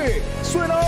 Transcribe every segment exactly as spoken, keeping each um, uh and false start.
que suena.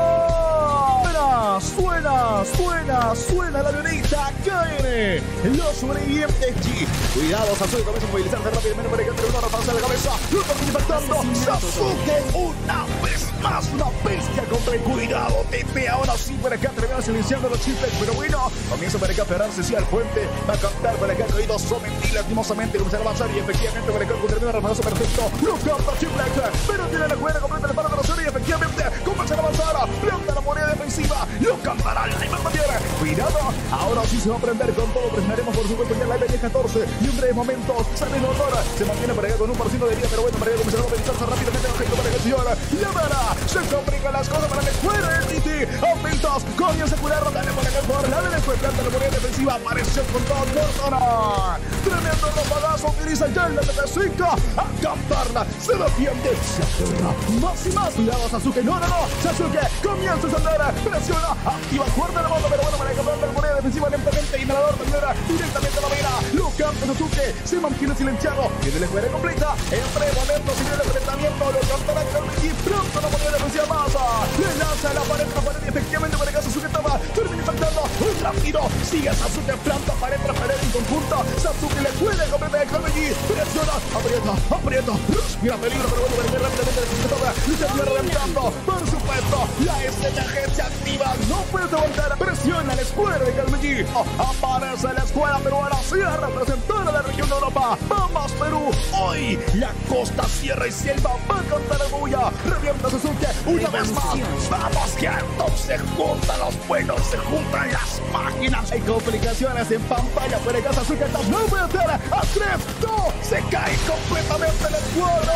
Suena, suena, suena la avioneta K N. Los sobrevivientes G. Cuidado, Sasuke comienza a movilizarse rápidamente para que termine una repasa de la cabeza. Lo está impactando. Sasuke una vez más, una bestia contra el cuidado. T P ahora sí para acá termina silenciando los chifles, pero bueno, comienza para acá a aferrarse sí al puente. Va a captar para acá caído Somentil. Lastimosamente comenzará a avanzar y efectivamente para acá termina el repaso perfecto. Lo capta chifle, pero tiene la cuerda completa el paro de la zona y efectivamente comienza a avanzar. Planta la moneda defensiva. Lo campará la Neymar también. Cuidado, ahora sí se va a prender con todo. Presionaremos por supuesto ya la L diez catorce. Y en breves momentos sale el horror. Se mantiene para acá con un por ciento de vida, pero bueno, para acá comenzará a movilizarse rápidamente el objeto para que el señor Yamara se complican las cosas para que fuera el T T. Atentos, comienza a curar. Dale para acá por la L después planta la moneda defensiva. Apareció con todo Cortona. Tremendo rapagazo. Utiliza ya el L T cinco a captarla. Se defiende. Se aferra más y más. Cuidado, Sasuke. No, no, no. Sasuke comienza a saltar. Presiona. Activa fuerte la bomba, pero bueno, para captar la moneda defensiva lentamente. Inhalador también directamente a la vena. Lo capta Sasuke. Se mantiene silenciado. Tiene la escuadra completa. En breve momento, si viene el enfrentamiento, lo captará y pronto la moneda defensiva pasa. Le lanza la pared, la pared y efectivamente para que Sasuke toma. Termina impactando. Un rápido. Sigue Sasuke, planta pared tras pared en conjunto. Sasuke le puede completa el Kalmeji. Presiona. Aprieta, aprieta. Respira peligro, pero bueno, para rápidamente se toma. Y se viene reventando. Por supuesto, la S G G se activa. No puede aguantar. Presiona la escuadra de Kalmeji. Oh, aparece la escuadra peruana. Sierra representada de la región de Europa. Vamos, Perú. Hoy la costa, sierra y selva va a cantar el bulla. Revienta Sasuke una vez más. Vamos, que se juntan los buenos, se juntan las máquinas. Hay complicaciones en pantalla, pero en casa Sasuke no puede hacer. A tres, dos, se cae completamente la escuadra.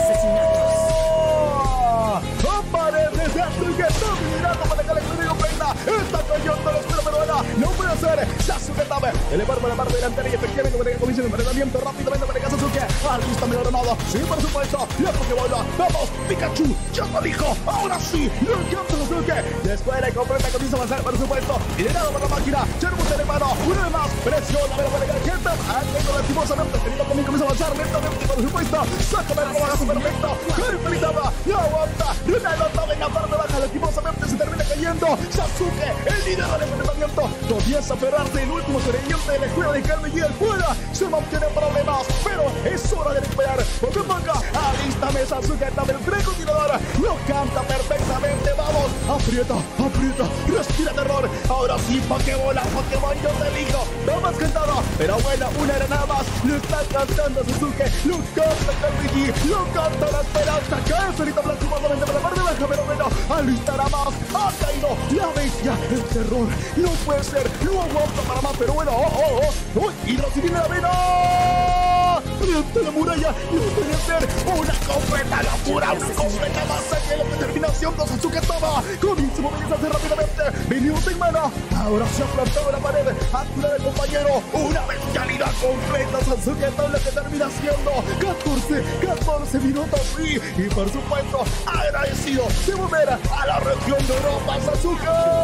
Aparece Sasuke, está mirando para que el enemigo prenda. Está cayendo la escuela peruana. No puede hacer. Sasuke Tabe. Elevar por la parte delantera y efectivamente para que comience el enfrentamiento rápidamente para que Sasuke. Alista mi granada. Sí, por supuesto. La Pokébola. Vamos, Pikachu. Ya lo dijo. Ahora sí. Lo encanta Sasuke. La escuela completa comienza a avanzar, por supuesto. Liderado por la máquina. Chermus de mano. Una vez más. Presiona para para que gente. Alto lastimosamente. El querido también comienza a avanzar lentamente, por supuesto. Sácame el robazo perfecto. Felicitaba. La aguanta. Ronaldo estaba en la parte baja. Lastimosamente se termina cayendo. Sasuke, el líder del enfrentamiento, comienza a aferrarse el último sobreviviente de la escuela de Kalmeji al fuera. Se mantiene problemas, pero es hora de recuperar. Pokémon, alístame Sasuke, dame el francotirador. Lo canta perfectamente, vamos. Aprieta, aprieta, respira terror. Ahora sí, Pokébola, Pokémon, yo te elijo. No más cantado, pero bueno, una granada más. Lo está cantando Sasuke, lo canta Kalmeji, lo canta la esperanza. Cae solito lastimosamente por la parte baja, pero bueno, alistará más. Ha caído la bestia, el terror. No puede ser, no aguanta para más, pero bueno, oh, oh, oh. ¡Uy! ¡Hidrocidina la vena! ¡Frente a la muralla! ¡No puede ser! ¡Una completa locura! ¡Una completa masacre! ¡La determinación de Sasuke toma! ¡Comienza a movilizarse rápidamente! ¡Minuto en mano! Ahora se ha plantado la pared. ¡A curar al compañero! ¡Una bestialidad completa! Sasuke está lo que termina siendo catorce, catorce minutos, sí. Y por supuesto, agradecido de volver a la región de Europa, Sasuke.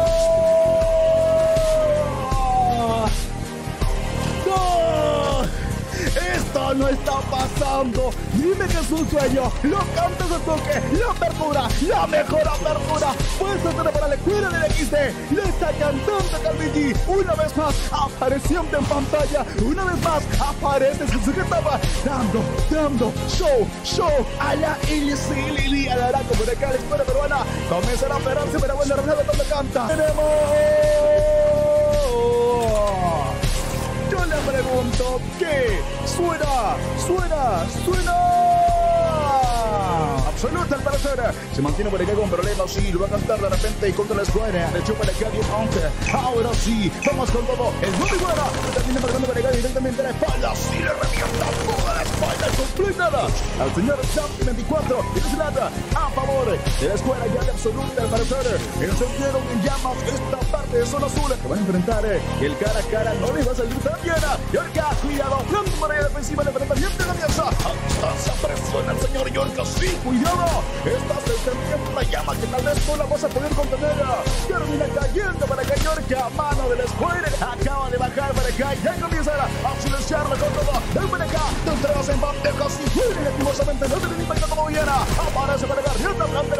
¡No! Esto no está pasando. Dime que es un sueño. Lo canta Sasuke. La apertura, la mejor apertura. Puesto para la escuela del X D. Le está cantando Kalmeji. Una vez más apareciendo en pantalla. Una vez más aparece Sasuke Tama. Dando, dando show, show a la L C L. A la Araco por acá la escuela peruana. Comenzará a esperarse, pero bueno, Ronaldo donde canta. Tenemos. Yo le pregunto, ¿qué? ¡Suena! ¡Suena! ¡Suena! Absoluta al parecer. Se mantiene por acá con problemas. Sí, lo va a cantar de repente y contra la escuadra. Le echó para acá diez once. Ahora sí, vamos con todo. El muy buena. Termina marcando para acá directamente a la espalda. Sí, le revienta toda la espalda completada al señor Sam veinticuatro. Y es nada a favor de la escuadra ya de absoluta al parecer. Encendieron en llamas esta parte de zona azul. Se van a enfrentar. El cara a cara no les va a salir tan bien. Yorka, cuidado. Planta para la defensiva. El enfrentamiento comienza. A distancia presiona el señor Yorka. Sí, cuidado. Estás encendiendo una llama que tal vez no la vas a poder contener. Termina cayendo para acá Yorka. Mano de la escuadra. Acaba de bajar para acá. Ya comienza a silenciarlo con todo. Ven para acá. Te entregas en bandejas. Y muy lastimosamente no te impacta como viera. Aparece para acá. Rienda planta la moneda de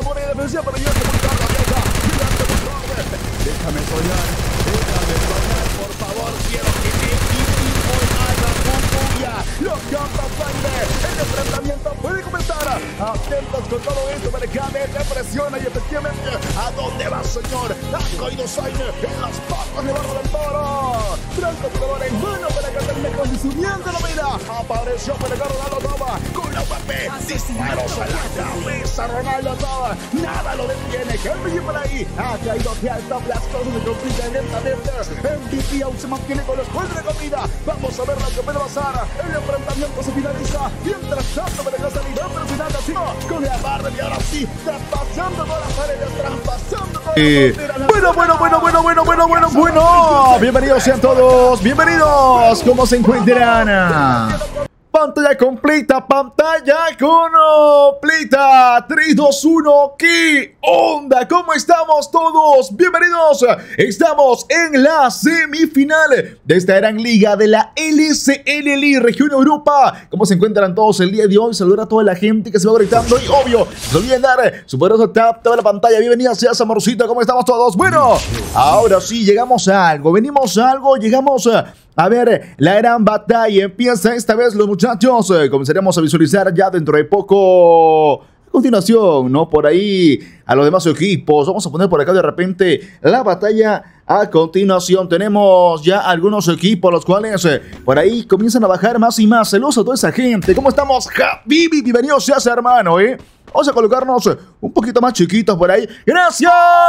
decía, pero yo estoy muy tarde, vieja. Llegante muy tarde. Déjame soñar. Déjame soñar, por favor. Quiero que mi equipo haga bulla. Los campas aire. El enfrentamiento puede comenzar. Atentos con todo esto para que me presiona y efectivamente, ¿a dónde va, señor? Ha caído Zayn en las patas de Barro del Toro. Francotirador en mano para que termine consumiendo la vida. Apareció para que Ronaldo Toma con la U A P. Disparos a la cabeza, Ronaldo Toma. Nada lo detiene. Que me por ahí. Ha caído de alta. Las cosas se complican lentamente. M V P aún se mantiene con los cuatro de comida. Vamos a ver lo que puede pasar. El enfrentamiento se finaliza. Mientras tanto, para que la salida impresionante así con la barra y ahora sí, traspasando todas las paredes, traspasando todas Eh, las bueno, bueno, bueno, bueno, bueno, bueno, bueno, bueno. Bienvenidos sean todos, bienvenidos. ¿Cómo se encuentran? Pantalla completa, pantalla completa. tres, dos, uno, ¿qué onda? ¿Cómo estamos todos? Bienvenidos. Estamos en la semifinal de esta gran liga de la L C L L Región Europa. ¿Cómo se encuentran todos el día de hoy? Saludar a toda la gente que se va gritando y obvio, no olviden dar su poderoso tap toda la pantalla. Bienvenida seas amorcito, ¿cómo estamos todos? Bueno, ahora sí llegamos a algo, venimos a algo, llegamos a... A ver, la gran batalla empieza esta vez, los muchachos. Eh, comenzaremos a visualizar ya dentro de poco. A continuación, ¿no? Por ahí a los demás equipos. Vamos a poner por acá de repente la batalla. A continuación tenemos ya algunos equipos, los cuales eh, por ahí comienzan a bajar más y más. Celoso a toda esa gente. ¿Cómo estamos? Javi, bienvenido seas, hermano, ¿eh? Vamos a colocarnos un poquito más chiquitos por ahí. ¡Gracias,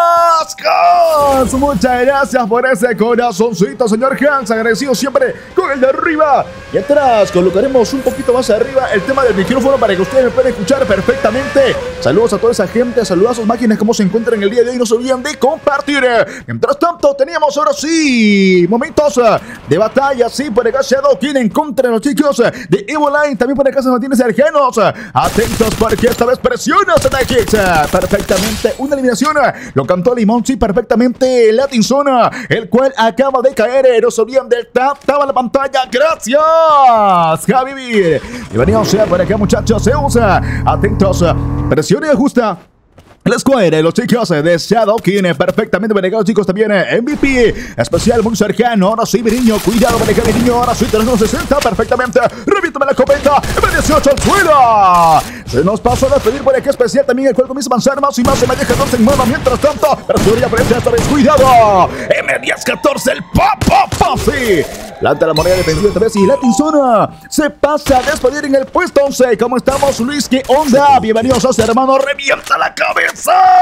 Hans! Muchas gracias por ese corazoncito, señor Hans. Agradecido siempre con el de arriba. Y atrás colocaremos un poquito más arriba el tema del micrófono para que ustedes me puedan escuchar perfectamente. Saludos a toda esa gente, saludos a sus máquinas, cómo se encuentran el día de hoy. No se olviden de compartir. Mientras tanto, teníamos ahora sí momentos de batalla. Sí, por acá Shadow King en contra de los chicos de Evoline. También por acá se mantiene Sergianos. Atentos porque esta vez presiona Zetakix. Perfectamente una eliminación. Lo cantó Limón, sí, perfectamente Latin Zona, el cual acaba de caer. No se olviden del tap, tap a la pantalla. Gracias, Javi. Bienvenidos sea por acá, muchachos. Se usa. Atentos. Presiona y ajusta. La escuadra de los chicos de Shadow King perfectamente manejados, chicos. También M V P especial muy cercano. Ahora sí, mi niño, cuidado, maneja mi niño. Ahora sí, trescientos sesenta perfectamente. Reviéntame la copeta. M dieciocho al suelo. Se nos pasó a despedir por aquí especial también, el cual comienza a avanzar más y más. Se me deja dos en mano. Mientras tanto, pero seguridad aparece esta vez. Cuidado. M diez catorce, el pop, pop, pop. Sí. Planta la moneda defensiva esta vez y Latin Zona se pasa a despedir en el puesto once. ¿Cómo estamos, Luis? ¿Qué onda? Bienvenidos a hermano. Revienta la cabeza.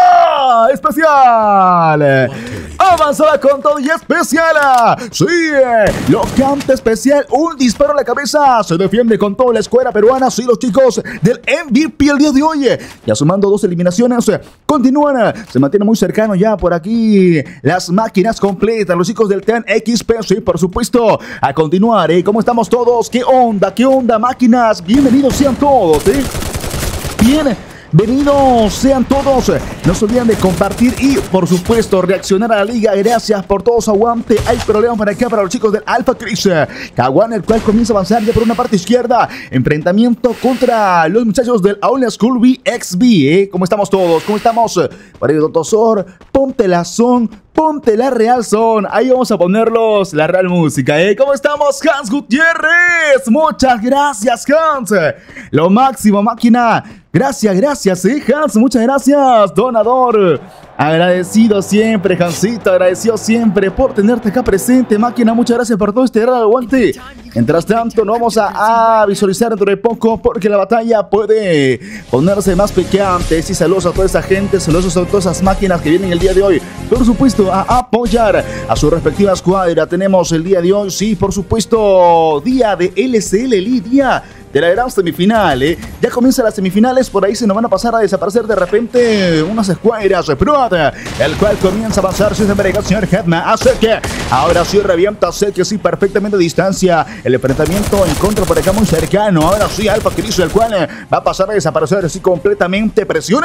Especial. Avanzada con todo y especial. Sí. Locante especial. Un disparo a la cabeza. Se defiende con toda la escuadra peruana. Sí, los chicos del M V P el día de hoy. Ya sumando dos eliminaciones. Continúan. Se mantiene muy cercano ya por aquí. Las máquinas completas. Los chicos del T E N X P. Sí, por supuesto. A continuar, ¿eh? ¿Cómo estamos todos? ¿Qué onda? ¿Qué onda, máquinas? Bienvenidos sean todos, ¿eh? Bien. Bienvenidos sean todos. No se olviden de compartir y, por supuesto, reaccionar a la liga. Gracias por todo su aguante. Hay problemas para acá para los chicos del Alpha Chris. Kawan, el cual comienza a avanzar ya por una parte izquierda. Enfrentamiento contra los muchachos del Aula School V X B. ¿eh? ¿Cómo estamos todos? ¿Cómo estamos? Para el Dotosor, ponte la son. Ponte la Real Son. Ahí vamos a ponerlos la Real Música, ¿eh? ¿Cómo estamos, Hans Gutiérrez? Muchas gracias, Hans. Lo máximo, máquina. Gracias, gracias, ¿eh, Hans? Muchas gracias, donador. Agradecido siempre, Hansito. Agradecido siempre por tenerte acá presente, máquina. Muchas gracias por todo este gran aguante. Mientras tanto, nos vamos a, a visualizar dentro de poco porque la batalla puede ponerse más picante. Sí, saludos a toda esa gente. Saludos a todas esas máquinas que vienen el día de hoy. Por supuesto, a apoyar a su respectiva escuadra. Tenemos el día de hoy, sí, por supuesto, día de L C L L, día de la gran semifinal, ¿eh? Ya comienzan las semifinales, por ahí se nos van a pasar a desaparecer de repente unas escuadras, Prot, el cual comienza a avanzar sin embargo el señor Hetman, así que ahora sí revienta, sé que sí, perfectamente a distancia, el enfrentamiento en contra por acá muy cercano, ahora sí Alpha Chris, el cual va a pasar a desaparecer así completamente, presiona,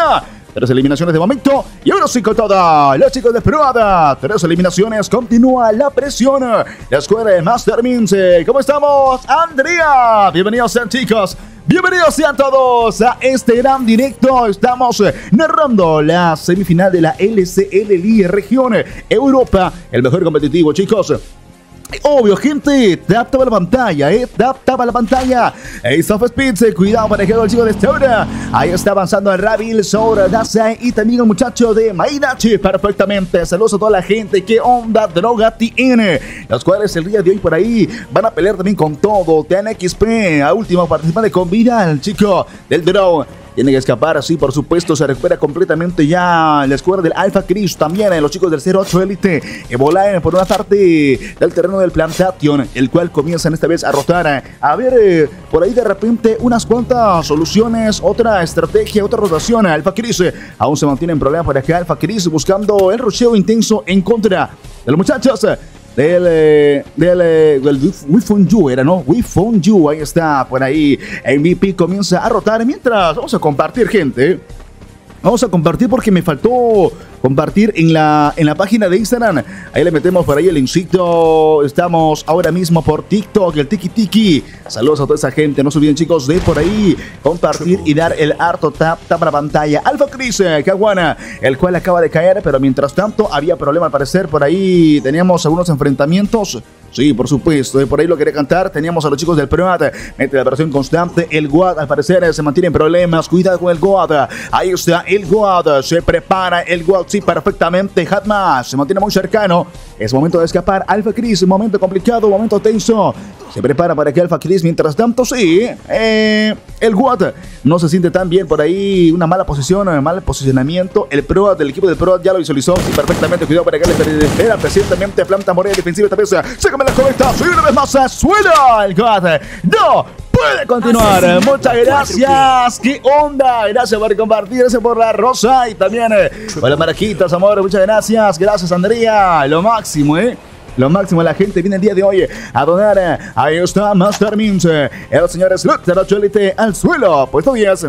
Tres eliminaciones de momento. Y ahora sí con toda. Los chicos de Proada. Tres eliminaciones. Continúa la presión. La escuadra de Master Mince. ¿Cómo estamos? Andrea. Bienvenidos sean chicos. Bienvenidos sean todos a este gran directo. Estamos narrando la semifinal de la L C L League Región Europa. El mejor competitivo, chicos. Obvio, gente, tap tap a la pantalla, eh, tap tap a la pantalla. Ace of Speeds, cuidado para que el chico de Stora. Ahí está avanzando el Rabil, Sora, Dasai y también el muchacho de Mainachi. Perfectamente, saludos a toda la gente. ¿Qué onda, Droga T N? Los cuales el día de hoy por ahí van a pelear también con todo. T N X P, a último participante con vida, el chico del Draw. Tiene que escapar, así por supuesto, se recupera completamente ya la escuadra del Alpha Chris, también eh, los chicos del cero ocho Elite, Evolaen por una parte del terreno del Plantation, el cual comienzan esta vez a rotar, eh, a ver eh, por ahí de repente unas cuantas soluciones, otra estrategia, otra rotación. Alpha Chris eh, aún se mantiene en problema por acá, Alpha Chris buscando el rusheo intenso en contra de los muchachos. Eh, Del, eh, del, eh, del We Found You, era, ¿no? We Found You, ahí está, por ahí. M V P comienza a rotar. Mientras, vamos a compartir, gente. Vamos a compartir porque me faltó compartir en la, en la página de Instagram. Ahí le metemos por ahí el linkcito. Estamos ahora mismo por TikTok, el Tiki Tiki. Saludos a toda esa gente. No se olviden, chicos, de por ahí compartir y dar el harto tap, tap a la pantalla. Alpha Chris, Caguana, el cual acaba de caer, pero mientras tanto había problema al parecer. Por ahí teníamos algunos enfrentamientos. Sí, por supuesto, por ahí lo quería cantar. Teníamos a los chicos del Proat, mete la versión constante. El Guad al parecer se mantiene en problemas. Cuidado con el Guad. Ahí está el Guad. Se prepara el Guad, sí, perfectamente. Hatmas se mantiene muy cercano. Es momento de escapar. Alpha Chris, momento complicado, momento tenso. Se prepara para que Alpha Chris, mientras tanto, sí. Eh, el Guad no se siente tan bien por ahí. Una mala posición, un mal posicionamiento. El Proat del equipo del Proat ya lo visualizó, sí, perfectamente. Cuidado para que le espera recientemente. Planta Morea defensiva esta vez. Se me la comenta, y una vez más suena el Guad. No puede continuar. Muchas gracias. ¿Qué onda? Gracias por compartir, gracias por la rosa y también eh, por las maraquitas, amor. Muchas gracias. Gracias, Andrea. Lo máximo, eh. Lo máximo, la gente viene el día de hoy a donar. Ahí está Master Mince. El señor Slot de la Elite al suelo. Puesto diez.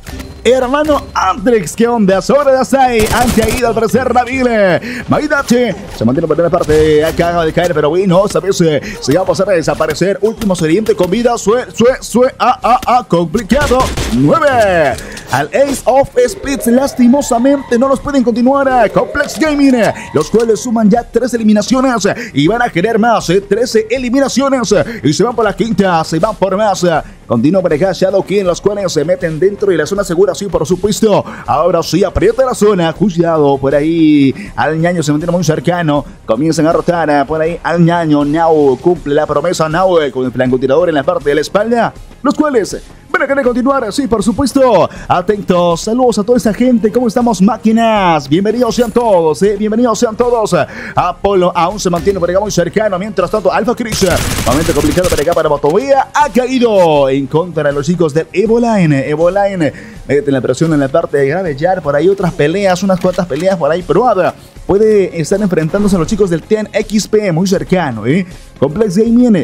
Hermano Andrix, ¿qué onda? Sobre Dasai, han caído al parecer Nabile. Maidachi se mantiene por una parte, acaba de caer, pero bueno, sabes, se va a pasar a desaparecer. Último saliente con vida, sue, sue, sue, a, a, a, complicado. nueve. Al Ace of Speeds, lastimosamente no los pueden continuar. Complex Gaming, los cuales suman ya tres eliminaciones y van a querer más, eh, trece eliminaciones y se van por la quinta, se van por más. Continúa por acá Shadow King, los cuales se meten dentro de la zona segura, sí, por supuesto. Ahora sí, aprieta la zona, cuidado por ahí. Al ñaño se mantiene muy cercano, comienzan a rotar por ahí al ñaño. Now cumple la promesa, Now con el francotirador en la parte de la espalda, los cuales van a querer continuar, sí, por supuesto. Atentos, saludos a toda esta gente. ¿Cómo estamos, máquinas? Bienvenidos sean todos, eh. Bienvenidos sean todos. Apolo aún se mantiene por acá muy cercano. Mientras tanto, Alpha Chris, momento complicado para acá para Motovía. Ha caído en contra de los chicos del Evolaen. Evolaen meten la presión en la parte de Gravellar. Por ahí otras peleas, unas cuantas peleas por ahí probada. Puede estar enfrentándose a los chicos del T N X P muy cercano, eh. Complex Gaming,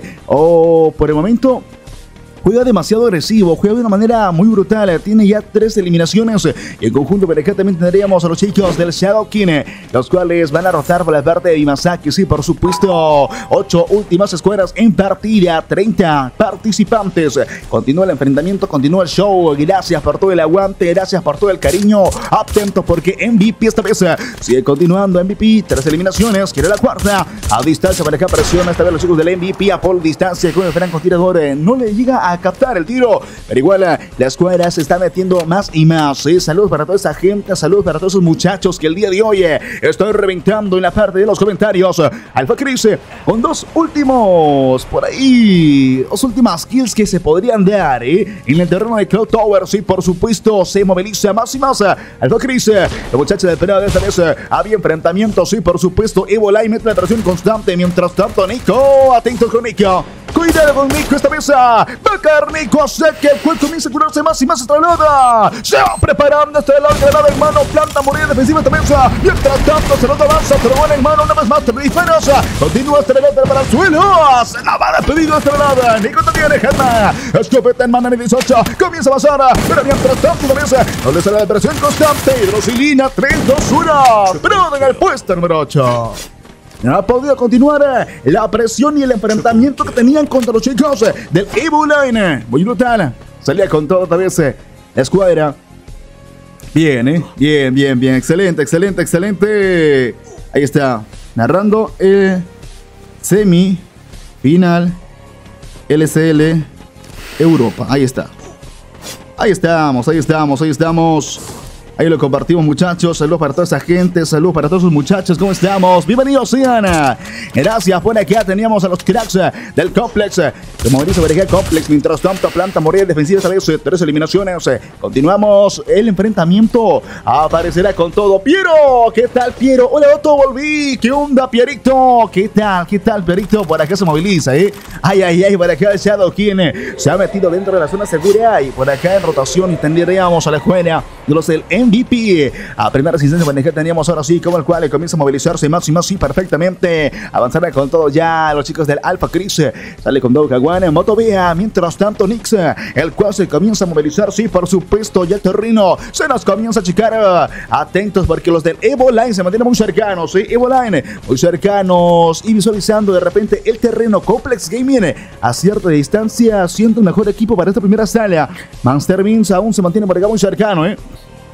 o oh, por el momento juega demasiado agresivo, juega de una manera muy brutal. Tiene ya tres eliminaciones. Y en conjunto por acá también tendríamos a los chicos del Shadow King, los cuales van a rotar por la parte de Imasaki. Sí, por supuesto. Ocho últimas escuadras en partida. treinta participantes. Continúa el enfrentamiento, continúa el show. Gracias por todo el aguante, gracias por todo el cariño. Atentos porque M V P esta vez sigue continuando. M V P, tres eliminaciones. Quiere la cuarta. A distancia para acá presiona esta vez los chicos del M V P. A por distancia con el francotirador. No le llega a captar el tiro, pero igual la escuadra se está metiendo más y más. ¿eh? Saludos para toda esa gente, saludos para todos esos muchachos que el día de hoy eh, estoy reventando en la parte de los comentarios. Alpha Chris con dos últimos por ahí, dos últimas kills que se podrían dar ¿eh? en el terreno de Cloud Tower. Sí, por supuesto, se moviliza más y más. Alpha Chris, los muchachos del penal de esta vez había enfrentamientos. Sí, por supuesto, Evolaen mete la presión constante. Mientras tanto, Nico, atento con Nico. Cuidado con Nico esta vez. Va a caer Nico. Hace que el cual comienza a curarse más y más esta lado. Se va preparando este lado granada en mano. Planta morir defensiva esta vez. Mientras tanto se nota avanza. Pero bueno en mano una vez más. Disparos. Continúa este lado para el suelo. Se la va despedido este lado. Nico también deja. Escopeta en mano en dieciocho. Comienza a avanzar. Pero mientras tanto esta vez. No le sale la presión constante. Hidrosilina tres, dos, uno. Pero en el puesto número ocho. No ha podido continuar la presión y el enfrentamiento que tenían contra los chicos del Evo Line. Muy brutal. Salía con todo otra vez la escuadra. Bien, eh. Bien, bien, bien. Excelente, excelente, excelente. Ahí está. Narrando el semi final L C L Europa. Ahí está. Ahí estamos, ahí estamos, ahí estamos. Ahí lo compartimos, muchachos. Saludos para toda esa gente. Saludos para todos los muchachos. ¿Cómo estamos? Bienvenidos sean. Gracias. Por acá teníamos a los cracks del Complex. Como dice por acá, Complex. Mientras tanto, planta morir defensiva. Esta vez tres eliminaciones. Continuamos el enfrentamiento. Aparecerá con todo. Piero. ¿Qué tal, Piero? Hola, Otto. Volví. ¿Qué onda, Pierito? ¿Qué tal? ¿Qué tal, Pierito? Por acá se moviliza, ¿eh? Ay, ay, ay. Por acá el Shadow, quien se ha metido dentro de la zona segura. Y por acá en rotación. Y tendríamos a la escuela de los del M V P. A primera asistencia que teníamos ahora sí, como el cual comienza a movilizarse más y más y perfectamente. Avanzará con todo ya los chicos del Alpha Chris. Sale con Doug Kawan en Moto Vía. Mientras tanto, Nix, el cual se comienza a movilizar, sí, por supuesto, ya el terreno se nos comienza a checar. Atentos porque los del Evo Line se mantienen muy cercanos, sí, Evo Line muy cercanos y visualizando de repente el terreno. Complex Gaming a cierta distancia, siendo el mejor equipo para esta primera sala. Monster Beans aún se mantiene por acá muy cercano, eh.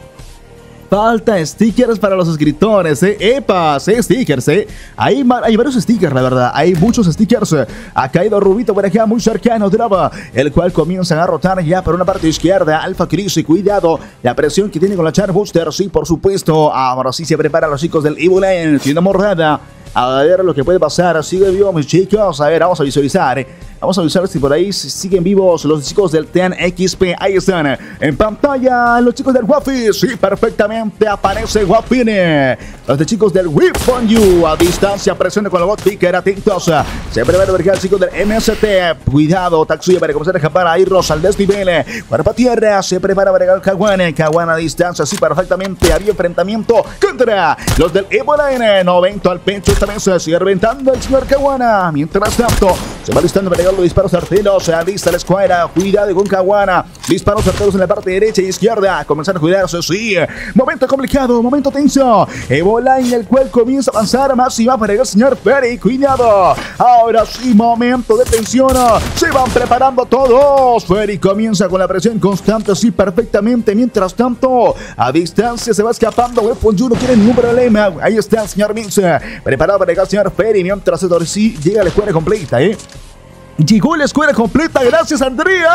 Falta stickers para los suscriptores, eh. Epa, sí, stickers, eh. Hay, hay varios stickers, la verdad. Hay muchos stickers. Ha caído Rubito por acá, muy cercano. Drava, el cual comienza a rotar ya por una parte izquierda. Alpha Chris, y cuidado. La presión que tiene con la Char Booster, sí, por supuesto. Ahora sí se preparan los chicos del Evil Line. Siendo morrada. A ver lo que puede pasar. Sigue vivo, mis chicos. A ver, vamos a visualizar, eh. Vamos a avisar si por ahí siguen vivos los chicos del T E N X P. Ahí están en pantalla los chicos del Wafi. Sí, perfectamente aparece Wafi. Los de chicos del Whip on You. A distancia, presiona con el bot picker. Atentos. Se prepara ver los chicos del M S T. Cuidado, Tatsuya para comenzar a escapar a irnos al desnivel. Cuerpo a tierra. Se prepara para el Kawan. Kawan a distancia. Sí, perfectamente. Había enfrentamiento contra los del Evo Line. noventa al pecho. Esta vez sigue reventando el señor Kawan. Mientras tanto, se va listando para los disparos certeros. Se alista la escuadra. Cuidado con Kawan. Disparos certeros en la parte derecha e izquierda. Comenzar a cuidarse. Sí. Momento complicado. Momento tenso. Evo Line, el cual comienza a avanzar más y va para el señor Ferry. Cuidado. Ahora sí, momento de tensión. Se van preparando todos. Ferry comienza con la presión constante. Sí, perfectamente. Mientras tanto, a distancia se va escapando. Weapon You no tiene ningún problema. Ahí está el señor Mix. Preparado para el señor Ferry. Mientras el sí llega la escuadra completa, ¿eh? Llegó la escuela completa, gracias Andrea.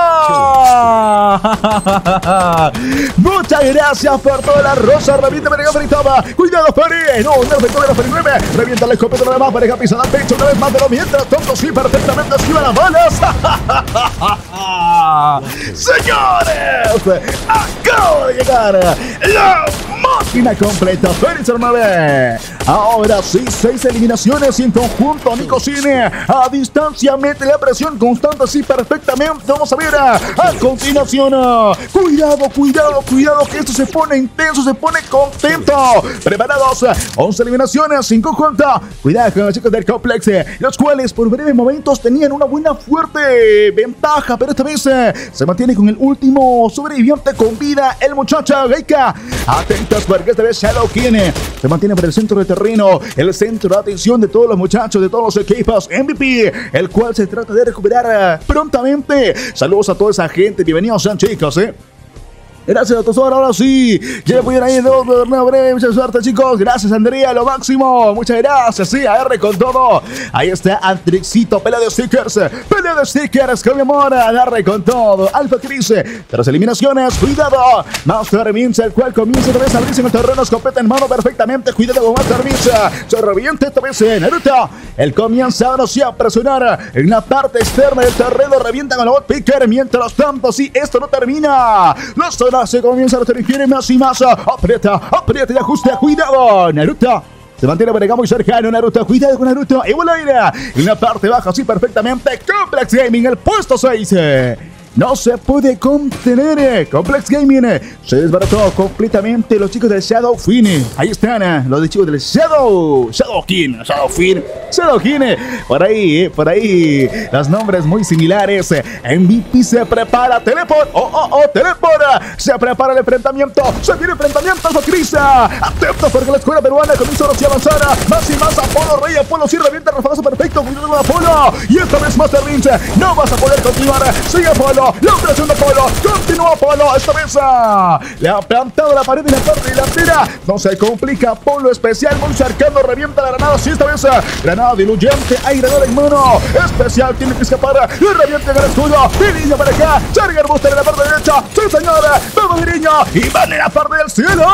Muchas gracias por toda la rosa. Revienta para Gritaba. Cuidado, Ferry. No, no efecto de la Ferry nueve. Revienta la escopeta una vez más para pisar al pecho una vez más. Pero mientras tanto, sí, perfectamente esquiva las balas. Señores, acaba de llegar la máquina completa. Ferry nueve. Ahora sí, seis eliminaciones en conjunto. Nico Cine a distancia. La presión constante así perfectamente. Vamos a ver a, a continuación. Cuidado, cuidado, cuidado que esto se pone intenso, se pone contento. Preparados, once eliminaciones, cinco contra. Cuidado con los chicos del Complex, los cuales por breves momentos tenían una buena fuerte ventaja, pero esta vez se mantiene con el último sobreviviente con vida, el muchacho Geika. Atentos porque esta vez Shadow tiene, se mantiene por el centro del terreno, el centro de atención de todos los muchachos, de todos los equipos M V P, el cual se trata de recuperar prontamente. Saludos a toda esa gente. Bienvenidos sean, chicos, eh. Gracias, doctor. Ahora sí, ya pudieron ir dos de nuevo breve. Mucha suerte, chicos. Gracias, Andrea. Lo máximo. Muchas gracias. Sí, a R con todo. Ahí está Antrixito. Pelea de stickers. Pelea de stickers. Con mi amor. A R con todo. Alpha Chris. Tras eliminaciones. Cuidado. Master Mince, el cual comienza otra vez a abrirse en el terreno. Escopeta en mano perfectamente. Cuidado con Master Mince. Se revienta esta vez en Naruto. Él comienza ahora sí a presionar en la parte externa del terreno. Revienta con la bot picker. Mientras tanto, sí, esto no termina. La zona se comienza a restringir más y más. Aprieta, aprieta y ajusta. Cuidado, Naruto. Se mantiene por acá muy cercano Naruto. Cuidado con Naruto. Y Bolaina. En la parte baja, sí, perfectamente. Complex Gaming, el puesto seis. No se puede contener. Complex Gaming se desbarató completamente los chicos del Shadow Fin. Ahí están los chicos del Shadow. Shadow King. Shadow Fin. Shadow King. Por ahí, eh, por ahí. Los nombres muy similares. M V P se prepara. Teleport. Oh, oh, oh. Teleport. Se prepara el enfrentamiento. Se viene enfrentamiento. Crisa. Atento porque la escuela peruana comienza a avanzar. Más y más. Apolo. Rey Apolo. Sí, revienta. Refagazo perfecto. Cuidado con Apolo. Y esta vez Master Vince. No vas a poder continuar. Sigue Apolo. La operación de Apolo, continúa Apolo, esta vez le ha plantado la pared en la parte delantera, no se complica. Apolo especial, muy cercano, revienta la granada, sí, esta vez granada diluyente, hay granada en mano, especial, tiene que escapar, y revienta en el escudo, Viriño para acá, Charger Booster en la parte derecha, sí señora, vamos Viriño, y van en la parte del cielo.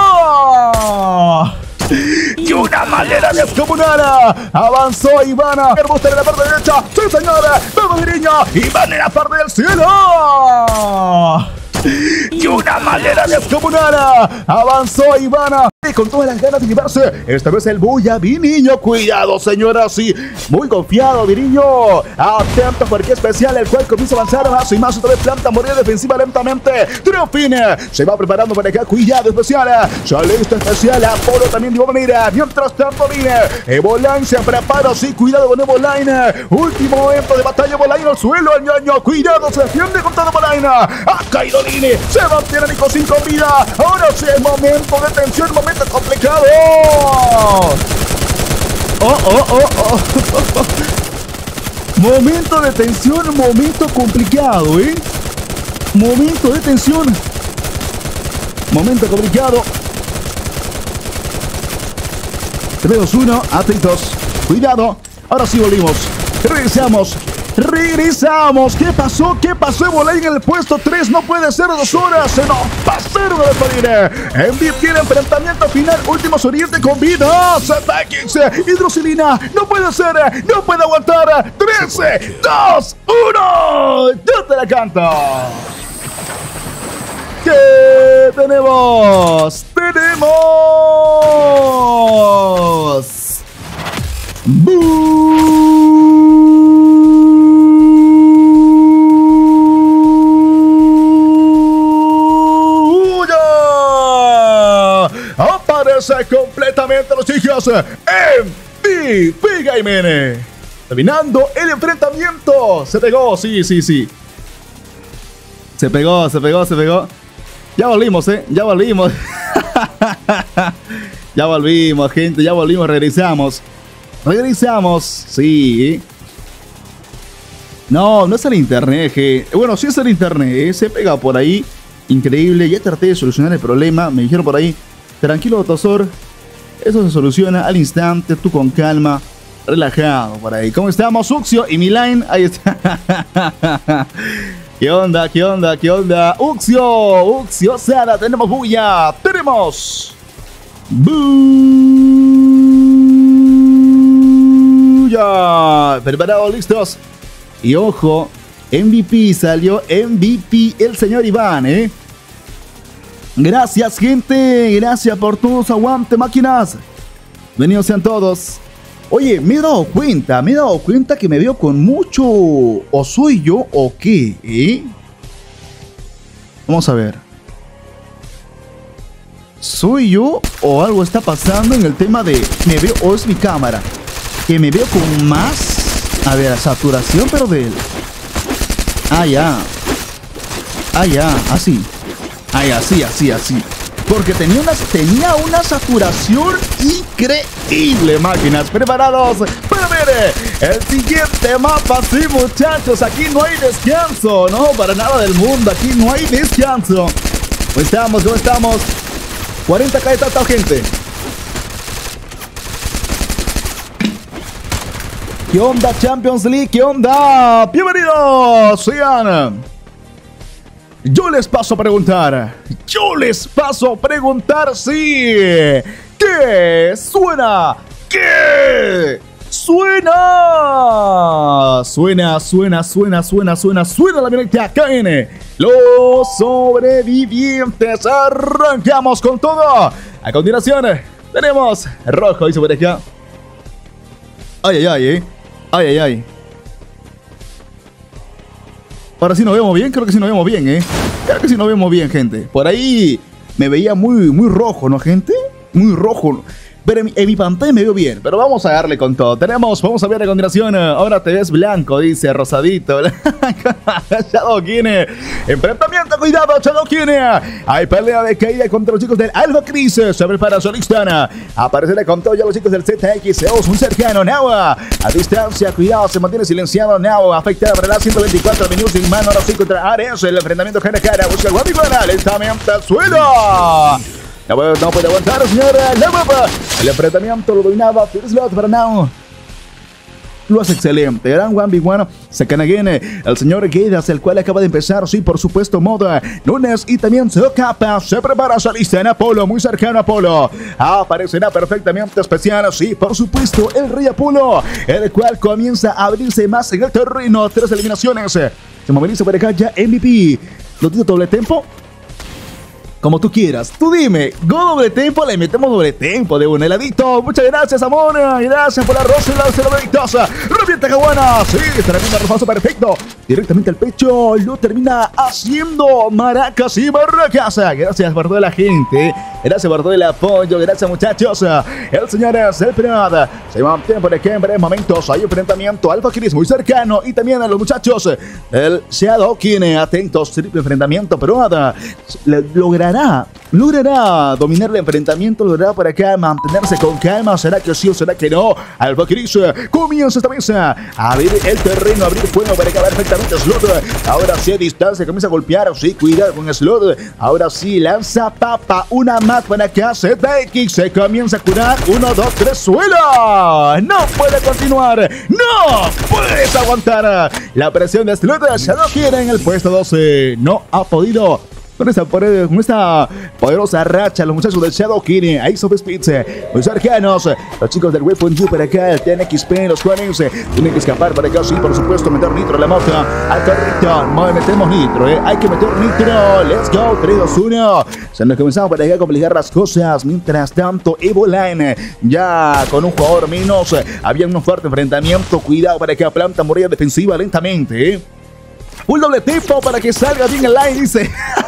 Y una manera descomunal. Avanzó Ivana. El booster en la parte derecha. Sí, señora. Vamos, Viriño. Iván en la parte del cielo. Y una manera descomunal. Avanzó Ivana. Y con todas las ganas de llevarse. Esta vez el bulla. Viriño. Cuidado, señora. Sí. Muy confiado, Viriño. Atento porque especial. El cual comienza a avanzar más y más. Otra vez planta morir defensiva lentamente. Triunfine. Se va preparando para acá. Cuidado, especial. Sale esto especial. Apolo también de igual manera. Mientras tanto, viene. Evoline se prepara. Sí, cuidado con Evoline. Último momento de batalla. Evoline al suelo. El ñaño. Cuidado. Se defiende contra Evoline. Ha caído Lini. Se mantiene Nico sin con vida. Ahora sí es momento de tensión. Momento complicado. Oh, oh, oh, oh. Momento de tensión, momento complicado, ¿eh? Momento de tensión. Momento complicado. tres, dos, uno, atentos. Cuidado. Ahora sí volvimos. Regresamos. Regresamos. ¿Qué pasó? ¿Qué pasó? Evoline en el puesto tres. No puede ser dos horas. Se nos pasaron de pedir. M V P el enfrentamiento final. Últimos Oriente con vida. Z X. Hidrosilina. No puede ser. No puede aguantar. trece, dos, uno. Yo te la canto. ¿Qué tenemos? Tenemos. ¡Buu! Aparece completamente los chicos M V P Gaming. Terminando el enfrentamiento. Se pegó, sí, sí, sí. Se pegó, se pegó, se pegó. Ya volvimos, eh. Ya volvimos. Ya volvimos, gente. Ya volvimos, regresamos. Regresamos, sí. No, no es el internet, que bueno, sí es el internet, ¿eh? Se pega por ahí. Increíble, ya traté de solucionar el problema. Me dijeron por ahí, tranquilo, Tosor, eso se soluciona al instante, tú con calma, relajado por ahí. ¿Cómo estamos, Uxio y Milain? Ahí está. ¿Qué onda, qué onda, qué onda? Uxio, Uxio, Sara, tenemos bulla, tenemos bulla. Preparados, listos. Y ojo, M V P salió, M V P el señor Iván, ¿eh? Gracias, gente. Gracias por todos. Aguante, máquinas. Bienvenidos sean todos. Oye, me he dado cuenta, me he dado cuenta que me veo con mucho... ¿O soy yo o qué? ¿Eh? Vamos a ver. ¿Soy yo o algo está pasando en el tema de... me veo... o es mi cámara? Que me veo con más... A ver, saturación, pero de... Ah, ya. Ah, ya, así. Ay, así, así, así. Porque tenía una, tenía una saturación increíble, máquinas. ¿Preparados? Para ver el siguiente mapa. Sí, muchachos, aquí no hay descanso. No, para nada del mundo. Aquí no hay descanso. ¿Cómo estamos? ¿Cómo estamos? cuarenta K de tanta gente. ¿Qué onda, Champions League? ¿Qué onda? Bienvenidos, sean. Yo les paso a preguntar. Yo les paso a preguntar, sí. ¿Qué suena? ¿Qué suena? Suena, suena, suena, suena, suena, suena la violenta K N. Los sobrevivientes. Arrancamos con todo. A continuación, Tenemos rojo, dice por acá. Ay, ay, ay, eh. Ay, ay, ay. Ahora sí nos vemos bien, creo que sí nos vemos bien, eh. Creo que sí nos vemos bien, gente. Por ahí me veía muy, muy rojo, ¿no, gente? Muy rojo. Pero en mi, en mi pantalla me veo bien. Pero vamos a darle con todo. Tenemos, vamos a ver a continuación. Ahora te ves blanco, dice rosadito. Shadowkin. Enfrentamiento, cuidado, Shadowkin. Hay pelea de caída contra los chicos del Alpha Chris. Se prepara Solistana. Aparecerá con todo ya los chicos del Z X. Zeus, un cercano. Nawa. A distancia, cuidado, se mantiene silenciado. Nawa. Afectada por el ciento veinticuatro minutos sin mano. Ahora sí contra Ares. El enfrentamiento cara a cara. Busca el guapiguana. Lentamente al suelo. No puede, no puede aguantar, señora. La mapa. El enfrentamiento lo dominaba First Slot para Now. Lo hace excelente. Gran uno contra uno. Sacan again. El señor Guedas, el cual acaba de empezar. Sí, por supuesto, Moda. Nunes y también Zocapa. Se prepara salista en Apolo. Muy cercano a Apolo. Aparecerá perfectamente especial. Sí, por supuesto, el Rey Apolo. El cual comienza a abrirse más en el terreno. Tres eliminaciones. Se moviliza por acá ya M V P. ¿Lo tiene doble tempo? Como tú quieras, tú dime, go doble tempo, le metemos doble tempo de un heladito. Muchas gracias, amor. Gracias por la rosa y la cerebritosa. Revienta Caguana. Sí, termina rosazo perfecto. Directamente al pecho, lo termina haciendo Maracas y Barracas. Gracias por toda la gente. Gracias por todo el apoyo. Gracias, muchachos. El señor Zelprad se mantiene por aquí en breves momentos. Hay enfrentamiento. Alpha Chris muy cercano. Y también a los muchachos. El Shadowkin. Atentos. Triple enfrentamiento. Pero nada. Logrará. Logrará dominar el enfrentamiento. Logrará por acá mantenerse con calma. ¿Será que sí o será que no? Alpha Chris comienza esta mesa a abrir el terreno. A abrir fuego para acabar perfectamente Slot. Ahora sí a distancia. Comienza a golpear. Sí, cuidado con Slot. Ahora sí lanza papa. Una más para acá. Z X se comienza a curar. Uno, dos, tres. Suelo. No puede continuar. No puedes aguantar la presión de Slot. Ya no quiere en el puesto doce. No ha podido. Con esta, con esta poderosa racha, los muchachos del Shadowkin, Ace of Speeds, muy cercanos, los chicos del Weapon U para acá, el T N X P, los cuales tienen que escapar para acá, sí, por supuesto, meter nitro a la moto, al carrito, metemos nitro, eh, hay que meter nitro, let's go, tres, dos, uno, se nos comenzamos para acá a complicar las cosas, mientras tanto, Evoline, ya con un jugador menos, había un fuerte enfrentamiento, cuidado para que planta muralla defensiva lentamente, eh. Un doble tipo para que salga bien el line, dice.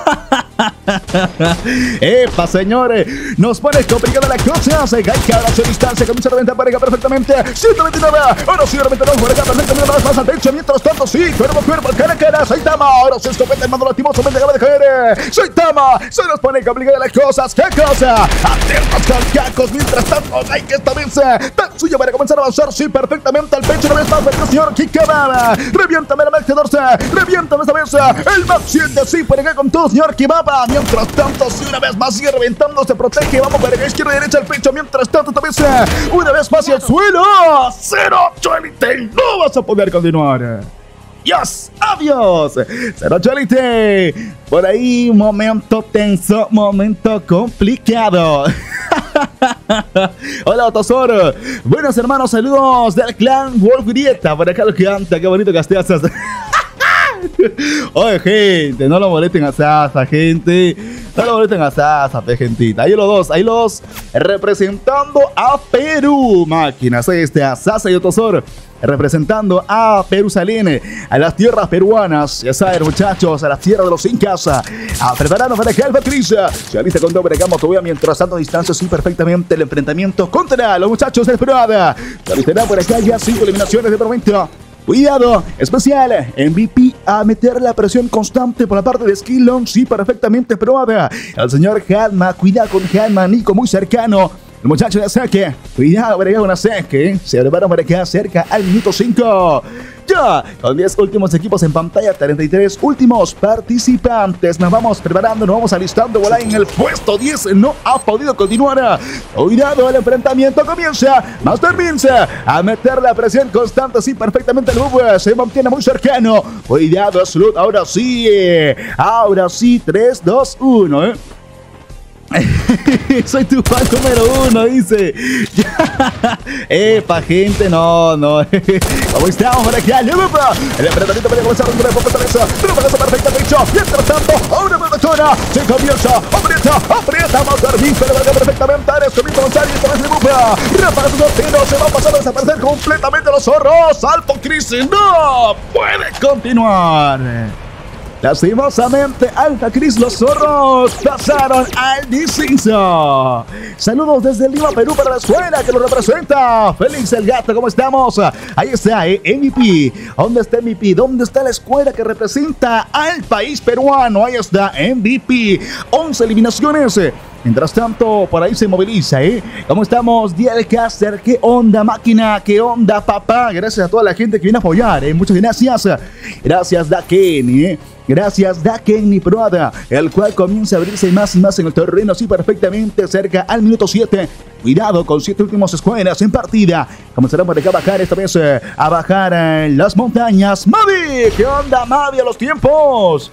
Epa, señores, nos pone complicada la cosa. Se cae cada su distancia, comienza a reventar pareja perfectamente. ciento veintinueve, ahora sí, noventa y dos, por acá perfectamente, una vez más al pecho. Mientras tanto, sí, cuerpo a cuerpo, cara a cara. Saitama, ahora se escopeta el mando lastimosamente acaba de caer. Saitama, se nos pone complicada las cosas. ¿Qué cosa? Atentos con cacos. Mientras tanto, hay que esta vez tan suya para comenzar a avanzar. Sí, perfectamente al pecho. Una vez más, el señor Kikabara. Reviéntame la Max doce. Reviéntame esta vez. El Max siete, sí, por acá con todo, señor Kibaba. Mientras tanto, sí, una vez más sigue reventando, se protege. Vamos para acá, izquierda y derecha al pecho. Mientras tanto, esta vez, una vez más hacia el suelo. Cero, Cholite, no vas a poder continuar. ¡Dios! ¡Adiós! Cero Cholite. Por ahí, momento tenso, momento complicado. Hola, Otosor. Buenos hermanos, saludos del clan Wolf Grieta. Por acá lo que canta, qué bonito casteazas. Oye, gente, no lo molesten a Sasa, gente. No lo molesten a Sasa, pe, gentita. Ahí los dos, ahí los dos representando a Perú. Máquinas, ahí está Sasa y Otosor representando a Perusalén, a las tierras peruanas. Ya saben, muchachos, a las tierras de los incas. A prepararnos para acá el Patricia. Se alista con doble gamo todavía mientras tanto distancia sí perfectamente el enfrentamiento contra los muchachos de Esperada. Se alistará por acá ya cinco eliminaciones de momento. Cuidado, especial, M V P a meter la presión constante por la parte de Skillon, sí, perfectamente probada. El señor Hanma, cuidado con Hanma, Nico muy cercano. El muchacho de Saque, cuidado, para una Saque, se prepara para quedar cerca al minuto cinco. Ya, con diez últimos equipos en pantalla, treinta y tres últimos participantes. Nos vamos preparando, nos vamos alistando. Voilà, en el puesto diez no ha podido continuar. Cuidado, el enfrentamiento comienza. Master Vince a meter la presión constante, sí, perfectamente el buffer. Se mantiene muy cercano. Cuidado, Slot, ahora sí. Ahora sí, tres, dos, uno, eh. Soy tu fan número uno, dice. Epa, gente, no, no. ¿Cómo estamos por aquí? El enfrentamiento puede comenzar un grupo de fortaleza. Pero para eso perfecto, dicho. Mientras tanto, ahora me detona. Se comienza a abrir aprieta, aprieta, Master Mix, pero marca perfectamente a esto mismo González, también se bufa, ráfaga su sorteo, se va a pasar a desaparecer completamente los zorros, Alto Crisis, no puede continuar. Lastimosamente, Alta Cris, los zorros pasaron al descenso. Saludos desde Lima, Perú, para la escuela que lo representa. Félix el Gato, ¿cómo estamos? Ahí está, eh, M V P. ¿Dónde está M V P? ¿Dónde está la escuela que representa al país peruano? Ahí está, M V P. once eliminaciones. Mientras tanto, por ahí se moviliza, ¿eh? ¿Cómo estamos? Dielcaster, ¿qué onda, máquina? ¿Qué onda, papá? Gracias a toda la gente que viene a apoyar, ¿eh? Muchas gracias. Gracias, Daken, ¿eh? Gracias, Daken y Proada, el cual comienza a abrirse más y más en el terreno, así perfectamente cerca al minuto siete. Cuidado con siete últimos escuadras en partida. Comenzarán por acá a bajar esta vez, eh, a bajar en las montañas. Mavi, ¿qué onda, Mavi, a los tiempos?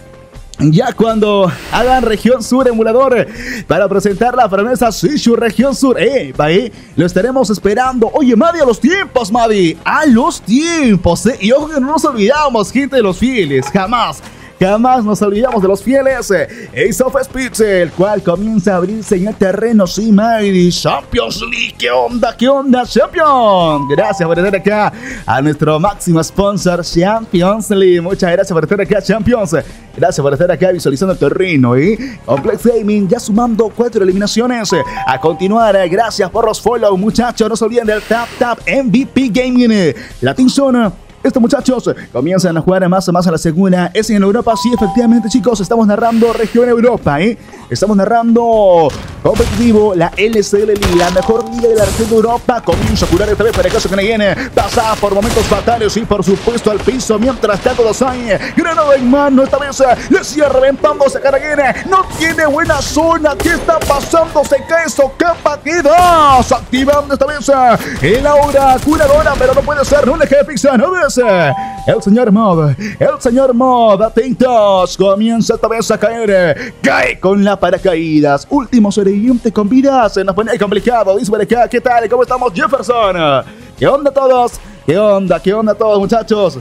Ya cuando hagan Región Sur emulador para presentar la promesa Sishu Región Sur, eh, ahí lo estaremos esperando. Oye, Mavi, a los tiempos, Mavi, a los tiempos, eh. Y ojo que no nos olvidamos, gente de los fieles, jamás. Jamás nos olvidamos de los fieles. Ace of Speeds, el cual comienza a abrirse en el terreno. Sí, Mighty Champions League. ¿Qué onda? ¿Qué onda, Champion? Gracias por estar acá a nuestro máximo sponsor, Champions League. Muchas gracias por estar acá, Champions. Gracias por estar acá visualizando el terreno. ¿eh? Complex Gaming ya sumando cuatro eliminaciones. A continuar, gracias por los follow, muchachos. No se olviden del Tap Tap M V P Gaming. Latin Zone. Estos muchachos comienzan a jugar más o más a la segunda. Es en Europa, sí, efectivamente, chicos. Estamos narrando Región Europa, ¿eh? Estamos narrando competitivo, la L C L, la mejor liga de la región de Europa. Comienza a curar esta vez para el caso que viene. Pasa por momentos fatales y, por supuesto, al piso. Mientras tanto, Dosai, granada en mano. Esta vez le sigue reventando a Caragene. No tiene buena zona. ¿Qué está pasando? Se cae Socapa. ¿Qué das? Activando esta vez el aura curadora, pero no puede ser. No le queda pizza. No ves. El señor Mod, el señor Mod, atentos, comienza esta vez a caer, cae con la paracaídas, último sobreviviente con vida, se nos pone complicado, dice por acá, ¿qué tal? ¿Cómo estamos, Jefferson? ¿Qué onda todos? ¿Qué onda? ¿Qué onda todos, muchachos?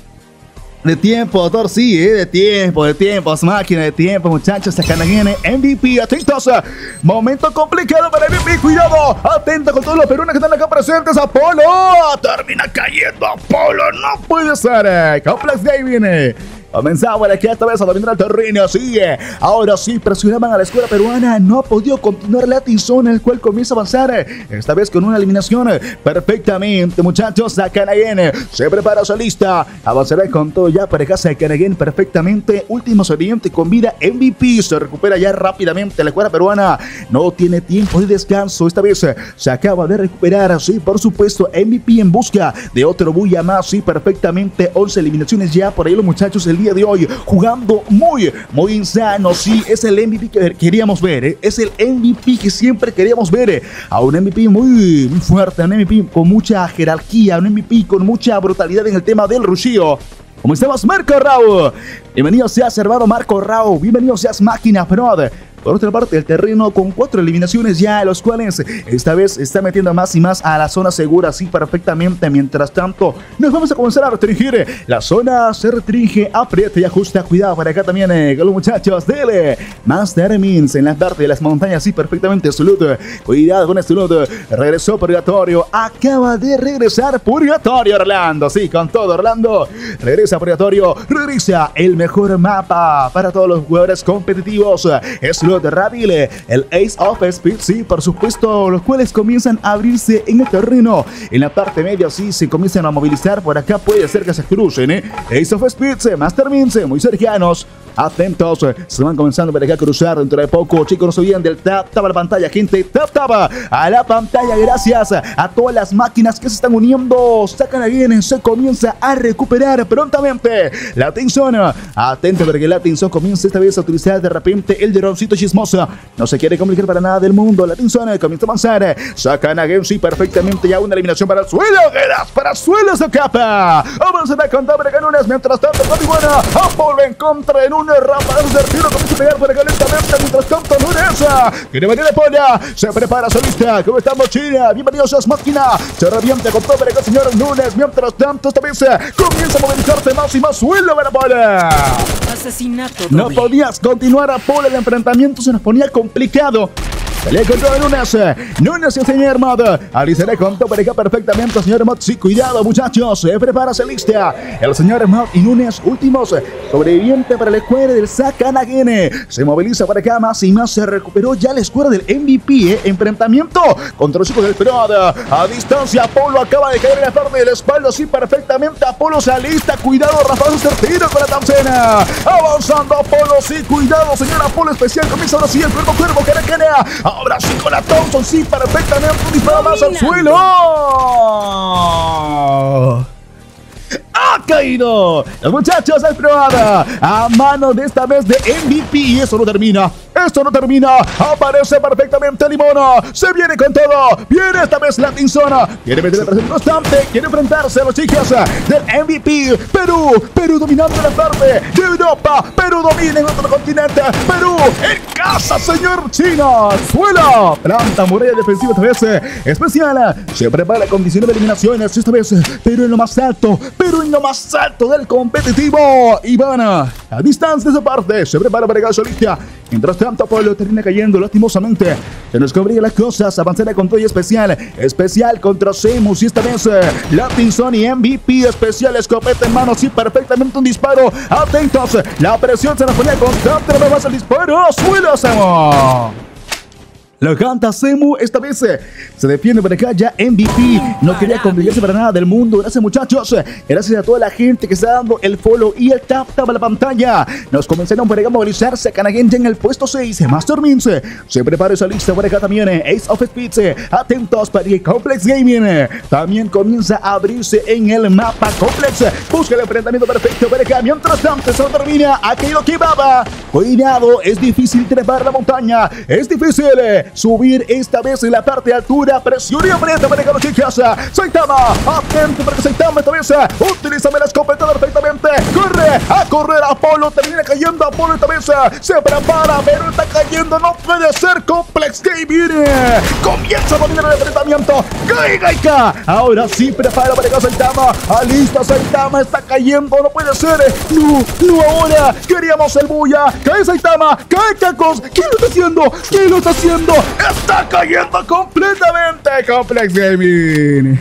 De tiempo, doctor, sí, ¿eh? de tiempo, de tiempo, máquina de tiempo, muchachos. Acá viene M V P, atentos. Momento complicado para M V P, cuidado. Atento con todos los peruanos que están acá presentes. Apolo, termina cayendo Apolo, no puede ser. Complex Gaming. Comenzaba la que esta vez a dominar el terreno, sigue. Ahora sí, presionaban a la escuela peruana. No ha podido continuar la tizona, el cual comienza a avanzar. Esta vez con una eliminación perfectamente, muchachos. Sakanagen se prepara su lista. Avanzará con todo ya para casa de Sakanagen perfectamente. Último sobreviviente con vida. M V P se recupera ya rápidamente. La escuela peruana no tiene tiempo de descanso. Esta vez se acaba de recuperar. Sí, por supuesto, M V P en busca de otro bulla más. Sí, perfectamente. once eliminaciones ya. Por ahí los muchachos el día de hoy jugando muy, muy insano. Sí, es el M V P que queríamos ver, ¿eh? Es el M V P que siempre queríamos ver. A un M V P muy, muy fuerte, un M V P con mucha jerarquía, un M V P con mucha brutalidad en el tema del rusheo. ¿Cómo estamos, Marco Rao? Bienvenido seas, hermano Marco Rao. Bienvenido seas, máquina Prod. Por otra parte, el terreno con cuatro eliminaciones ya, los cuales esta vez está metiendo más y más a la zona segura, así perfectamente. Mientras tanto, nos vamos a comenzar a restringir. La zona se restringe, aprieta y ajusta. Cuidado para acá también, eh, con los muchachos. Dele, Master Means en la parte de las montañas, sí, perfectamente. Salud, cuidado con este salud. Regresó Purgatorio, acaba de regresar Purgatorio, Orlando. Sí, con todo, Orlando. Regresa Purgatorio, regresa el mejor mapa para todos los jugadores competitivos. Es lo de Rabile, el Ace of Speed, sí, por supuesto, los cuales comienzan a abrirse en el terreno. En la parte media, sí, se comienzan a movilizar. Por acá puede ser que se crucen, ¿eh? Ace of Speed, Master Means, muy cercanos. Atentos, se van comenzando por acá a cruzar dentro de poco. Chicos, no se olviden del tap tap a la pantalla, gente. Tap tap a la pantalla. Gracias a todas las máquinas que se están uniendo. Sacan a bien, se comienza a recuperar prontamente la Tinson. Atento porque la Tinson comienza esta vez a utilizar de repente el droncito chismoso. No se quiere complicar para nada del mundo. La Tinson comienza a avanzar. Sacan a Game, sí, perfectamente. Ya una eliminación para el suelo. Geras para el suelo, se capa. Avanzará con doble canones. Mientras tanto, Pati Buena. Apolo en contra en un Núñez, Rafael Certero comienza a pegar por acá lentamente. Mientras tanto, Núñez quiere venir de Polla. Se prepara solista. ¿Cómo estamos, China? Bienvenidos a Máquina. Se reviente con todo por acá, señor Núñez. Mientras tanto, esta vez comienza a movilizarse más y más. Suelo para Polla. Asesinato No doble. podías continuar a Polla. El enfrentamiento se nos ponía complicado. Pelea contra Núñez. Núñez y el señor Mod. Alicia le contó por acá perfectamente, señor Mod. Sí, cuidado, muchachos. Se prepara, se lista. El señor Mod y Núñez, últimos sobrevivientes para la escuadra del Sakanagene. Se moviliza para acá más y más. Se recuperó ya la escuadra del M V P. ¿eh? Enfrentamiento contra los chicos del Prod. A distancia, Apolo acaba de caer en la parte de la espalda. Sí, perfectamente. Apolo se alista. Cuidado, Rafael Certero con la Tamcena. Avanzando, Apolo. Sí, cuidado, señor Apolo especial. Comienza ahora sí el cuerpo, cuerpo, Caracana. Ahora sí con la Thompson, sí, perfectamente. Un disparo más al suelo. ¡Ha caído! Los muchachos han probado a mano de esta vez de M V P. Y eso no termina. Esto no termina. Aparece perfectamente Limona. Se viene con todo. Viene esta vez la Tinzona. Quiere meter el presión constante. Quiere enfrentarse a los chicos del M V P. Perú. Perú dominando la parte de Europa. Perú domina en otro continente. Perú en casa, señor China. Suelo. Planta muralla defensiva esta vez. Especial. Se prepara con diecinueve eliminaciones. Esta vez Perú en lo más alto. Perú en lo más alto del competitivo. Ivana a distancia de esa parte. Se prepara para el solista. Mientras tanto, Apolo termina cayendo lastimosamente. Se nos cubrían las cosas. Avanzará con todo y especial. Especial contra Semus. Y esta vez Latinson y M V P. Especial, escopeta en mano. Sí, perfectamente un disparo. Atentos. La presión se nos ponía constante. No más el disparo. Suelo, Semus. Lo canta Semu, esta vez eh, se defiende por acá ya M V P. No quería complicarse para nada del mundo. Gracias, muchachos. Gracias a toda la gente que está dando el follow y el tap tap a la pantalla. Nos comenzaron por acá a movilizarse. Kanagen ya en el puesto seis. Master Minz se prepara esa lista por acá también. Ace of Speeds. Atentos para el Complex Gaming. También comienza a abrirse en el mapa Complex. Busca el enfrentamiento perfecto por acá. Mientras tanto, se termina. Ha caído Kibaba. Cuidado, es difícil trepar la montaña. Es difícil subir esta vez en la parte de altura. Presión y aprieta para que los chicos. Saitama, atento para que Saitama esta vez utilízame la escopeta perfectamente. Corre a correr Apolo. Termina cayendo Apolo esta vez. Se prepara, pero está cayendo. No puede ser. Complex Gaming comienza a dominar el enfrentamiento. Gai Gaika. Ahora sí prepara para que Saitama. Alista Saitama. Está cayendo. No puede ser. No, no ahora. Queríamos el bulla. Cae Saitama. Cae Cacos. ¿Quién lo está haciendo? ¿Quién lo está haciendo? Está cayendo completamente Complex Gaming.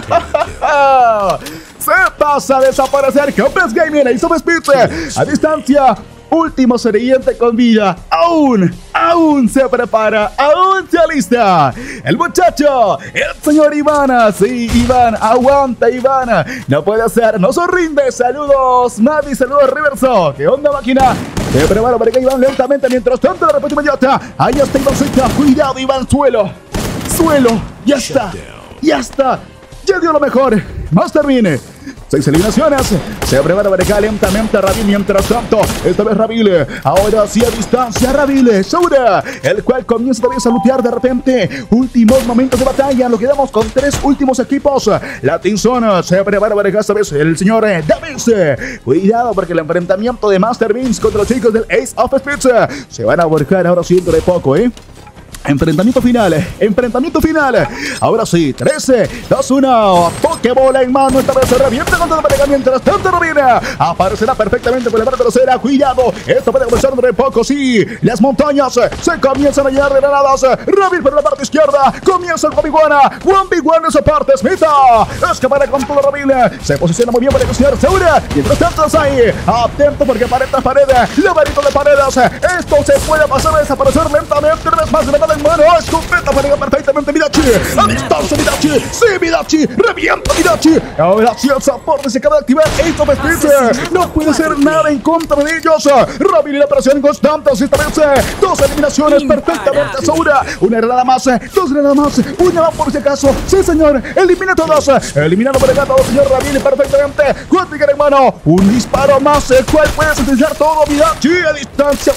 Se pasa a desaparecer Complex Gaming. Hizo Speed a distancia. Último sobreviviente con vida. Aún, aún se prepara. Aún se alista. El muchacho, el señor Ivana. Sí, Iván, aguanta, Ivana. No puede ser, no se rinde. Saludos, Mavi, saludos, Riverso. ¿Qué onda, máquina? Se prepara para que Iván lentamente. Mientras tanto, la respuesta inmediata. Ahí está Iván. Cuidado, Iván. Suelo. Suelo. Ya está. Ya está. Ya dio lo mejor. Master viene. Seis eliminaciones. Se prepara para acá lentamente Ravil. Mientras tanto, esta vez Ravil. Ahora sí a distancia Ravil. Saura. El cual comienza también a lutear de repente. Últimos momentos de batalla. Nos quedamos con tres últimos equipos. La Tinzona se prepara para acá esta vez el señor Davis. Cuidado porque el enfrentamiento de Master Vince contra los chicos del Ace of Speeds se van a volcar ahora sí dentro de poco, ¿eh? Enfrentamiento final, enfrentamiento final. Ahora sí, trece, dos, uno. Pokebola en mano. Esta vez se revienta contra la pareja. Mientras tanto, Robina aparecerá perfectamente por la parte trasera. Cuidado, esto puede comenzar dentro de poco. Sí, las montañas se comienzan a llenar de granadas. Robin por la parte izquierda. Comienza el one v one. one v one en esa parte. Smita escapará con todo Robin. Se posiciona muy bien para negociar. Segura. Mientras tanto, ahí. Atento porque pared tras pared. Laberito de paredes. Esto se puede pasar a desaparecer lentamente. Una vez más, granada en mano. Escopeta para perfectamente Midachi. A distancia Midachi. Sí, Midachi. Revienta Midachi. Ahora sí el soporte se acaba de activar. Ace of Speeds. No puede ser nada en contra de ellos. Robin y la presión constante. Esta vez dos eliminaciones perfectamente. Saura. Una granada más. Dos granadas más. Una más por si acaso. Sí, señor. Elimina a todos. Eliminando por acá todo, señor Robin perfectamente. Cuatro en mano. Un disparo más. El cual puede sentenciar todo. Midachi a distancia.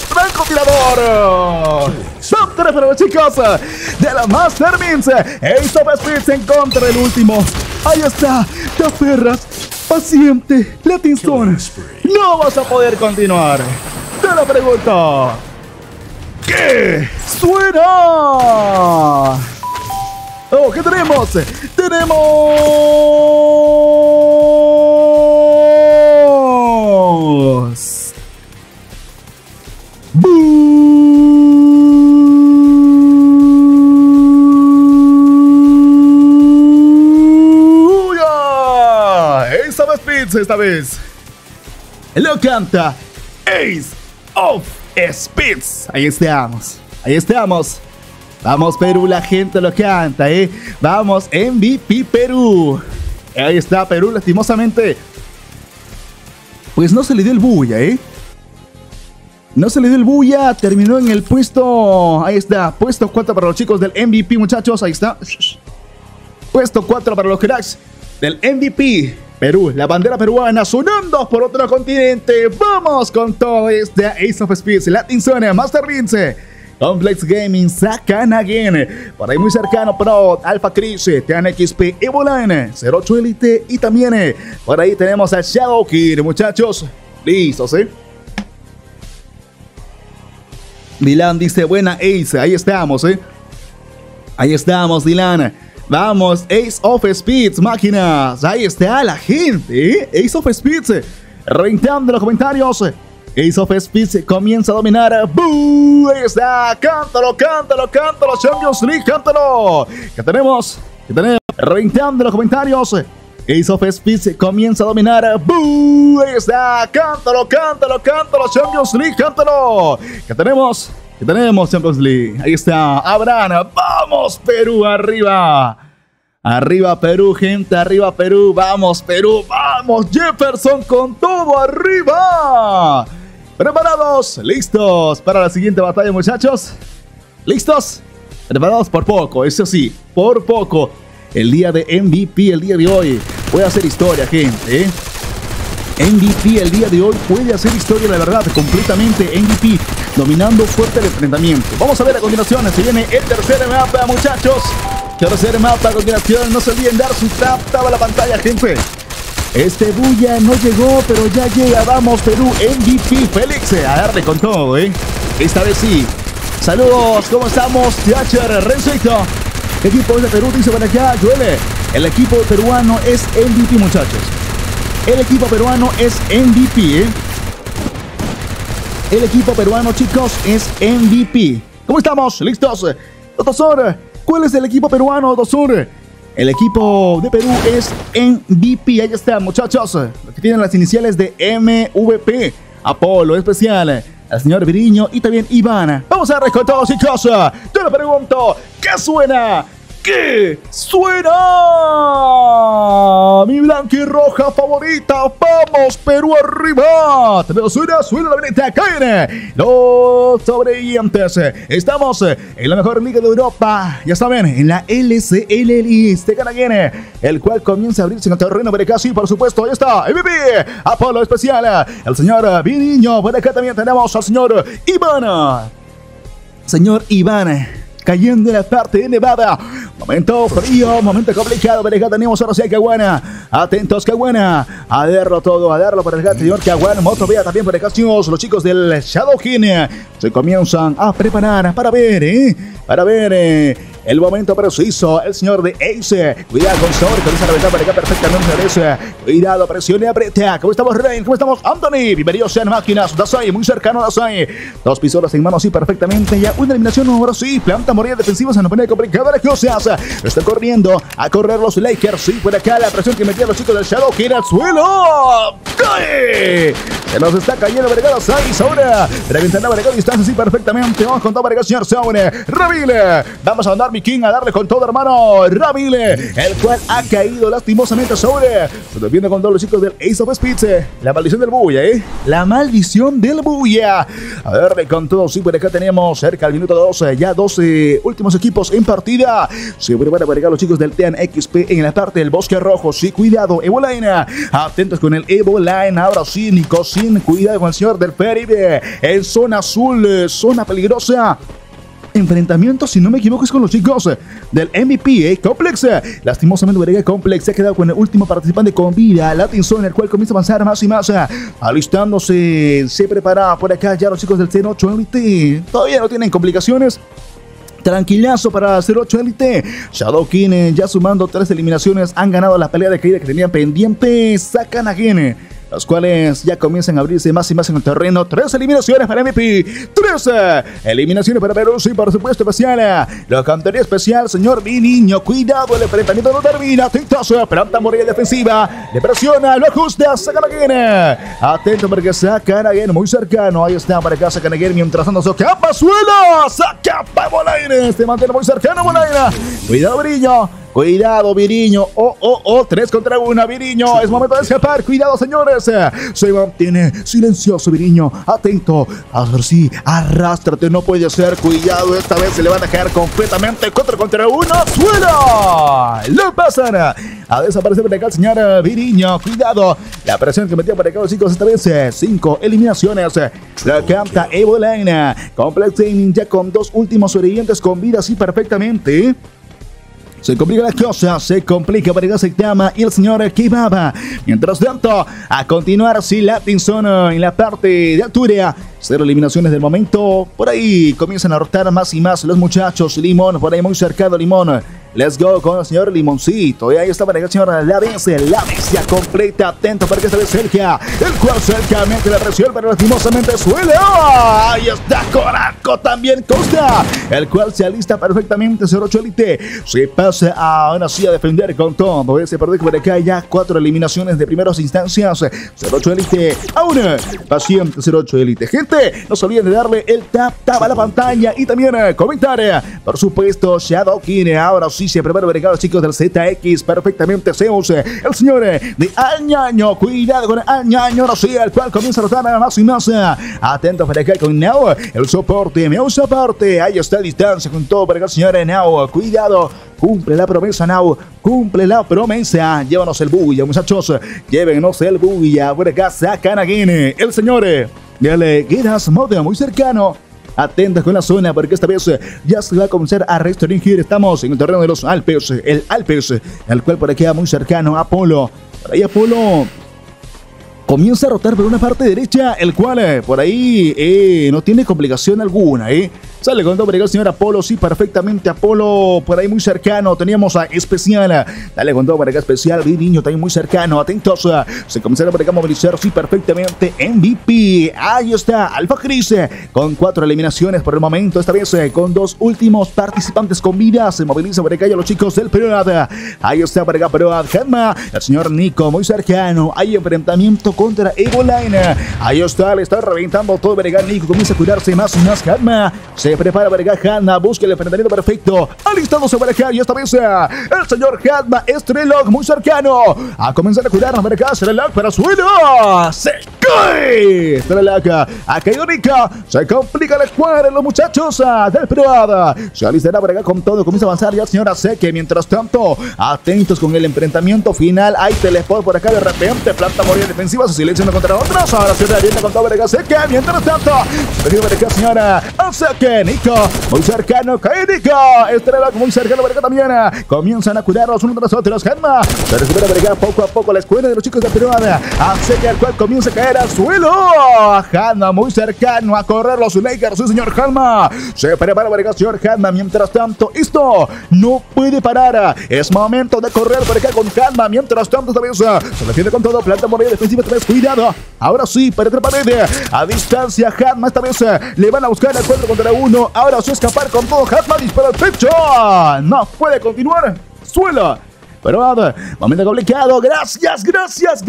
Francotirador. Top tres para los chicos de la Master Minz. Ace of Speeds en contra del último. Ahí está. Te aferras. Paciente. Latinson. No vas a poder continuar. Te Te lo pregunto. ¿Qué suena? Oh, ¿qué tenemos? Tenemos... ¡Buya! Ace of Speeds esta vez. Lo canta Ace of Speeds. Ahí estamos. Ahí estamos. Vamos Perú, la gente lo canta, ¿eh? Vamos, M V P Perú. Ahí está Perú, lastimosamente. Pues no se le dio el bulla, ¿eh? No se le dio el bulla, terminó en el puesto... Ahí está, puesto cuatro para los chicos del M V P, muchachos, ahí está. Puesto cuatro para los cracks del M V P. Perú, la bandera peruana sonando por otro continente. Vamos con todo este Ace of Speeds, Latin Zone, Master Rinse. Complex Gaming, Sacan Again, por ahí muy cercano Pro, Alpha Chris, T N X P, Evoline, cero ocho Elite y también eh, por ahí tenemos a Shadow Kid, muchachos, listos, ¿eh? Dylan dice, buena Ace, ahí estamos, ¿eh? Ahí estamos, Dylan. Vamos, Ace of Speeds, máquinas, ahí está la gente, ¿eh? Ace of Speeds, reventando los comentarios. Ace of Speeds comienza a dominar. ¡Buu! Ahí está. Cántalo, cántalo, cántalo. Champions League, cántalo. ¿Qué tenemos? ¿Qué tenemos? Reventando los comentarios. Ace of Speeds comienza a dominar. ¡Buu! Ahí está. Cántalo, cántalo, cántalo. Champions League, cántalo. ¿Qué tenemos? ¿Qué tenemos, Champions League? Ahí está. Abraham. Vamos, Perú, arriba. Arriba Perú, gente, arriba Perú. Vamos, Perú, vamos. Jefferson con todo arriba. ¿Preparados? ¿Listos para la siguiente batalla, muchachos? ¿Listos? Preparados por poco, eso sí, por poco. El día de M V P, el día de hoy, puede hacer historia, gente, ¿eh? M V P el día de hoy puede hacer historia, la verdad, completamente M V P, dominando fuerte el enfrentamiento. Vamos a ver a continuación, se viene el tercer mapa, muchachos. Tercer mapa a continuación, no se olviden dar su tap, tap a la pantalla, gente. Este bulla no llegó, pero ya llega. Vamos, Perú, M V P, Félix, a darle con todo, ¿eh? Esta vez sí. Saludos, ¿cómo estamos? Teacher, Rencito. ¿Qué equipo es de Perú? Dice por acá, Joel. El equipo peruano es M V P, muchachos. El equipo peruano es M V P, ¿eh? El equipo peruano, chicos, es M V P. ¿Cómo estamos? ¿Listos? Doctor, ¿cuál es el equipo peruano, Doctor? El equipo de Perú es M V P. Ahí está, muchachos. Que tienen las iniciales de M V P. Apolo, especial. El señor Viriño y también Ivana. Vamos a ver con todos, chicos. Yo le pregunto, ¿qué suena? ¿Qué suena? Mi blanquirroja favorita. Vamos, Perú arriba. Tenemos suena, suena la veneta. Caen los sobrevivientes. Estamos en la mejor liga de Europa. Ya saben, en la L C L Liste Canadiense, el cual comienza a abrirse en el terreno de casi, por supuesto. Ahí está, M V P, Apolo especial. El señor Viniño. Por acá también tenemos al señor Ivana. Señor Ivana. Cayendo en la parte de Nevada. Momento frío, momento complicado. Pero acá tenemos ahora sí a Caguana. Atentos, Caguana. A darlo todo, a darlo por el gato, señor Caguana. Moto vea también por acá, los chicos del Shadow King se comienzan a preparar para ver, ¿eh? Para ver, ¿eh? El momento preciso, el señor de Ace. Cuidado con Sor, con esa reventada por acá perfectamente. Ace. Cuidado, presión y aprieta. ¿Cómo estamos, Rain? ¿Cómo estamos, Anthony? Bienvenidos sean máquinas. Dasai, muy cercano, Dasai. Dos pistolas en mano, sí, perfectamente. Ya una eliminación, ahora sí. Planta moría defensiva, se nos pone complicada las cosas. Están corriendo a correr los Lakers. Sí, por acá la presión que metían los chicos del Shadow King al suelo. ¡Cae! Se nos está cayendo Vergara seis ahora. Reventando Vergara distancia, sí, perfectamente. Vamos con todo Vergara, señor Saune. Rabile. Vamos a andar mi King a darle con todo, hermano. Rabile, el cual ha caído lastimosamente sobre. Se nos viene con todos los chicos del Ace of Speeds. La maldición del bulla, ¿eh? La maldición del bulla. A darle con todo. Sí, por acá tenemos cerca del minuto doce. Ya doce últimos equipos en partida. Se prepara para llegar los chicos del T N X P en la parte del bosque rojo. Sí, cuidado, Evoline. Atentos con el Evoline. Ahora sí, Nicosin. Cuidado con el señor del Feribe. En zona azul, zona peligrosa. enfrentamiento, si no me equivoco, es con los chicos del M V P, ¿eh? Complex. Lastimosamente, Verega Complex se ha quedado con el último participante con vida. Latin Zone, el cual comienza a avanzar más y más. Alistándose, se prepara por acá ya los chicos del C ocho Elite. Todavía no tienen complicaciones. Tranquilazo para cero ocho Elite. Shadow King eh, ya sumando tres eliminaciones. Han ganado la pelea de caída que tenían pendiente. Sacan a Gene, los cuales ya comienzan a abrirse más y más en el terreno. Tres eliminaciones para M V P. Tres eliminaciones para Perú. Y por supuesto especial. La cantería especial, señor Viniño. Cuidado, el enfrentamiento no termina. Tintazo, planta morilla defensiva. Le presiona, lo ajusta. Sacan a Gene. Atento porque sacan a Gene muy cercano. Ahí está para acá. Sacan a Gene mientras tanto. Saca suelo. Saca para Bolaina. Se mantiene muy cercano Bolaina. Cuidado, Viriño. Cuidado, Viriño. Oh, oh, oh. Tres contra una, Viriño. Es momento de escapar. Cuidado, señores. Se mantiene silencioso, Viriño. Atento. A ver si arrástrate. No puede ser. Cuidado. Esta vez se le va a dejar completamente. Cuatro contra uno. ¡Suelo! Lo pasan a desaparecer por acá el señor Viriño. Cuidado. La presión que metió por acá los chicos esta vez. Cinco eliminaciones. La canta Evolina. Complex Gaming ya con dos últimos sobrevivientes con vida así perfectamente. Se complica la cosa, se complica para el Sectama y el señor Kebaba. Mientras tanto, a continuar, si Latin Zone en la parte de altura. Cero eliminaciones del momento. Por ahí comienzan a rotar más y más los muchachos. Limón, por ahí muy cercano Limón. Let's go con el señor Limoncito. Y ahí está para el señor La Bestia. La Bestia completa. Atento para que esta vez cerca. El cual cerca mete la presión, pero lastimosamente suele. ¡Oh! Ahí está Coraco también Costa. El cual se alista perfectamente. cero ocho Elite. Se pasa ahora sí a defender con todo. Ese perdido por acá ya cuatro eliminaciones de primeras instancias. cero ocho Elite. Aún paciente cero ocho Elite. Gente, no se olviden de darle el tap tap a la pantalla y también eh, comentar. Eh, por supuesto, Shadow King. Ahora sí se prepara para los chicos del Z X perfectamente. Zeus, eh, el señor eh, de Añaño. Cuidado con Añaño. Ahora sí, el cual comienza a rotar más y más. Eh, atento para acá con Nao. El soporte, Nao soporte. Ahí está a distancia con todo para acá el señor Nao. Cuidado. Cumple la promesa, Nao. Cumple la promesa. Llévanos el bulla, muchachos. Llévenos el bulla. Por acá sacan a Gene. El señor de Guedas Moda muy cercano. Atentos con la zona porque esta vez ya se va a comenzar a restringir. Estamos en el terreno de los Alpes. El Alpes, el cual por aquí va muy cercano. Apolo. Por ahí Apolo comienza a rotar por una parte derecha, el cual eh, por ahí eh, no tiene complicación alguna, ¿eh? Sale con todo por acá el señor Apolo, sí, perfectamente Apolo, por ahí muy cercano. Teníamos a Especial, dale con todo por acá Especial, Viriño también muy cercano, atentos. Se comenzaron por acá a movilizar, sí, perfectamente M V P. Ahí está, Alfa Gris, con cuatro eliminaciones por el momento, esta vez con dos últimos participantes con vida. Se moviliza por acá ya los chicos del Proad. Ahí está por acá Proad, Hanma, el señor Nico muy cercano. Hay enfrentamiento contra Evolina. Ahí está, le está reventando todo por acá. Nico comienza a cuidarse más y más. Hanma se prepara para acá. Hanma busca el enfrentamiento perfecto. Alistándose para acá. Y esta vez el señor Hanma Estrelog muy cercano. A comenzar a cuidarnos para acá. Estrelog para suelo. Se cae. Estrelog ha caído Nico. Se complica la escuadra. Los muchachos del Proad. Se alistará para acá con todo. Comienza a avanzar ya el señor Aseque. Mientras tanto, atentos con el enfrentamiento final. Hay teleport por acá de repente. Planta morir defensiva. Se silenciando contra otros. Ahora se revienta con todo para acá Aseque. Mientras tanto, se viene para acá señora Aseque. Nico muy cercano. Cae Nico. Estrella muy cercano para acá también. Comienzan a cuidarlos unos tras otros. Hanma se recupera para acá poco a poco la escuela de los chicos de Proad. Aseque al cual comienza a caer al suelo. Hanma muy cercano a correr los Lakers. Sí, señor Hanma. Se prepara para acá señor Hanma. Mientras tanto, esto no puede parar. Es momento de correr por acá con Hanma. Mientras tanto, esta vez se defiende con todo. Planta morida defensiva. Esta vez cuidado. Ahora sí, para otra pared. A distancia, Hanma. Esta vez le van a buscar al cuatro contra uno. Ahora sí escapar con todo. Hanma dispara al pecho. No puede continuar. Suela. Pero momento complicado. Gracias, gracias,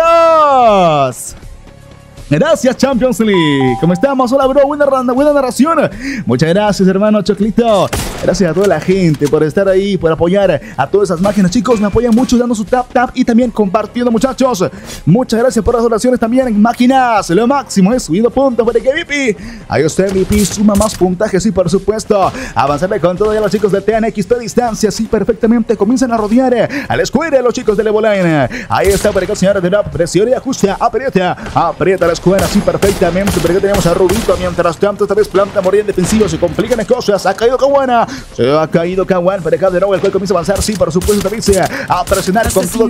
gracias. Gracias, Champions League. ¿Cómo estamos? Hola, bro. Buena, buena narración. Muchas gracias, hermano Choclito. Gracias a toda la gente por estar ahí, por apoyar a todas esas máquinas. Chicos, me apoyan mucho dando su tap tap y también compartiendo, muchachos. Muchas gracias por las oraciones también, máquinas. Lo máximo es subido puntos para que M V P. Ahí está M V P, suma más puntajes y por supuesto avanzarle con todo ya los chicos de T N X P distancia. Sí, perfectamente comienzan a rodear a la escuadra de los chicos de Levoline. Ahí está por acá el señor de la presión y ajusta, aprieta, aprieta la escuadra. Sí, perfectamente. Por acá tenemos a Rubito. Mientras tanto, esta vez planta morir en defensivo. Se complican las cosas. Ha caído Caguana. Se ha caído Caguana. Por acá de nuevo el cual comienza a avanzar. Sí, por supuesto, también se a presionar con todo.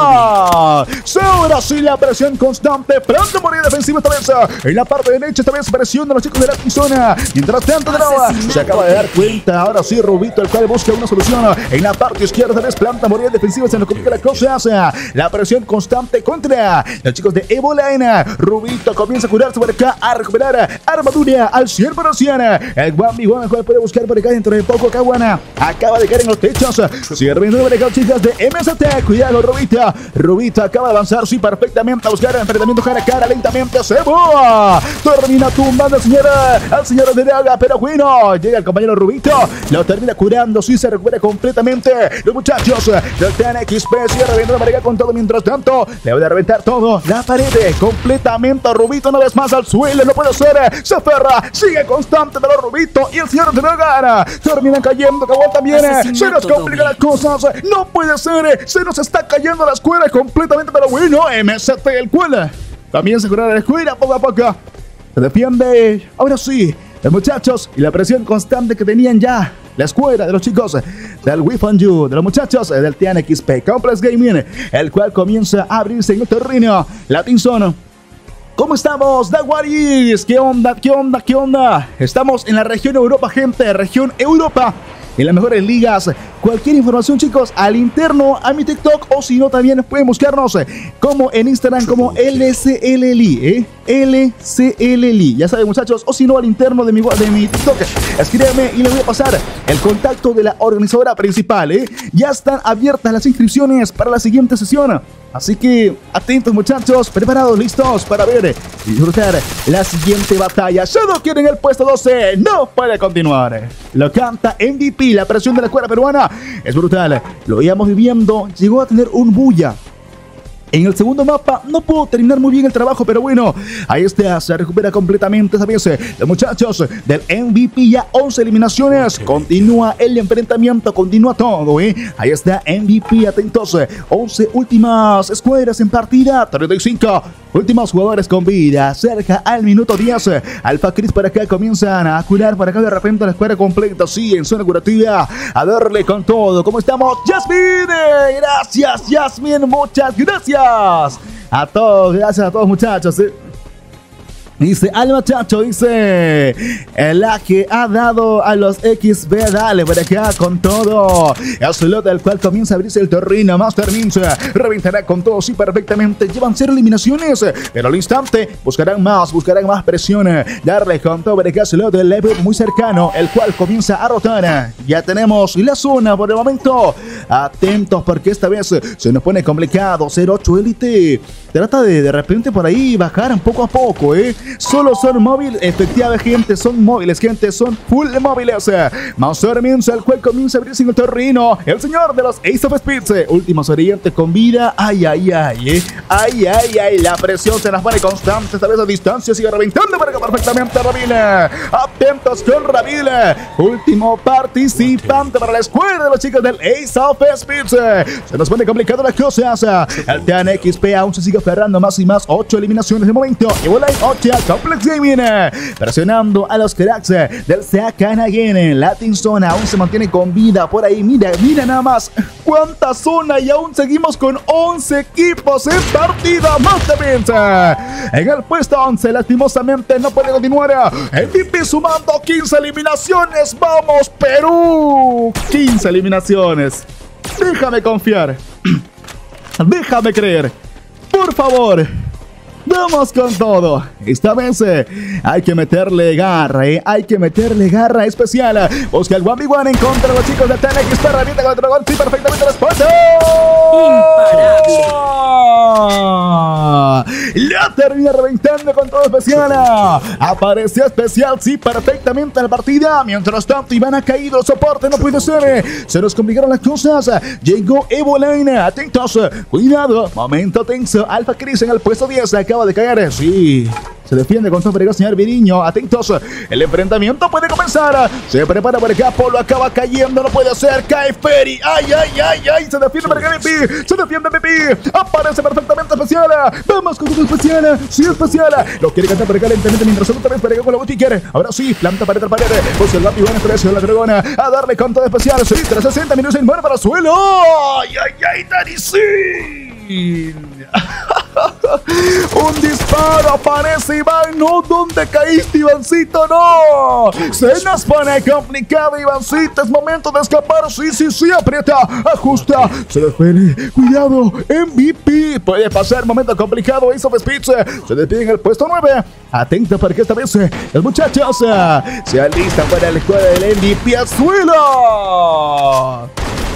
¡Creo! Ahora sí, la presión constante. Planta morir en defensivo esta vez. En la parte derecha, esta vez presión de los chicos de la zona. Mientras tanto, de nuevo se acaba de dar cuenta. Ahora sí, Rubito, el cual busca una solución. En la parte izquierda, esta vez planta morir en defensiva. Se nos complica la cosa. La presión constante contra los chicos de Evoline. Rubito comienza a curarse por acá, a recuperar armadura al cien por ciento. El uno ve uno, el cual puede buscar por acá dentro de poco. Caguana acaba de caer en los techos. Sirviendo por acá, chicas de M S T. Cuidado, Rubito. Rubito acaba de avanzar, sí, perfectamente. A buscar el enfrentamiento cara a cara. Lentamente se va. Termina tumbando al señor, al señor de Daga, pero bueno, llega el compañero Rubito. Lo termina curando, sí, se recupera completamente. Los muchachos del T N X P siguen reviendo la pared con todo. Mientras tanto, le voy a reventar todo. La pared completamente. Rubito una vez más al suelo. No puede ser. Se aferra. Sigue constante de los Rubito. Y el señor de la gana. Terminan cayendo. Caguán también. Se nos complican las cosas. No puede ser. Se nos está cayendo la escuela completamente. Pero bueno, M S T el cual también se cura la escuela poco a poco. Se defiende. Ahora sí. Los muchachos y la presión constante que tenían ya la escuela de los chicos del We Found You, de los muchachos del T N X P Complex Gaming, el cual comienza a abrirse en el terreno Latin Zone. ¿Cómo estamos, Daguaris? ¿Qué onda? ¿Qué onda? ¿Qué onda? Estamos en la región Europa, gente, región Europa. En las mejores ligas. Cualquier información, chicos, al interno, a mi TikTok, o si no, también pueden buscarnos como en Instagram como L C L L I, ¿eh? L C L L I, ya saben, muchachos, o si no, al interno de mi, de mi TikTok. Escríbeme y les voy a pasar el contacto de la organizadora principal, ¿eh? Ya están abiertas las inscripciones para la siguiente sesión. Así que atentos, muchachos, preparados, listos para ver y disfrutar la siguiente batalla. Shadow quiere en el puesto doce, no puede continuar. Lo canta M V P, la presión de la escuadra peruana es brutal. Lo íbamos viviendo, llegó a tener un bulla. En el segundo mapa no pudo terminar muy bien el trabajo, pero bueno, ahí está, se recupera completamente esa vez. Los muchachos del M V P, ya once eliminaciones. Continúa el enfrentamiento, continúa todo, ¿eh? Ahí está M V P, atentos. once últimas escuadras en partida, treinta y cinco últimos jugadores con vida, cerca al minuto diez. Alpha Chris por acá comienzan a curar por acá de repente la escuadra completa, sí, en zona curativa, a darle con todo. ¿Cómo estamos? Jasmine, gracias, Jasmine, muchas gracias. A todos, gracias a todos, muchachos. Dice al muchacho, dice la que ha dado a los X B, dale por acá con todo. El slot del cual comienza a abrirse el terreno. Master Ninja reventará con todo, sí, perfectamente. Llevan cero eliminaciones, pero al instante buscarán más, buscarán más presión. Darle con todo por acá, slot del level muy cercano, el cual comienza a rotar. Ya tenemos la zona por el momento. Atentos porque esta vez se nos pone complicado. cero ocho Elite trata de de repente por ahí bajar un poco a poco, eh. Solo son móviles, efectivamente, gente, son móviles, gente, son full móviles. Monster Mince, el cual comienza a abrirse en el terreno. El señor de los Ace of Spades, últimos orientes con vida. Ay, ay, ay, eh. Ay, ay, ay, la presión se nos pone constante. Esta vez a distancia sigue reventando para acá perfectamente Ravile. Atentos con Ravile. Último participante para la escuela de los chicos del Ace of Spades. Se nos pone complicado las cosas. El T N X P aún se sigue aferrando más y más. ocho eliminaciones de momento. Y vuelve ocho Complex Gaming, presionando a los cracks del Sakanagen. Latin Zone aún se mantiene con vida por ahí. Mira, mira nada más cuánta zona, y aún seguimos con once equipos en partida. Más de veinte. En el puesto once, lastimosamente no puede continuar. M V P sumando quince eliminaciones. Vamos, Perú. quince eliminaciones. Déjame confiar. Déjame creer. Por favor. Vamos con todo. Esta vez eh, hay que meterle garra, eh. Hay que meterle garra especial. Busca el uno ve uno en contra de los chicos de T N X P. Revienta con el dragón. Sí, perfectamente respuesta. Imparable. La termina reventando con todo especial. Apareció especial, sí, perfectamente en la partida. Mientras tanto, Iván ha caído. El soporte no puede ser. Se nos complicaron las cosas. Llegó Evoline. Atentos. Cuidado. Momento tenso. Alpha Chris en el puesto diez. Acaba de caer. Sí. Se defiende con su peligro, señor Viriño. Atentos. El enfrentamiento puede comenzar. Se prepara por acá. Polo acaba cayendo. No puede ser. Cae Ferry. Ay, ay, ay, ay. Se defiende por acá M P. Se defiende M P. Aparece perfectamente especial. Vamos con su especial. Sí, especial. Lo quiere cantar por acá lentamente mientras otra vez por acá con la botiquera. Ahora sí. Planta pared al pared. Pues el lápiz en el precio de la dragona. A darle con todo especial. Sí, trescientos sesenta minutos en muere para el suelo. Ay, ay, ay, Dani. Sí. Un disparo, aparece Iván. No, ¿dónde caíste, Ivancito? No. Se nos pone complicado, Ivancito. Es momento de escapar. Sí, sí, sí. Aprieta, ajusta. Se despide. Cuidado. M V P. Puede pasar. Momento complicado. Ace of Speeds. Se despide en el puesto nueve. Atento para que esta vez los muchachos se alistan para la escuadra del M V P al suelo.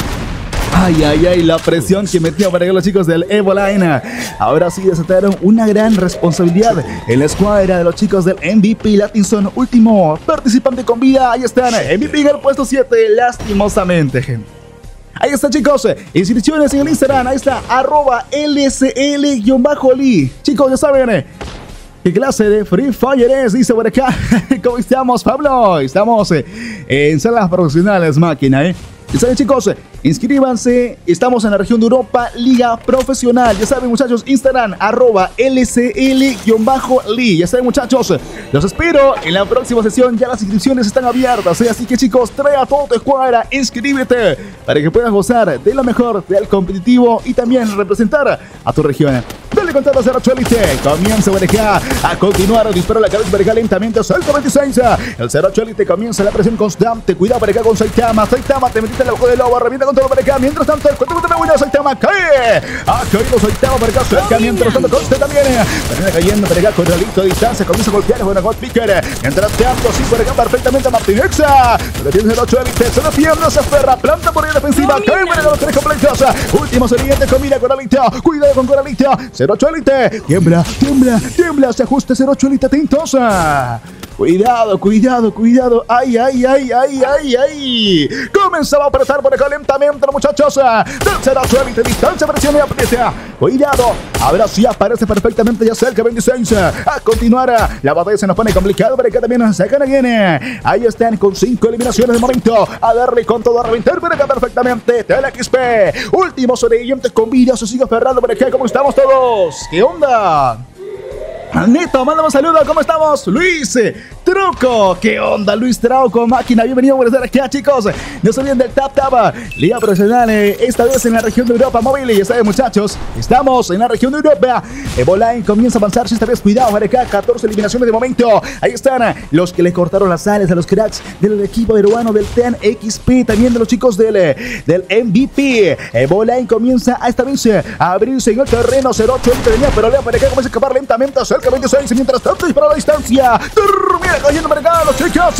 Ay, ay, ay, la presión que metían para los chicos del Evoline. Ahora sí desataron una gran responsabilidad en la escuadra de los chicos del M V P Latinson. Último participante con vida. Ahí están. M V P en el puesto siete, lastimosamente. Ahí está, chicos. Inscripciones en el Instagram. Ahí está, arroba L S L-Lee. Chicos, ya saben. ¿Qué clase de Free Fire es? Dice por acá. ¿Cómo estamos, Pablo? Estamos en salas profesionales, máquina, ¿eh? Ya saben, chicos, inscríbanse. Estamos en la región de Europa, Liga Profesional. Ya saben, muchachos, Instagram, arroba L C L-Lee. Ya saben, muchachos, los espero en la próxima sesión. Ya las inscripciones están abiertas, ¿eh? Así que, chicos, trae a toda tu escuadra, inscríbete para que puedas gozar de lo mejor del competitivo y también representar a tu región. Dale con todo a Cero ocho Elite. Comienza por acá a continuar. Disparo la cabeza por acá lentamente. Salto veintiséis. El Cero ocho Elite comienza la presión constante. Cuidado por acá con Saitama. Saitama, te metiste en el ojo del lobo. Revienta con todo por acá. Mientras tanto, el cuento de buena Saitama cae. Ha caído Saitama por acá cerca. Mientras tanto, Conste también. Termina cayendo por acá. Corralito a distancia. Comienza a golpear. Buena God Picker. Mientras tanto, sí por acá perfectamente Martinex. Se defiende el ocho Elite. Se defiende. Se aferra. Planta por ahí defensiva. Cae por acá los tres completos. Último siguiente. Combina Corralito. Cuidado con Corralito. Cero ocho Elite. Tiembla, tiembla, tiembla. Se ajusta Cero ocho Elite. Atentos. Cuidado, cuidado, cuidado. Ay, ay, ay, ay, ay, ay. Comenzaba a apretar por acá lentamente, muchachos. Del Cero ocho Elite. Distancia, presión y aprieta. Cuidado. Ahora sí aparece perfectamente ya cerca veintiséis. A continuar. La batalla se nos pone complicada. Por acá también se gana viene. Ahí están con cinco eliminaciones de momento. A darle con todo a reventar por acá perfectamente. Tela X P. Último sobreviviente con vida. Se sigue aferrando por acá. ¿Cómo estamos todos? ¿Qué onda? Neto, mándame un saludo, ¿cómo estamos? Luis Truco, ¿qué onda? Luis Trauco, máquina, bienvenido por estar aquí, chicos. No se olviden del Tap Tap, Liga Profesional, eh, esta vez en la región de Europa móvil. Y ya saben, muchachos, estamos en la región de Europa. Evoline comienza a avanzarse esta vez, cuidado, para acá, catorce eliminaciones de momento. Ahí están los que le cortaron las alas a los cracks del equipo peruano del T E N X P, también de los chicos del, del M V P. Evoline comienza a esta vez a abrirse en el terreno. Cero ocho tenía, pero lea para acá, comienza a escapar lentamente. Cerca veintiséis, mientras tanto dispara la distancia. Termina cayendo para acá los chicos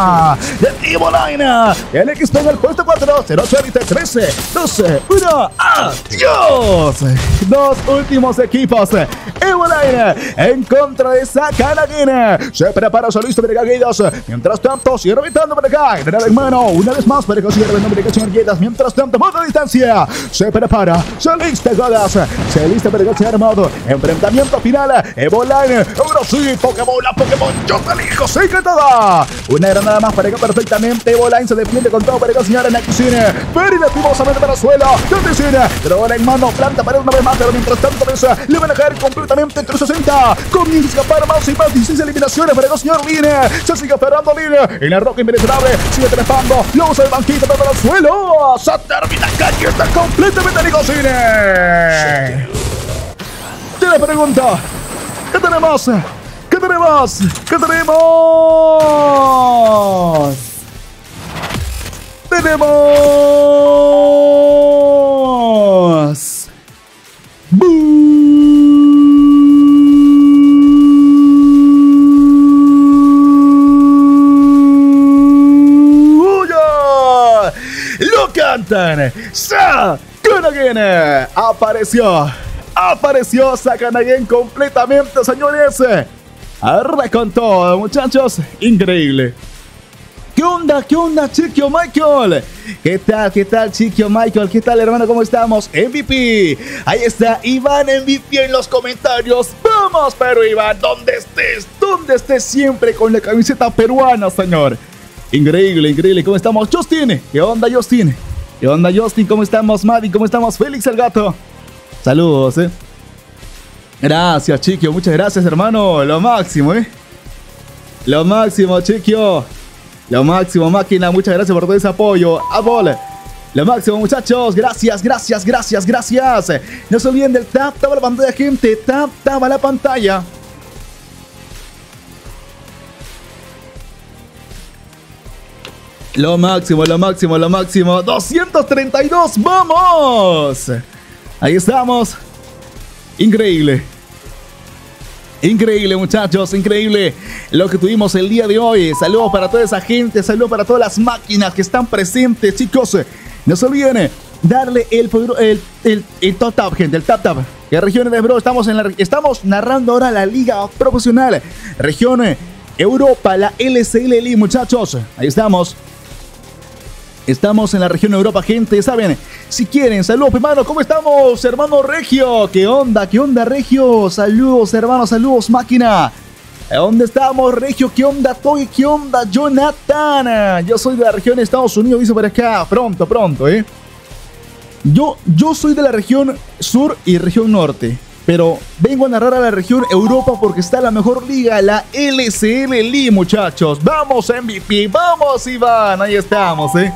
de Evoline. El X P en el puesto cuatro. Cero ocho Elite. Trece, doce, uno. ¡Adiós! Dos últimos equipos. Evoline en contra de Sakanagin. Se prepara solista para acá, Guidos. Mientras tanto, sigue reventando para acá. General en mano. Una vez más para que siga reventando para acá, señor Guidas. Mientras tanto, modo de distancia. Se prepara. Se lista, Godas. Se lista para acá, señor Modo. Enfrentamiento final. Evoline. Ahora sí, Pokémon, la Pokémon. Yo te elijo. Sí que toda. Una granada más para acá perfectamente. Evoline se defiende con todo para acá, señor Nakishine. Ferry lastimosamente para el suelo. Nakishine. Droga en mano. Planta para una vez más. Pero mientras tanto, le van a caer completamente trescientos sesenta. Comienza a escapar más y más. dieciséis eliminaciones para el señor Line. Se sigue aferrando Line. En la roca impenetrable. Sigue trepando. Lo usa el banquito para el suelo. Se termina cayendo completamente Nakishine. Te le pregunto. ¿Qué tenemos? ¿Qué tenemos? ¿Qué tenemos? Tenemos ¡Buya! Lo cantan. Sakanagin apareció. Apareció Sakanagen completamente, señores. Arre con todo, muchachos. Increíble. ¿Qué onda? ¿Qué onda, Chiquio Michael? ¿Qué tal? ¿Qué tal, Chiquio Michael? ¿Qué tal, hermano? ¿Cómo estamos? M V P. Ahí está Iván M V P en los comentarios. Vamos, pero Iván, ¿dónde estés? ¿Dónde estés siempre con la camiseta peruana, señor? Increíble, increíble. ¿Cómo estamos? Justin. ¿Qué onda, Justin? ¿Qué onda, Justin? ¿Cómo estamos, Maddie? ¿Cómo estamos? Félix el Gato. Saludos, eh. Gracias, Chiquio. Muchas gracias, hermano. Lo máximo, eh. Lo máximo, Chiquio. Lo máximo, máquina. Muchas gracias por todo ese apoyo. A bola. Lo máximo, muchachos. Gracias, gracias, gracias, gracias. No se olviden del tap, tap a la pantalla, gente. Tap, tap a la pantalla. Lo máximo, lo máximo, lo máximo. doscientos treinta y dos. ¡Vamos! Ahí estamos. Increíble. Increíble, muchachos, increíble lo que tuvimos el día de hoy. Saludos para toda esa gente, saludos para todas las máquinas que están presentes, chicos. No se olviden darle el, el, el, el top tap, gente, el tap tap. ¿Qué regiones de bro? Estamos, en la, estamos narrando ahora la liga profesional. Región Europa, la L C L L I, muchachos. Ahí estamos. Estamos en la región Europa, gente, ¿saben? Si quieren, saludos, hermano, ¿cómo estamos, hermano Regio? ¿Qué onda? ¿Qué onda, Regio? Saludos, hermano, saludos, máquina. ¿Dónde estamos, Regio? ¿Qué onda, Toy? ¿Qué onda, Jonathan? Yo soy de la región de Estados Unidos, dice por acá. Pronto, pronto, ¿eh? Yo, yo soy de la región sur y región norte, pero vengo a narrar a la región Europa porque está la mejor liga, la L C L L I, muchachos. ¡Vamos, M V P! ¡Vamos, Iván! Ahí estamos, ¿eh?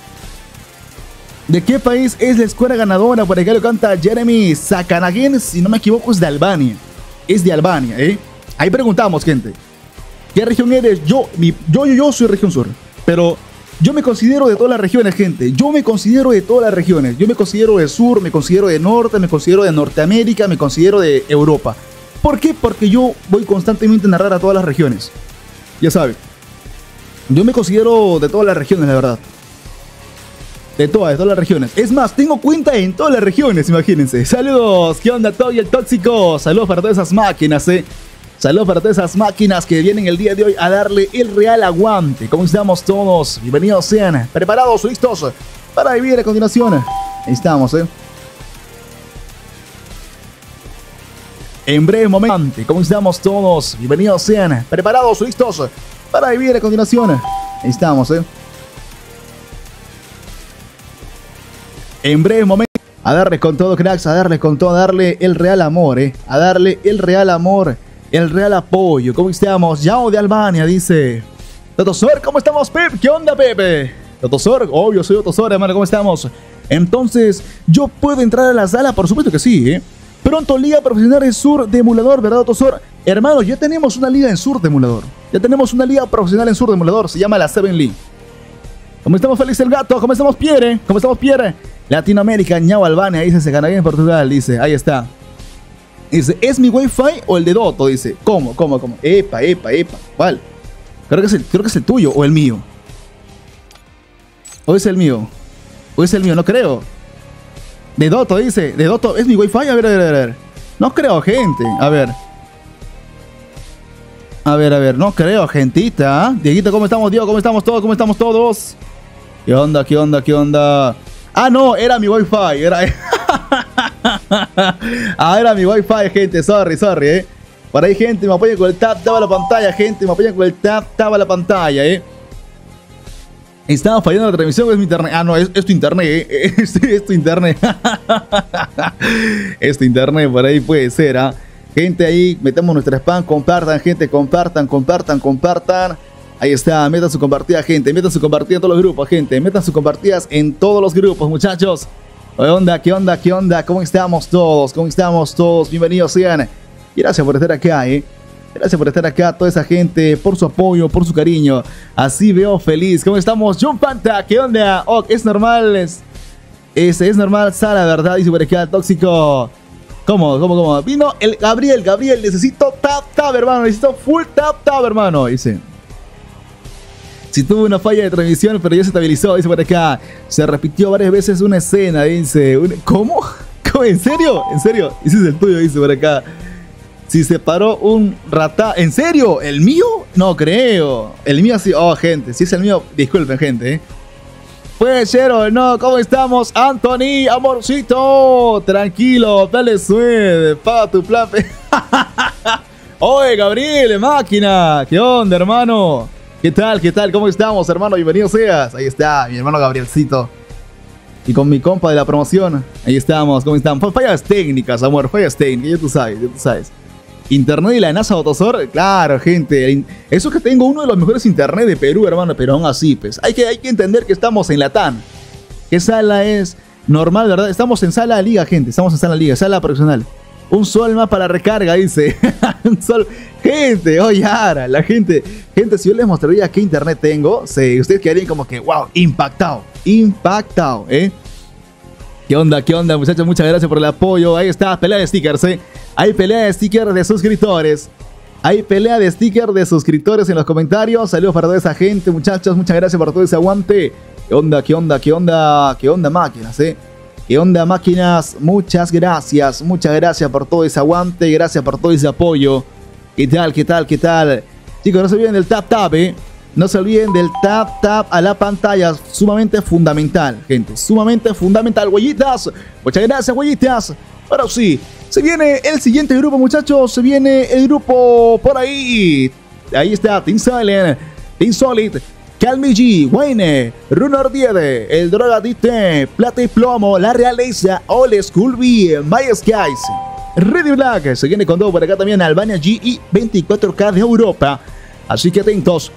¿De qué país es la escuadra ganadora? Por acá lo canta Jeremy Sakanagen, si no me equivoco es de Albania. Es de Albania, ¿eh? Ahí preguntamos, gente. ¿Qué región eres? Yo, mi, yo, yo, yo soy región sur. Pero yo me considero de todas las regiones, gente. Yo me considero de todas las regiones. Yo me considero de sur, me considero de norte, me considero de Norteamérica, me considero de Europa. ¿Por qué? Porque yo voy constantemente a narrar a todas las regiones. Ya saben. Yo me considero de todas las regiones, la verdad. De todas, de todas las regiones. Es más, tengo cuenta en todas las regiones, imagínense. Saludos, ¿qué onda, Toy el Tóxico? Saludos para todas esas máquinas, eh. Saludos para todas esas máquinas que vienen el día de hoy a darle el real aguante. ¿Cómo estamos todos? Bienvenidos sean. ¿Preparados, listos? Para vivir a continuación. Ahí estamos, eh. En breve momento, ¿cómo estamos todos? Bienvenidos sean. ¿Preparados, listos? Para vivir a continuación. Ahí estamos, eh. En breve momento, a darle con todo, cracks, a darle con todo, a darle el real amor, eh. A darle el real amor, el real apoyo. ¿Cómo estamos? Yao de Albania, dice. Totosor, ¿cómo estamos, Pep? ¿Qué onda, Pepe? Totosor, obvio, soy Totosor, hermano, ¿cómo estamos? Entonces, ¿yo puedo entrar a la sala? Por supuesto que sí, eh. Pronto, Liga Profesional en Sur de Emulador, ¿verdad, Totosor? Hermano, ya tenemos una liga en Sur de Emulador. Ya tenemos una liga profesional en Sur de Emulador, se llama la Seven League. ¿Cómo estamos, Félix el Gato? ¿Cómo estamos, Pierre? ¿Cómo estamos, Pierre? Latinoamérica, ñao Albania, dice, se gana bien en Portugal, dice, ahí está. Dice, ¿es mi wifi o el de Doto? Dice, ¿cómo, cómo, cómo? Epa, epa, epa, ¿cuál? Creo que es el, creo que es el tuyo o el mío. ¿O es el mío? ¿O es el mío? No creo. De Doto, dice, de Doto, ¿es mi wifi? A ver, a ver, a ver. No creo, gente, a ver. A ver, a ver, no creo, gentita. Dieguito, ¿cómo estamos, Diego? ¿Cómo estamos todos? ¿Cómo estamos todos? ¿Qué onda, qué onda, qué onda? Ah, no, era mi wifi, era... ah, era mi wifi, gente, sorry, sorry, eh. Por ahí, gente, me apoyan con el tap, tap a la pantalla, gente, me apoyan con el tap, tap a la pantalla, eh. Estaba fallando la transmisión, es mi internet. Ah, no, es, es tu internet, eh. Es, es tu internet. Es tu internet, por ahí puede ser, ah. ¿eh? Gente, ahí metemos nuestra spam, compartan, gente, compartan, compartan, compartan. Ahí está, metan su compartida, gente, metan su compartida en todos los grupos, gente, metan sus compartidas en todos los grupos, muchachos. ¿Qué onda, qué onda, qué onda? ¿Cómo estamos todos? ¿Cómo estamos todos? Bienvenidos sean. Y gracias por estar acá, eh. Gracias por estar acá, toda esa gente, por su apoyo, por su cariño. Así veo feliz. ¿Cómo estamos? John Panta, ¿qué onda? Oh, es normal, es, es, es normal, Sara, ¿verdad? Dice por acá, Tóxico. ¿Cómo, cómo, cómo? Vino el Gabriel, Gabriel, necesito tap, tap, hermano, necesito full tap, tap, hermano, dice. Si tuvo una falla de transmisión, pero ya se estabilizó, dice por acá. Se repitió varias veces una escena, dice. ¿Cómo? ¿Cómo? ¿En serio? ¿En serio? Ese es el tuyo, dice por acá. Si se paró un rata... ¿En serio? ¿El mío? No creo. El mío sí... Oh, gente. Si es el mío... Disculpen, gente, ¿eh? Puede ser o no. ¿Cómo estamos? Anthony, amorcito. Tranquilo. Dale suave. Paga tu plan. Oye, Gabriel, máquina. ¿Qué onda, hermano? ¿Qué tal? ¿Qué tal? ¿Cómo estamos, hermano? Bienvenido seas. Ahí está, mi hermano Gabrielcito. Y con mi compa de la promoción. Ahí estamos. ¿Cómo están? Fallas técnicas, amor. Fallas técnicas. Ya tú sabes, ya tú sabes. Internet y la NASA Autosor. Claro, gente. Eso que tengo uno de los mejores internet de Perú, hermano. Pero aún así, pues. Hay que, hay que entender que estamos en la T A N. ¿Qué sala es? Normal, ¿verdad? Estamos en sala de liga, gente. Estamos en sala de liga. Sala profesional. Un sol más para recarga, dice. Un sol. Gente, oye, ahora, la gente. Gente, si yo les mostraría qué internet tengo, sí, ustedes quedarían como que, wow, impactado. Impactado, ¿eh? ¿Qué onda, qué onda, muchachos? Muchas gracias por el apoyo. Ahí está, pelea de stickers, ¿eh? Hay pelea de stickers de suscriptores. Hay pelea de stickers de suscriptores en los comentarios. Saludos para toda esa gente, muchachos. Muchas gracias por todo ese aguante. ¿Qué onda, qué onda, qué onda, qué onda, máquinas, eh? ¿Qué onda, máquinas? Muchas gracias. Muchas gracias por todo ese aguante. Gracias por todo ese apoyo. ¿Qué tal, qué tal, qué tal? Chicos, no se olviden del tap tap, ¿eh? No se olviden del tap tap a la pantalla. Sumamente fundamental, gente. Sumamente fundamental. Huellitas. Muchas gracias, huellitas. Ahora sí, se viene el siguiente grupo, muchachos. Se viene el grupo por ahí. Ahí está, Team Silent, Team Solid, Calmi G, Wayne, Runar Diede, El Drogadite, Plata y Plomo, La Realeza, Old School B, My Skies, Ready Black. Se viene con todo por acá también Albania G y veinticuatro K de Europa. Así que atentos.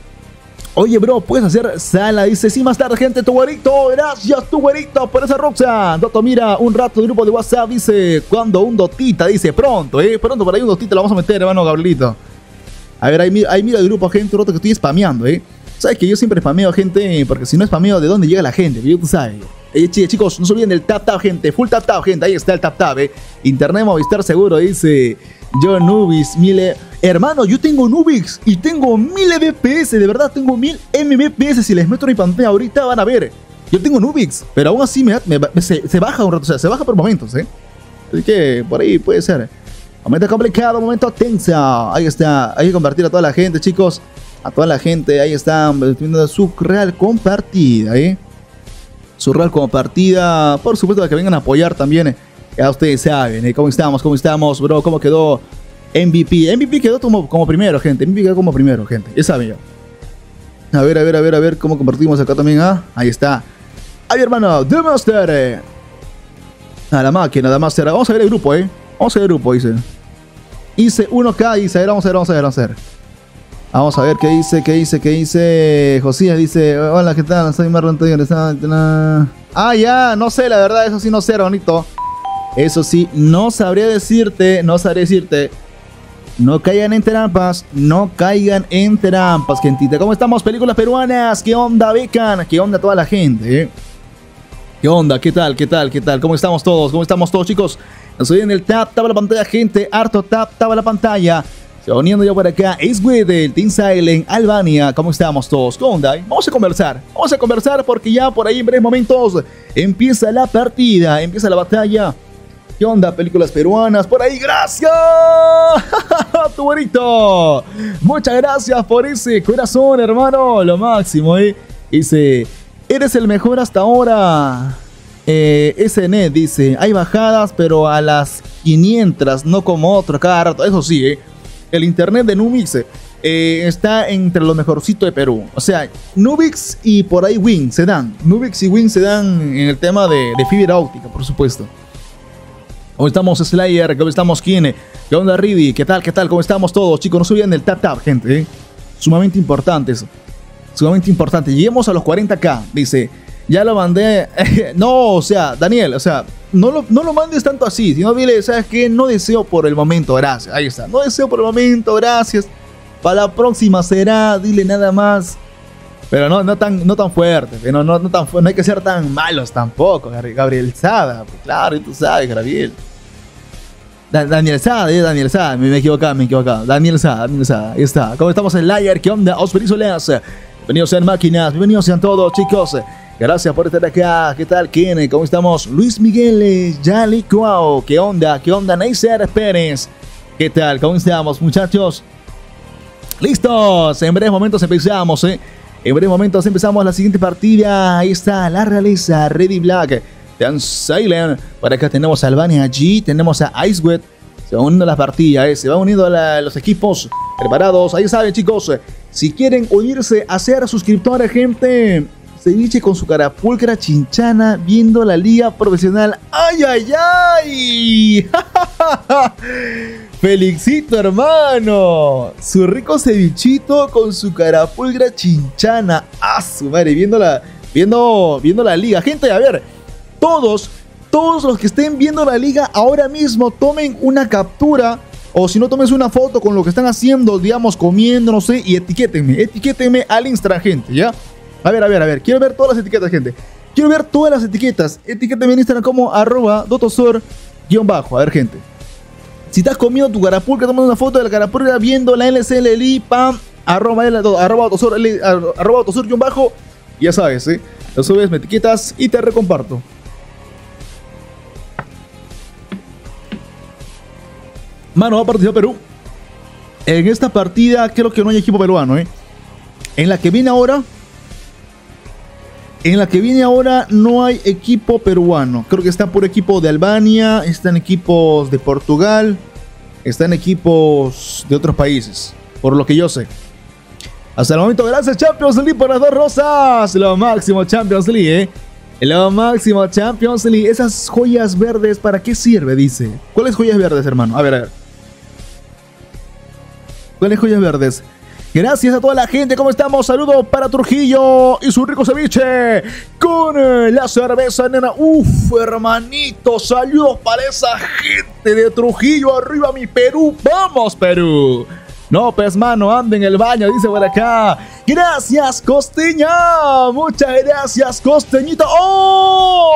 Oye, bro, ¿puedes hacer sala? Dice, sí, más tarde, gente, tu güerito. Gracias, tu güerito, por esa roxa. Doto, mira, un rato de grupo de WhatsApp. Dice, cuando un dotita. Dice, pronto, eh. Pronto por ahí un dotita lo vamos a meter, hermano Gabrielito. A ver, ahí, ahí mira el grupo, gente, un rato que estoy spameando, eh. Sabes que yo siempre spameo, gente, porque si no spameo, ¿de dónde llega la gente? Yo, tú sabes. Eh, chicos, no se olviden del tap tap, gente. Full tap tap, gente. Ahí está el tap tap, eh. Internet Movistar seguro, dice yo Nubis, mil... Hermano, yo tengo Nubix y tengo mil M V P S, de verdad, tengo mil M V P S. Si les meto en mi pantalla ahorita van a ver. Yo tengo Nubix, pero aún así me, me, se, se baja un rato, o sea, se baja por momentos, ¿eh? Así que por ahí puede ser. Momento complicado, momento tensa. Ahí está, hay que compartir a toda la gente, chicos. A toda la gente, ahí están viendo su real compartida, ¿eh? Su real compartida. Por supuesto que vengan a apoyar también, ¿eh? Ya ustedes saben, ¿eh? ¿Cómo estamos? ¿Cómo estamos, bro? ¿Cómo quedó M V P? M V P quedó como, como primero, gente. M V P quedó como primero, gente. Ya saben ya. A ver, a ver, a ver, a ver cómo compartimos acá también, ¿ah? Ahí está. Ahí, hermano, The Master. Eh. A la máquina, The Master. Vamos a ver el grupo, ¿eh? Vamos a ver el grupo, dice. Hice uno K, dice. A ver, vamos a ver, vamos a ver, vamos a ver. Vamos a ver qué dice, qué dice, qué dice. Josías dice, hola, ¿qué tal? Soy Marlon Toyo. Ah, ya, no sé, la verdad, eso sí no sé, bonito. Eso sí, no sabría decirte, no sabría decirte. No caigan en trampas, no caigan en trampas, gentita. ¿Cómo estamos, películas peruanas? ¿Qué onda, Becan? ¿Qué onda toda la gente? ¿Eh? ¿Qué onda? ¿Qué tal? ¿Qué tal? ¿Qué tal? ¿Cómo estamos todos? ¿Cómo estamos todos, chicos? Nos oyen el tap, tap a la pantalla, gente. Harto tap, tap a la pantalla. Se va uniendo ya por acá. Ace Weddle, Team Silent, Albania. ¿Cómo estamos todos? ¿Qué onda? Vamos a conversar. Vamos a conversar porque ya por ahí en breves momentos empieza la partida, empieza la batalla. ¿Qué onda? Películas peruanas. Por ahí, gracias. Tu bonito. Muchas gracias por ese corazón, hermano. Lo máximo, ¿eh? Dice, eres el mejor hasta ahora. Eh, S N dice, hay bajadas, pero a las quinientas, no como otro cada rato. Eso sí, ¿eh? El internet de Nubix eh, está entre los mejorcitos de Perú. O sea, Nubix y por ahí Win se dan. Nubix y Win se dan en el tema de, de fibra óptica, por supuesto. ¿Cómo estamos, Slayer? ¿Cómo estamos, Kine? ¿Qué onda, Rivi? ¿Qué tal? ¿Qué tal? ¿Cómo estamos todos? Chicos, no se olviden del tap tap, gente, ¿eh? Sumamente importante eso. Sumamente importante. Lleguemos a los cuarenta K, dice. Ya lo mandé. No, o sea, Daniel, o sea, no lo, no lo mandes tanto así. Sino dile, ¿sabes qué? No deseo por el momento, gracias. Ahí está. No deseo por el momento, gracias. Para la próxima será, dile nada más. Pero no, no, tan, no tan fuerte, no, no, no, tan, no hay que ser tan malos tampoco, Gabriel Sada, pues claro, tú sabes, Gabriel. Da, Daniel Sada, eh, Daniel Sada, me, me equivocaba, me equivocaba. Daniel Sada, Daniel Sada, ahí está. ¿Cómo estamos en Layer? ¿Qué onda? Osferizo Leas, Bienvenidos sean máquinas, bienvenidos sean todos, chicos. Gracias por estar acá. ¿Qué tal, Ken? ¿Cómo estamos? Luis Miguel Yalicuao. ¿Qué onda? ¿Qué onda, Neisser Pérez? ¿Qué tal? ¿Cómo estamos, muchachos? ¡Listos! En breves momentos empezamos, ¿eh? En breves momentos empezamos la siguiente partida. Ahí está la realeza Ready Black. Dan Silent. Por acá tenemos a Albania allí. Tenemos a Icewet. Se van uniendo las partidas, ¿eh? Se van uniendo la, los equipos preparados. Ahí saben, chicos. Si quieren unirse a ser suscriptores, gente, Ceviche con su cara pulcra chinchana viendo la liga profesional. ¡Ay, ay, ay! Felixito, hermano. Su rico cevichito con su cara pulcra chinchana. ¡Ah, su madre! Viendo la, viendo, viendo la liga. Gente, a ver. Todos, todos los que estén viendo la liga ahora mismo, tomen una captura. O si no, tomes una foto con lo que están haciendo, digamos, comiendo, no sé, y etiquétenme, etiquétenme al Instagram, gente, ¿ya? A ver, a ver, a ver, quiero ver todas las etiquetas, gente. Quiero ver todas las etiquetas. Etiquétenme en Instagram como arroba dotosor guión bajo. A ver, gente. Si estás comiendo tu carapulca, tomando una foto de la carapulca, viendo la L C L I, pam, arroba, arroba dotosor, arroba dotosor guión bajo, ya sabes, ¿eh? Lo subes, me etiquetas y te recomparto. Mano, va a participar Perú. En esta partida creo que no hay equipo peruano, ¿eh? En la que viene ahora... En la que viene ahora no hay equipo peruano. Creo que está por equipo de Albania, están equipos de Portugal, están equipos de otros países, por lo que yo sé. Hasta el momento, gracias Champions League por las dos rosas. Lo máximo Champions League, ¿eh? Lo máximo Champions League. Esas joyas verdes, ¿para qué sirve? Dice. ¿Cuáles joyas verdes, hermano? A ver, a ver. ¿Cuáles joyas verdes? Gracias a toda la gente, ¿cómo estamos? Saludos para Trujillo y su rico ceviche con eh, la cerveza, nena. Uf, hermanito, saludos para esa gente de Trujillo. Arriba mi Perú, vamos Perú. No, pues mano, anda en el baño, dice por acá. Gracias, Costeña. Muchas gracias, Costeñita. ¡Oh!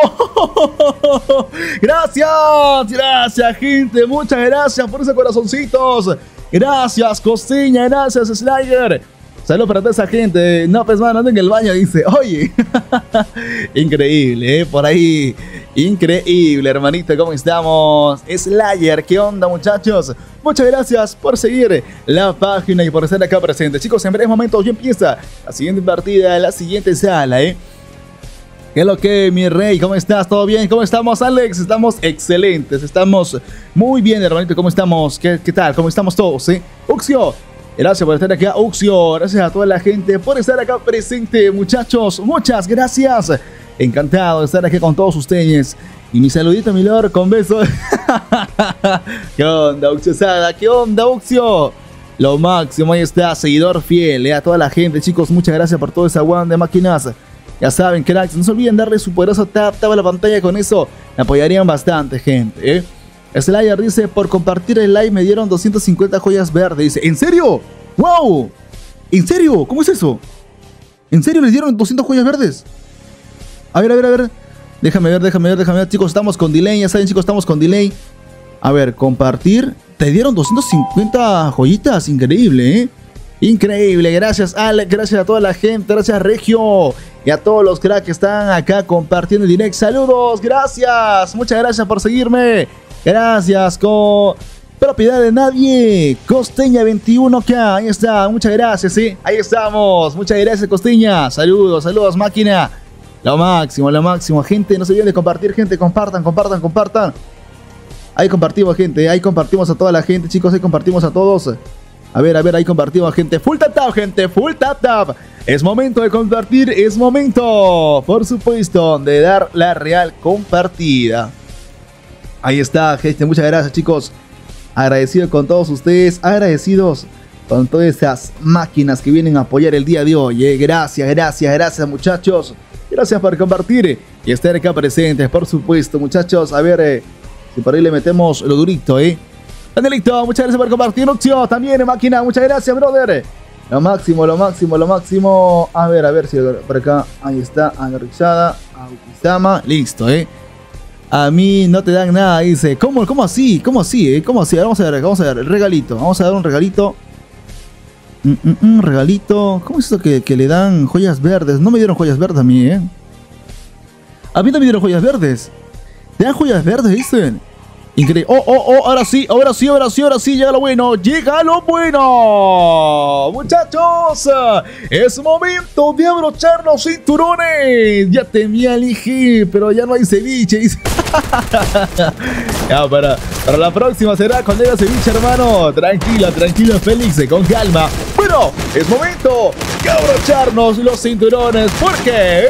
Gracias, gracias, gente. Muchas gracias por esos corazoncitos. Gracias, Costeña. Gracias, Slider. Saludos para toda esa gente. No, pues mano, anda en el baño, dice. Oye. Increíble, ¿eh? Por ahí. Increíble, hermanito, ¿cómo estamos? Slayer, ¿qué onda, muchachos? Muchas gracias por seguir la página y por estar acá presente. Chicos, en breves momentos ya empieza la siguiente partida, la siguiente sala, ¿eh? ¿Qué es lo que, mi rey? ¿Cómo estás? ¿Todo bien? ¿Cómo estamos, Alex? Estamos excelentes, estamos muy bien, hermanito. ¿Cómo estamos? ¿Qué, qué tal? ¿Cómo estamos todos, eh? Uxio, gracias por estar acá, Uxio. Gracias a toda la gente por estar acá presente, muchachos. Muchas gracias. Encantado de estar aquí con todos ustedes. Y mi saludito, mi lord, con besos. ¿Qué onda, Uxio Sada? ¿Qué onda, Uxio? Lo máximo, ahí está, seguidor fiel, ¿eh? A toda la gente, chicos. Muchas gracias por todo ese aguante de máquinas. Ya saben, cracks, no se olviden darle su poderoso tap, tap a la pantalla. Con eso me apoyarían bastante, gente, ¿eh? Slayer dice, por compartir el live me dieron doscientas cincuenta joyas verdes. Dice, ¿en serio? ¡Wow! ¿En serio? ¿Cómo es eso? ¿En serio les dieron doscientas joyas verdes? A ver, a ver, a ver. Déjame ver, déjame ver, déjame ver. Chicos, estamos con delay. Ya saben, chicos, estamos con delay. A ver, compartir. Te dieron doscientas cincuenta joyitas. Increíble, ¿eh? Increíble. Gracias, Alex. Gracias a toda la gente. Gracias, Regio. Y a todos los cracks que están acá compartiendo el direct. Saludos. Gracias. Muchas gracias por seguirme. Gracias. Con propiedad de nadie. Costeña veintiuno K. Ahí está. Muchas gracias, ¿sí? Ahí estamos. Muchas gracias, Costeña. Saludos, saludos, máquina. Lo máximo, lo máximo. Gente, no se olviden de compartir, gente. Compartan, compartan, compartan. Ahí compartimos, gente. Ahí compartimos a toda la gente, chicos. Ahí compartimos a todos. A ver, a ver, ahí compartimos, gente. Full tap tap, gente. Full tap tap. Es momento de compartir. Es momento, por supuesto, de dar la real compartida. Ahí está, gente. Muchas gracias, chicos. Agradecido con todos ustedes. Agradecidos con todas esas máquinas que vienen a apoyar el día de hoy, ¿eh? Gracias, gracias, gracias, muchachos. Gracias por compartir y estar acá presentes, por supuesto, muchachos. A ver, eh, si por ahí le metemos lo durito, ¿eh? Danielito, muchas gracias por compartir. Opción también, máquina, muchas gracias, brother. Lo máximo, lo máximo, lo máximo. A ver, a ver si por acá, ahí está, agarrizada, Aukisama, listo, ¿eh? A mí no te dan nada, dice. ¿Cómo, cómo así? ¿Cómo así, eh? ¿Cómo así? Vamos a ver, vamos a ver, el regalito. Vamos a dar un regalito. Mm, mm, mm, regalito. ¿Cómo es eso que, que le dan joyas verdes? No me dieron joyas verdes a mí, ¿eh? A mí no me dieron joyas verdes. ¿Te dan joyas verdes, dicen? Increíble. Oh, oh, oh, ahora sí, ahora sí, ahora sí, ahora sí, llega lo bueno, llega lo bueno. Muchachos, es momento de abrochar los cinturones. Ya temía el I G, pero ya no hay ceviche. Ya, para, para la próxima será cuando haya ceviche, hermano. Tranquila, tranquila, Félix, con calma. Bueno, es momento de abrocharnos los cinturones. ¿Por qué?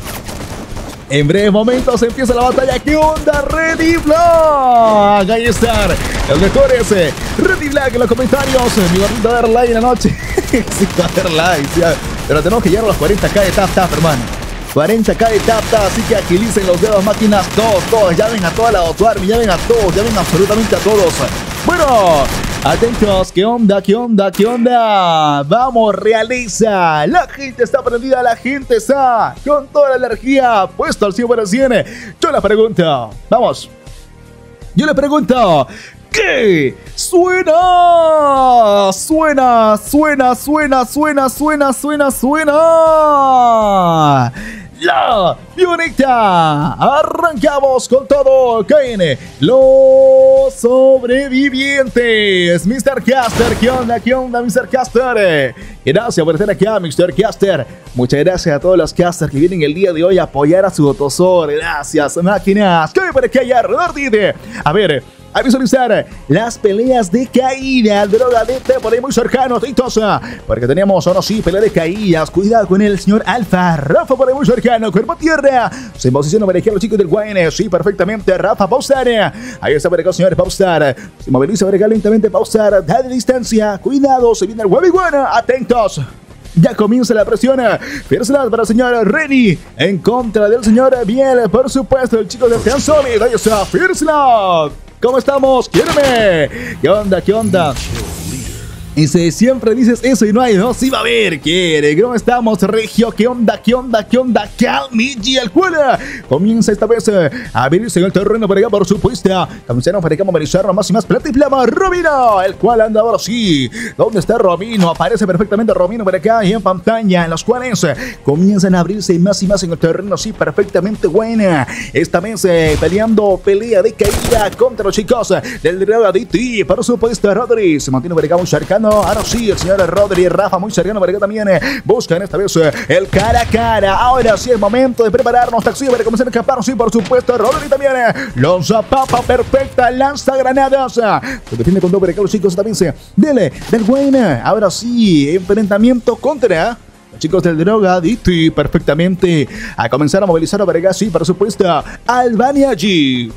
En breves momentos empieza la batalla. ¿Qué onda, Ready Black? Ahí están los mejores. Ready Black en los comentarios. Mi gordito va a dar like en la noche. Sí, va a dar like. Sí, pero tenemos que llegar a los cuarenta K de tap tap, hermano. cuarenta K de tap tap. Así que agilicen los dedos, máquinas. Todos, todos. Llamen a toda la Otuarmi. Llamen a todos. Llamen absolutamente a todos. Bueno, atentos, ¿qué onda? ¿Qué onda? ¿Qué onda? Vamos, realiza. La gente está prendida, la gente está con toda la energía puesto al cien por cien. Yo le pregunto, vamos. Yo le pregunto, ¿qué suena? Suena, suena, suena, suena, suena, suena, suena. La Violeta. Arrancamos con todo. Caen los sobrevivientes. mister Caster, ¿qué onda? ¿Qué onda, mister Caster? Gracias por estar acá, mister Caster. Muchas gracias a todos los casters que vienen el día de hoy a apoyar a su Otosor. Gracias, máquinas. ¿Qué hay por acá ya? A ver, a visualizar las peleas de caída. Drogadete por ahí muy cercano, atentos, porque teníamos, ahora sí, pelea de caídas. Cuidado con el señor Alfa. Rafa por ahí muy cercano, cuerpo a tierra. Se posiciona para los chicos del Guayne. Sí, perfectamente, Rafa Pausar. Ahí está para acá el señor Pausar. Se moviliza para acá lentamente Pausar. Da de distancia, cuidado, se viene el Guayne. Atentos. Ya comienza la presión. Fiercelas para el señor Reni en contra del señor Biel. Por supuesto, el chico de Team Solid. Ahí está, Fiercelas. ¿Cómo estamos? ¡Quiéreme! ¿Qué onda? ¿Qué onda? Y si siempre dices eso y no hay, ¿no? Sí va a haber, quiere. ¿Cómo estamos, Regio? ¿Qué onda? ¿Qué onda? ¿Qué onda? Calmigi, el cual comienza esta vez a abrirse en el terreno para acá, por supuesto. Comenzaron para acá a movilizar más y más plata y plama. Romino, el cual anda ahora sí. ¿Dónde está Romino? Aparece perfectamente Romino para acá y en pantalla, en los cuales comienzan a abrirse más y más en el terreno. Sí, perfectamente buena. Esta vez eh, peleando pelea de caída contra los chicos del Drogaditi. Por supuesto, Rodri se mantiene para acá muy cercano. Ahora sí, el señor Rodri y Rafa muy cercano para acá también. Eh, buscan esta vez eh, el cara a cara. Ahora sí es momento de prepararnos. Taxi para comenzar a escapar. Sí, por supuesto, Rodri también. Eh, lanza papa perfecta. Lanza granadas. Se defiende con doble acá los chicos también. Se dele del Wayne. Ahora sí, enfrentamiento contra los chicos del Drogaditi. Perfectamente. A comenzar a movilizar para acá. Sí, por supuesto, Albania G.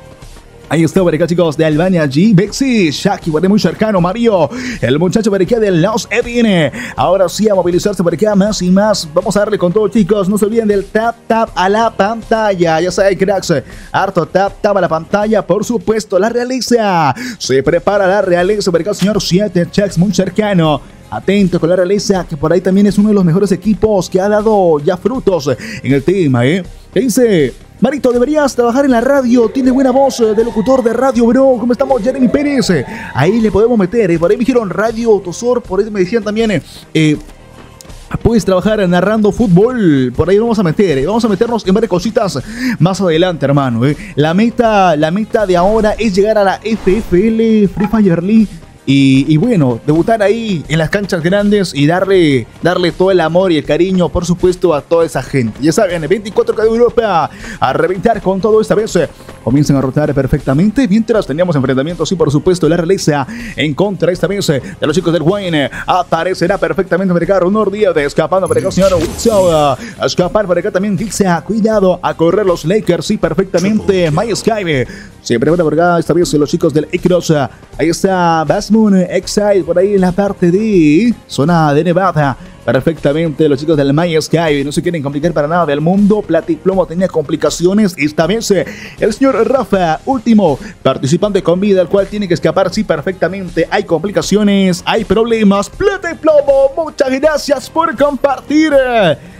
Ahí está para acá, chicos, de Albania G. Bexi, Shaki, por muy cercano, Mario. El muchacho para acá de Los Edine. Ahora sí, a movilizarse por acá más y más. Vamos a darle con todo, chicos. No se olviden del tap, tap a la pantalla. Ya saben, cracks. Harto tap, tap a la pantalla. Por supuesto, la realeza. Se prepara la realeza para acá, señor siete checks, muy cercano. Atento con la realeza, que por ahí también es uno de los mejores equipos que ha dado ya frutos en el tema, ¿eh? ¿Qué dice? Marito, deberías trabajar en la radio. Tiene buena voz de locutor de radio, bro. ¿Cómo estamos? Jeremy Pérez. Ahí le podemos meter. ¿eh? Por ahí me dijeron radio, Otosor. Por ahí me decían también... Eh, eh, puedes trabajar narrando fútbol. Por ahí vamos a meter. ¿eh? Vamos a meternos en varias cositas más adelante, hermano. ¿eh? La meta, la meta de ahora es llegar a la F F L, Free Fire League. Y, y bueno, debutar ahí en las canchas grandes y darle, darle todo el amor y el cariño, por supuesto, a toda esa gente. Ya saben, veinticuatro K de Europa a reventar con todo esta vez. Comienzan a rotar perfectamente. Mientras teníamos enfrentamientos, y por supuesto, la realeza en contra esta vez de los chicos del Wayne. Aparecerá perfectamente para acá Runor Díaz, escapando para acá, señor Wilson. A escapar para acá también Dixa. Cuidado a correr los Lakers, sí, perfectamente. My Sky. Siempre van por acá esta vez los chicos del Icros. Ahí está Basmoon, Exile, por ahí en la parte de zona de Nevada. Perfectamente los chicos del My Sky. No se quieren complicar para nada del mundo. Platiplomo tenía complicaciones. Esta vez el señor Rafa, último participante con vida, el cual tiene que escapar. Sí, perfectamente. Hay complicaciones, hay problemas. Platiplomo, muchas gracias por compartir.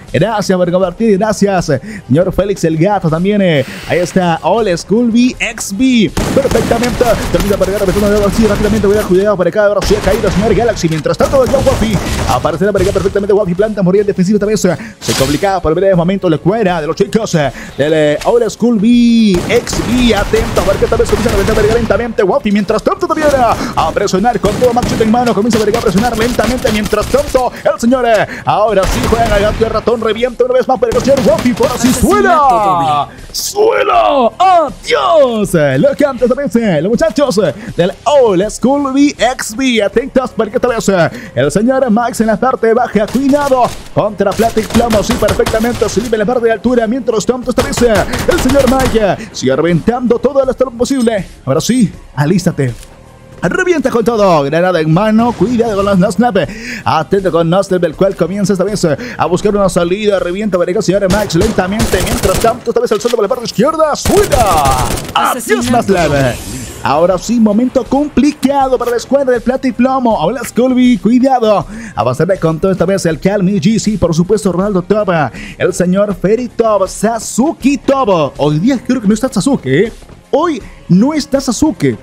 Gracias por compartir, gracias. Señor Félix el Gato también. Eh. Ahí está, Old School V X B. Perfectamente. Termina para cargar, metiendo de así rápidamente. Voy a cuidar para acá. Ahora sí ha caído el señor Galaxy. Mientras tanto, el Wafi aparecerá para acá perfectamente. Wafi planta, morir el defensivo también. Se complicaba por ver el momento la cuera de los chicos del Old School V X B. Atento a ver que tal vez comienzan a vender para lentamente. Wafi, mientras tanto, también a presionar con todo Max en mano. Comienza a presionar lentamente. Mientras tanto, el señor ahora sí juega al gato y el ratón. Revienta una vez más para el señor Wafi. Por así suela. ¡Suela! ¡Adiós! Lo canta también los muchachos del Old School V X B. Atentos porque esta vez el señor Max en la parte baja. Cuidado contra Plastic Plomo. Sí, perfectamente. Se libre en la parte de altura. Mientras tanto, esta vez el señor Mike sigue reventando todo el estado posible. Ahora sí, alístate. Revienta con todo, granada en mano, cuidado con los Nosnap, atento con Nosnap, el cual comienza esta vez a buscar una salida, revienta para el señor Max lentamente, mientras tanto esta vez el salto por la parte izquierda, suena, adiós Nosnap. Ahora sí, momento complicado para la escuadra del Plata y Plomo. Hola Sculby, cuidado. Avanzarle con todo esta vez el Calmi G C, por supuesto Ronaldo Top, el señor Ferry Top, Sasuke Top. Hoy día creo que no está Sasuke, ¿eh? Hoy no está Sasuke.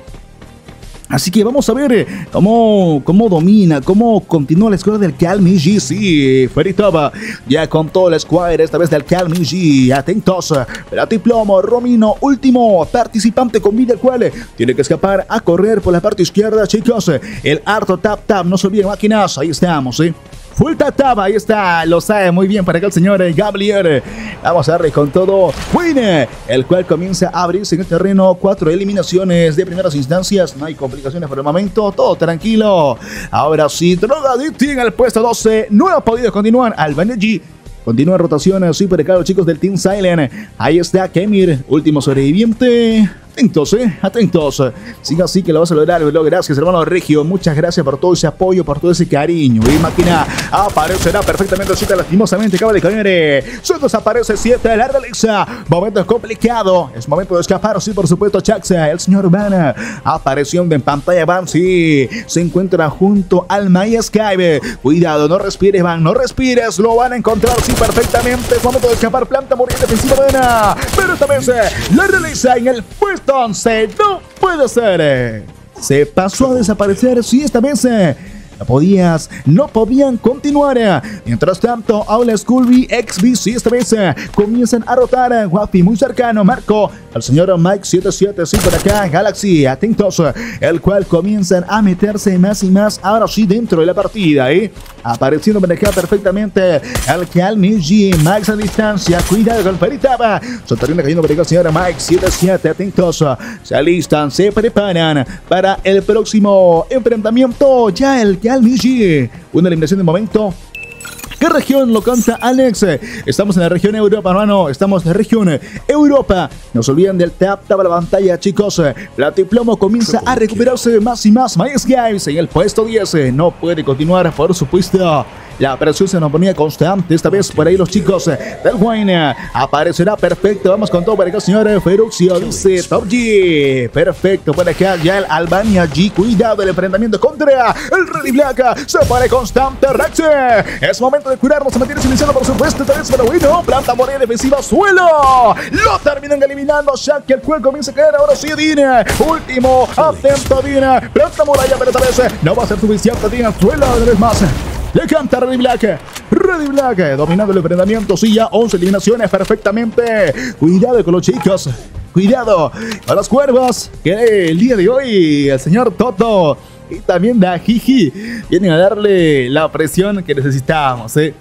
Así que vamos a ver cómo, cómo domina, cómo continúa la escuadra del Calmi G. Sí, Feritova ya con toda la escuadra, esta vez del Calmi G. Atentos, Plata y Plomo, Romino, último participante con vida, el cual tiene que escapar a correr por la parte izquierda, chicos. El harto tap tap, no se olviden máquinas, ahí estamos, ¿eh? Full tap, ahí está, lo sabe muy bien para acá el señor Gabriel. Vamos a darle con todo. Win, el cual comienza a abrirse en el terreno. Cuatro eliminaciones de primeras instancias. No hay complicaciones por el momento, todo tranquilo. Ahora sí, Drogadicti en el puesto doce. No ha podido continuar. Albaneji continúa en rotación. Super caro, chicos del Team Silent. Ahí está Kemir, último sobreviviente. Atentos, eh, atentos. Siga así que lo vas a lograr, lo gracias, hermano Regio. Muchas gracias por todo ese apoyo, por todo ese cariño. Y máquina aparecerá perfectamente siete, lastimosamente acaba de caer. Solo aparece siete, la Alexa. Momento complicado. Es momento de escapar, sí, por supuesto, Chaxa. El señor Van apareció en pantalla. Van, sí, se encuentra junto al My Skype. Cuidado, no respires, Van, no respires. Lo van a encontrar, sí, perfectamente. Es momento de escapar. Planta morir defensiva, Van. Pero esta vez la realiza en el puesto once. No puede ser. Se pasó a desaparecer. Sí, esta vez no podías, no podían continuar. Mientras tanto, Old School V X B, sí, esta vez comienzan a rotar. Wafi muy cercano, Marco, el señor Mike setenta y siete, sí, por acá, Galaxy, atentos, el cual comienzan a meterse más y más, ahora sí, dentro de la partida, ¿eh? Apareciendo por acá perfectamente el Calmi G, Max a distancia, cuidado con Feritaba. Se termina cayendo por acá el señor Mike setenta y siete, atentos, se alistan, se preparan para el próximo enfrentamiento. Ya el Calmi G, una eliminación de momento. ¿Qué región lo canta Alex? Estamos en la región Europa, hermano. Estamos en la región Europa. No se olviden del tap tap a la pantalla, chicos. Plata y Plomo comienza a recuperarse más y más. Miles Guys en el puesto diez. No puede continuar, por supuesto. La presión se nos ponía constante. Esta vez por ahí los chicos del Wayne. Aparecerá perfecto. Vamos con todo para acá, señor Feruxio. Dice Top G. Perfecto. Por acá ya el Albania G. Cuidado el enfrentamiento contra el Ready Black. Se pone constante. Rex. Es momento de curarnos. Se mantiene silenciado, por supuesto. Esta vez pero bueno. Planta morir defensiva. Suelo. Lo terminan eliminando. Shaq. El cual comienza a caer. Ahora sí, Dina. Último. Atento, Dina. Planta muralla. Pero esta vez no va a ser suficiente. Dina. Suelo. Una vez más. Le canta Ready Black. Ready Black dominando el enfrentamiento. Sí, ya once eliminaciones perfectamente. Cuidado con los chicos. Cuidado con los cuervos. Que el día de hoy el señor Toto y también Dajiji vienen a darle la presión que necesitábamos, ¿eh?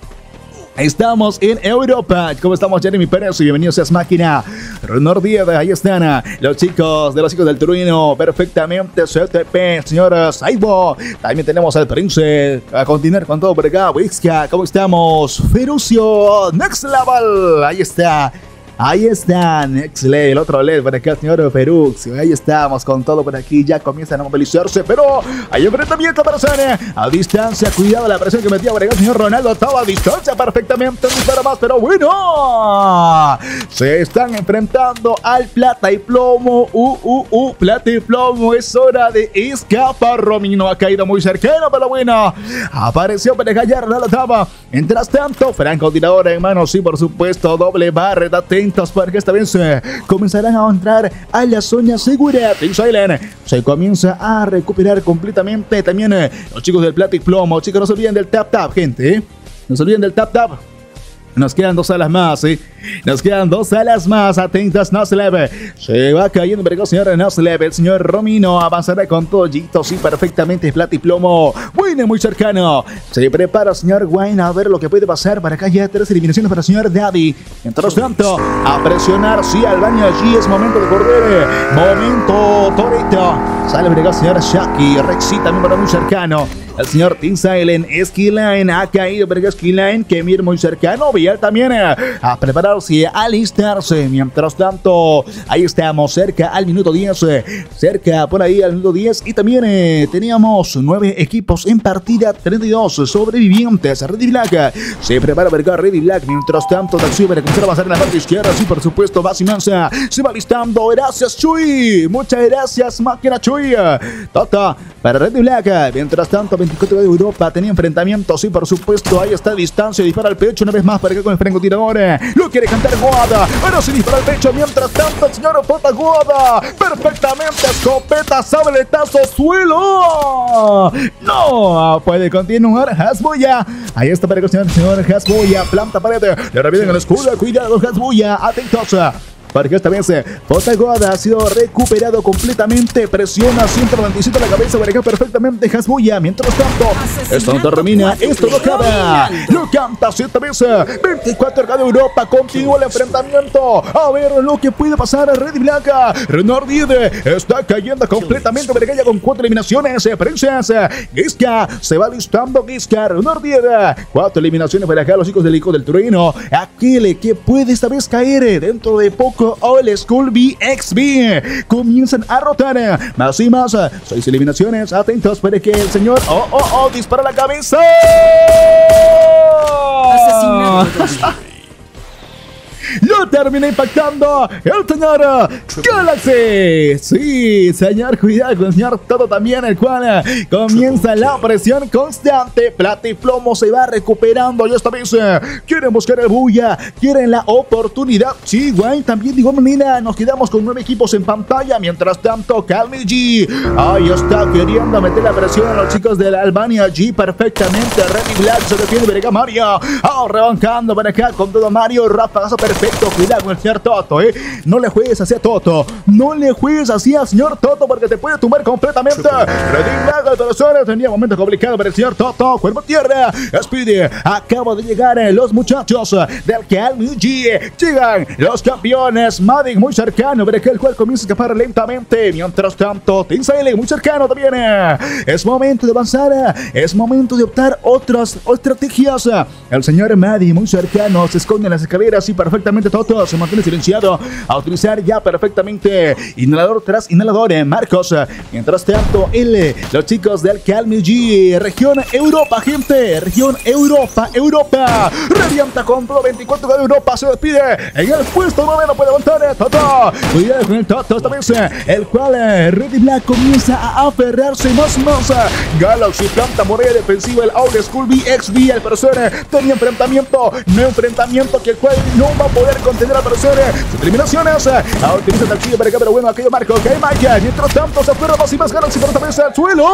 Estamos en Europa. ¿Cómo estamos, Jeremy Pérez? Y bienvenidos a Máquina. Renor Díaz, ahí están los chicos de los chicos del Trueno. Perfectamente, C T P, señoras. Aibo. También tenemos al Prince. A continuar con todo por acá. Wixka, ¿cómo estamos? Ferucio, Next Level. Ahí está. Ahí está, next L E D, el otro L E D por acá, el señor Peruxio. Ahí estamos con todo por aquí, ya comienzan a movilizarse, pero hay enfrentamiento para Sane. A distancia, cuidado la presión que metía por acá el señor Ronaldo. Estaba a distancia perfectamente, un disparo más, pero bueno. Se están enfrentando al plata y plomo. Uh, uh, uh, plata y plomo. Es hora de escapar. Romino ha caído muy cercano, pero bueno. Apareció para callar la tapa. Mientras tanto, francotirador en mano, sí, por supuesto, doble barret. Atentos porque esta vez se comenzarán a entrar a la zona segura. Team Silent se comienza a recuperar completamente. También eh, los chicos del plata y plomo. Chicos, no se olviden del tap tap, gente. ¿eh? No se olviden del tap tap. Nos quedan dos alas más, ¿eh? Nos quedan dos alas más. Atentas, Noslev. Se va cayendo, pero el señor Noslev. El señor Romino avanzará con todo. Gito, sí, perfectamente. Plata y plomo. Wayne muy cercano. Se prepara el señor Wayne a ver lo que puede pasar. Para acá ya tres eliminaciones para el señor Daddy. Mientras tanto, a presionar. Sí, Albania allí es momento de correr. Momento, Torito. Sale para acá el señor Shaki. Rexy también para muy cercano. El señor Team Silent, Skiline ha caído, pero Skiline, que mira muy cercano. Vial también a prepararse, a alistarse. Mientras tanto, ahí estamos, cerca al minuto diez. Cerca por ahí al minuto diez. Y también eh, teníamos nueve equipos en partida, treinta y dos sobrevivientes. Red Black se prepara para acá, Red Black. Mientras tanto, Taxi para comenzar a avanzar en la parte izquierda. Sí, por supuesto, Basimanza se va alistando. Gracias, Chuy. Muchas gracias, máquina Chuy. Tota para Red Black. Mientras tanto, veinticuatro de Europa tenía enfrentamientos, sí, por supuesto. Ahí está a distancia, dispara al pecho una vez más para acá con el francotirador. Lo quiere cantar Guada. Ahora sí dispara al pecho. Mientras tanto, el señor Pota Guada perfectamente, escopeta, sabletazo, suelo. No puede continuar. Hasbuya. Ahí está para acá el señor Hasbuya. Planta pared. Le repiten el escudo. Cuidado, Hasbuya. Atentos. Porque esta vez Potagoda ha sido recuperado completamente. Presiona ciento noventa y siete la cabeza para acá perfectamente Hasbuya. Mientras tanto, esto no termina, esto no acaba. Lo canta siete veces. veinticuatro acá de Europa. Continúa el enfrentamiento. A ver lo que puede pasar a Red Black. Renardide está cayendo completamente para acá con cuatro eliminaciones. Princess Giska se va listando. Giska, Renardide. Cuatro eliminaciones para acá los chicos del Ico del Turino. Aquile que puede esta vez caer dentro de poco. Old School B X B comienzan a rotar más y más. Seis eliminaciones. Atentos para que el señor oh oh oh dispara la cabeza. Asesinado. Lo termina impactando el señor Galaxy. Sí, señor, cuidado con el señor Toto también, el cual comienza la presión constante. Plata y plomo se va recuperando. Y esta vez quieren buscar el bulla, quieren la oportunidad. Sí, guay, también digo, manera, nos quedamos con nueve equipos en pantalla. Mientras tanto, Calmi G, ahí está queriendo meter la presión a los chicos de la Albania G perfectamente. Remy Black se defiende para acá, Mario. Oh, rebancando para acá con todo Mario. Rafagazo perfecto. Cuidado con el señor Toto, eh. No le juegues así a Toto. No le juegues así al señor Toto porque te puede tumbar completamente. Ready Black al tercero. Tenía un momento complicado para el señor Toto. Cuerpo a tierra. Speedy. Acaba de llegar eh, los muchachos del Calmi G. Llegan los campeones. Madding muy cercano para que el cual comienza a escapar lentamente. Mientras tanto, Tinsale muy cercano también. Eh. Es momento de avanzar. Eh. Es momento de optar otras estrategias. El señor Madding muy cercano. Se esconde en las escaleras y perfectamente todo se mantiene silenciado. A utilizar ya perfectamente inhalador tras inhalador. Eh, Marcos. Mientras tanto, el, los chicos del Calmi G. Región Europa, gente. Región Europa, Europa. Revienta con todo. veinticuatro de Europa. Se despide en el puesto nueve. No puede aguantar. Eh, Toto. Cuidado con el Toto esta vez. Eh, el cual eh, Red Black comienza a aferrarse más y más. Galaxy planta muralla defensiva. El Old School B X B. El persona tenía enfrentamiento. No enfrentamiento que el cual no va a poder contener a personas. Sus eliminaciones. Ahora utiliza el chile para acá, pero bueno, aquello marco. Ok, Michael. Mientras tanto, se afuera más y más Galaxy por otra vez al suelo.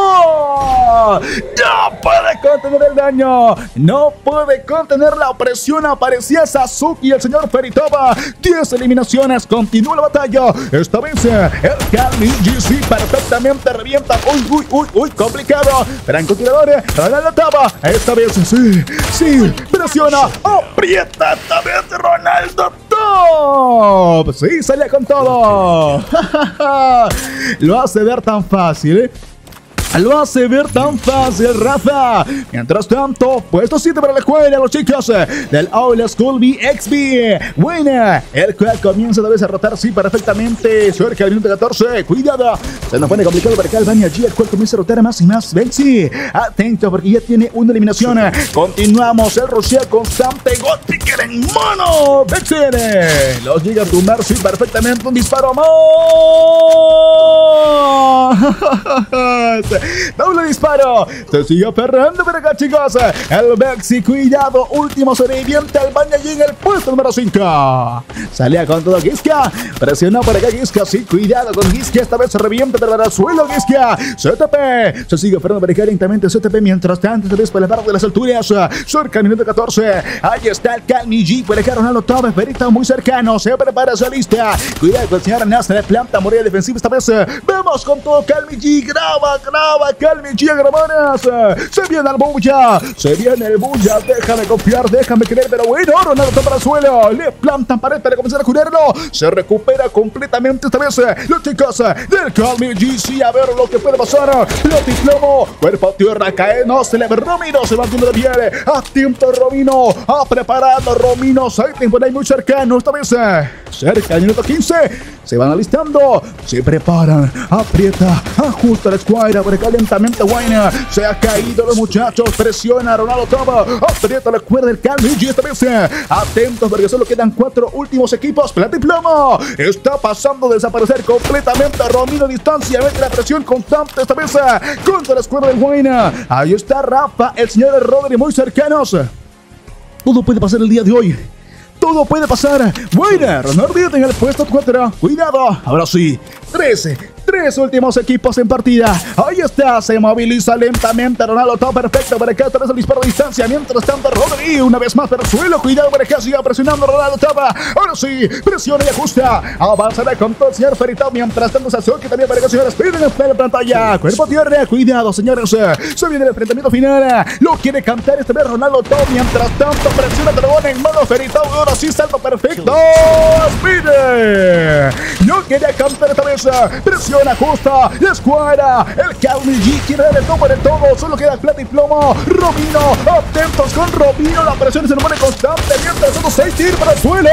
No puede contener el daño. No puede contener la opresión. Aparecía Sasuke y el señor Feritova. diez eliminaciones. Continúa la batalla. Esta vez el Calmi G C perfectamente revienta. Uy, uy, uy, uy, complicado. Francotiradores. Ronaldo Taba. Esta vez sí, sí. Presiona. Aprieta esta vez Ronaldo Top. Sí, sale con todo. Lo hace ver tan fácil, ¿eh? Lo hace ver tan fácil, Rafa. Mientras tanto, puesto siete para la escuela, los chicos del Old School B X B. Buena, el cual comienza otra vez a rotar, sí, perfectamente. Cerca del minuto catorce. Cuidado, se nos pone complicado para acá el Bania G, el cual comienza a rotar más y más. Bexy, atento porque ya tiene una eliminación. Continuamos el rusheo constante. Godpicker en mano. Bexy, los llega a tumbar, sí, perfectamente. Un disparo más. Doble disparo. Se sigue aferrando por acá, chicos. El Bexy, cuidado. Último sobreviviente. El Bania G en el puesto número cinco. Salía con todo Giska. Presionó por acá Giska. Sí, cuidado con Giska. Esta vez se revienta para el suelo Giska. C T P. Se sigue aferrando por acá lentamente C T P. Mientras tanto, esta vez por la parte de las alturas. Cerca del minuto catorce. Ahí está el Calmi G. Por acá Ronaldo Torres. Perito muy cercano. Se prepara su lista. Cuidado con el señor Nasser. De planta. Moría defensiva esta vez. Vemos con todo Calmi G. Graba, graba. Calmi G. Grabanas. Se viene el bulla. Se viene el bulla. Déjame confiar. Déjame creer. Pero bueno, Ronaldo está para el suelo. Le plantan pared para comenzar a curarlo. Se recupera completamente esta vez. Los chicos del Calmi G. Sí, a ver lo que puede pasar. Platiflomo. Cuerpo a tierra. Cae. No se le ve. Romino se va haciendo de piel. A tiempo Romino. A preparado Romino. Hay tiempo ahí muy cercano. Esta vez cerca del minuto quince. Se van alistando. Se preparan. Aprieta. Ajusta la escuadra. Por acá lentamente Guayna. Se ha caído los muchachos. Presiona a Ronaldo Toma. Aprieta la cuerda del Calmi G. Esta vez atentos porque solo quedan cuatro últimos equipos. Plata y plomo. Está pasando a desaparecer completamente. Romino distancia. Mete la presión constante esta vez contra la escuadra del Guayna. Ahí está Rafa. El señor Rodri muy cercanos. Todo puede pasar el día de hoy. Todo puede pasar. Buena. Ronaldo en el puesto cuatro. Cuidado. Ahora sí. trece. Tres últimos equipos en partida. Ahí está. Se moviliza lentamente Ronaldo. Todo perfecto. Para acá. Otra vez el disparo de distancia. Mientras tanto, Rodri. Una vez más por el suelo. Cuidado. Para acá. Sigue presionando Ronaldo. Tapa. Ahora sí. Presiona y ajusta. Avanzará con todo el señor Feritao. Mientras tanto, se acerca también para acá. Señores. Piden en la pantalla. Cuerpo a tierra. Cuidado, señores. Se viene el enfrentamiento final. Lo quiere cantar este vez Ronaldo. Todo. Mientras tanto, presiona Dragón en mano Feritao. Ahora sí. Salto perfecto. Pide. No quiere cantar esta vez. Presiona. Ajusta, la escuadra, el Calmi G quiere dar el todo por el todo, solo queda plata y plomo. Romino, atentos con Romino, la presión se nos pone constante, mientras son seis tiros para el suelo.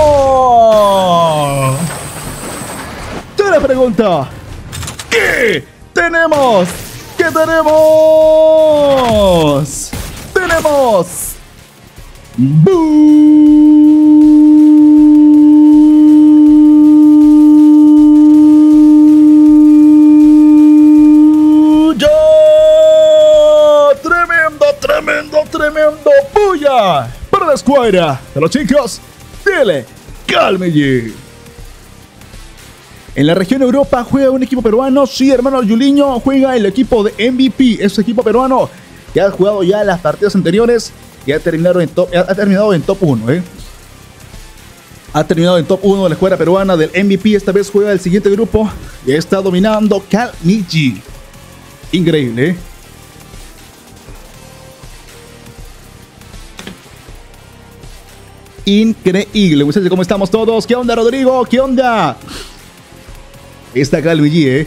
Te la pregunta, ¿qué tenemos? ¿Qué tenemos? Tenemos ¡Boom! Tremendo puya para la escuadra de los chicos del Calmi G. En la región Europa juega un equipo peruano. Sí, hermano Yuliño, juega el equipo de M V P. Ese equipo peruano que ha jugado ya las partidas anteriores y ha terminado en top, ha terminado en top uno. ¿eh? Ha terminado en top uno de la escuadra peruana del M V P. Esta vez juega el siguiente grupo y está dominando Calmi G. Increíble, ¿eh? Increíble, muchachos, ¿cómo estamos todos? ¿Qué onda, Rodrigo? ¿Qué onda? Ahí está Calmi G, ¿eh?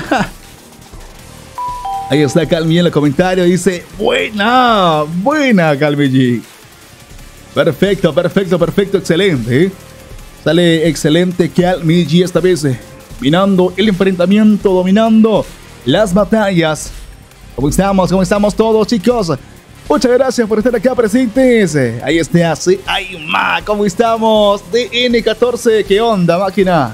Ahí está Calmi G en el comentario. Dice, buena, buena Calmi G. Perfecto, perfecto, perfecto, excelente, ¿eh? Sale excelente Calmi G esta vez. Eh, dominando el enfrentamiento, dominando las batallas. ¿Cómo estamos? ¿Cómo estamos todos, chicos? Muchas gracias por estar acá presentes. Ahí está, sí. Ay, ma, ¿cómo estamos? D N catorce, ¿qué onda, máquina?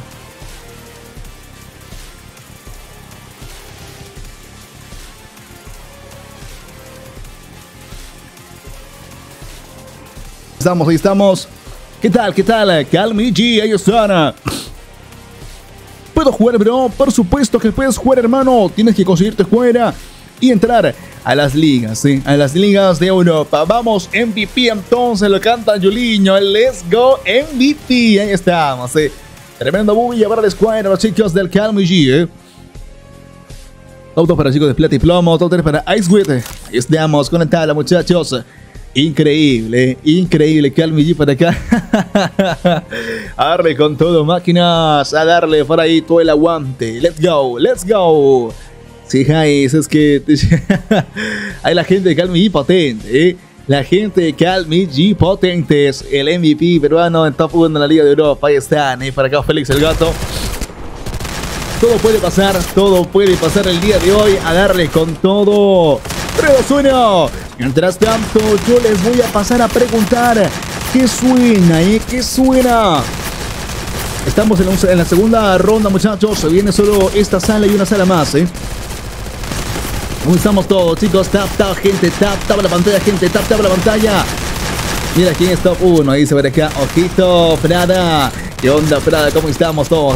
Estamos, ahí estamos. ¿Qué tal, qué tal? Calmi G, ahí están. ¿Puedo jugar, bro? Por supuesto que puedes jugar, hermano. Tienes que conseguirte fuera y entrar a las ligas, ¿sí? A las ligas de Europa. Vamos, M V P entonces, lo canta Yuliño. Let's go M V P. Ahí estamos, ¿sí? Tremendo bulla para la escuadra, los chicos del Calmi G, ¿eh? Autos para chicos de plata y plomo, autos para Icewit. Ahí estamos con la tabla, muchachos. Increíble, increíble. Calmi G para acá. A darle con todo, máquinas. A darle por ahí todo el aguante. Let's go, let's go. Sí, Jais, es que hay la gente de Calmi G potente, ¿eh? La gente de Calmi G potentes, el M V P peruano en top uno en la Liga de Europa. Ahí están, ¿eh? Para acá Félix el Gato. Todo puede pasar, todo puede pasar el día de hoy. A darle con todo. tres, dos, uno. Mientras tanto, yo les voy a pasar a preguntar qué suena, ¿eh? ¿Qué suena? Estamos en la, en la segunda ronda, muchachos. Se viene solo esta sala y una sala más, ¿eh? ¿Cómo estamos todos, chicos? Tap, tap, gente. Tap, tap la pantalla, gente. Tap, tap la pantalla. Mira quién es top uno. Ahí se ve acá. Ojito, Prada. ¿Qué onda, Prada? ¿Cómo estamos todos?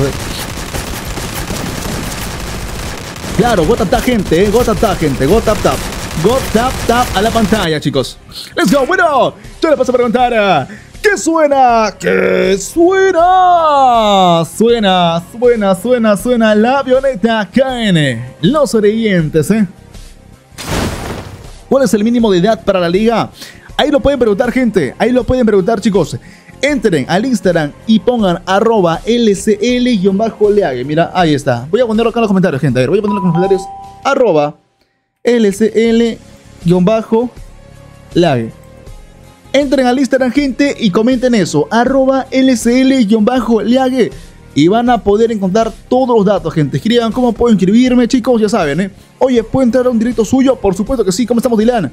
Claro, go tap, tap, gente. ¿eh? Go tap, tap, gente. Go tap, tap. Go tap, tap a la pantalla, chicos. Let's go. Bueno, yo le paso a preguntar. ¿Qué suena? ¿Qué suena? Suena, suena, suena, suena la avioneta K N. Los sobrevivientes, ¿eh? ¿Cuál es el mínimo de edad para la liga? Ahí lo pueden preguntar, gente. Ahí lo pueden preguntar, chicos. Entren al Instagram y pongan arroba L C L-League. Mira, ahí está. Voy a ponerlo acá en los comentarios, gente. A ver, voy a ponerlo en los comentarios. Arroba L C L-League. Entren al Instagram, gente, y comenten eso. Arroba L C L-League. Y van a poder encontrar todos los datos, gente. Escriban cómo puedo inscribirme, chicos, ya saben, ¿eh? Oye, ¿puedo entrar a un directo suyo? Por supuesto que sí. ¿Cómo estamos, Dylan?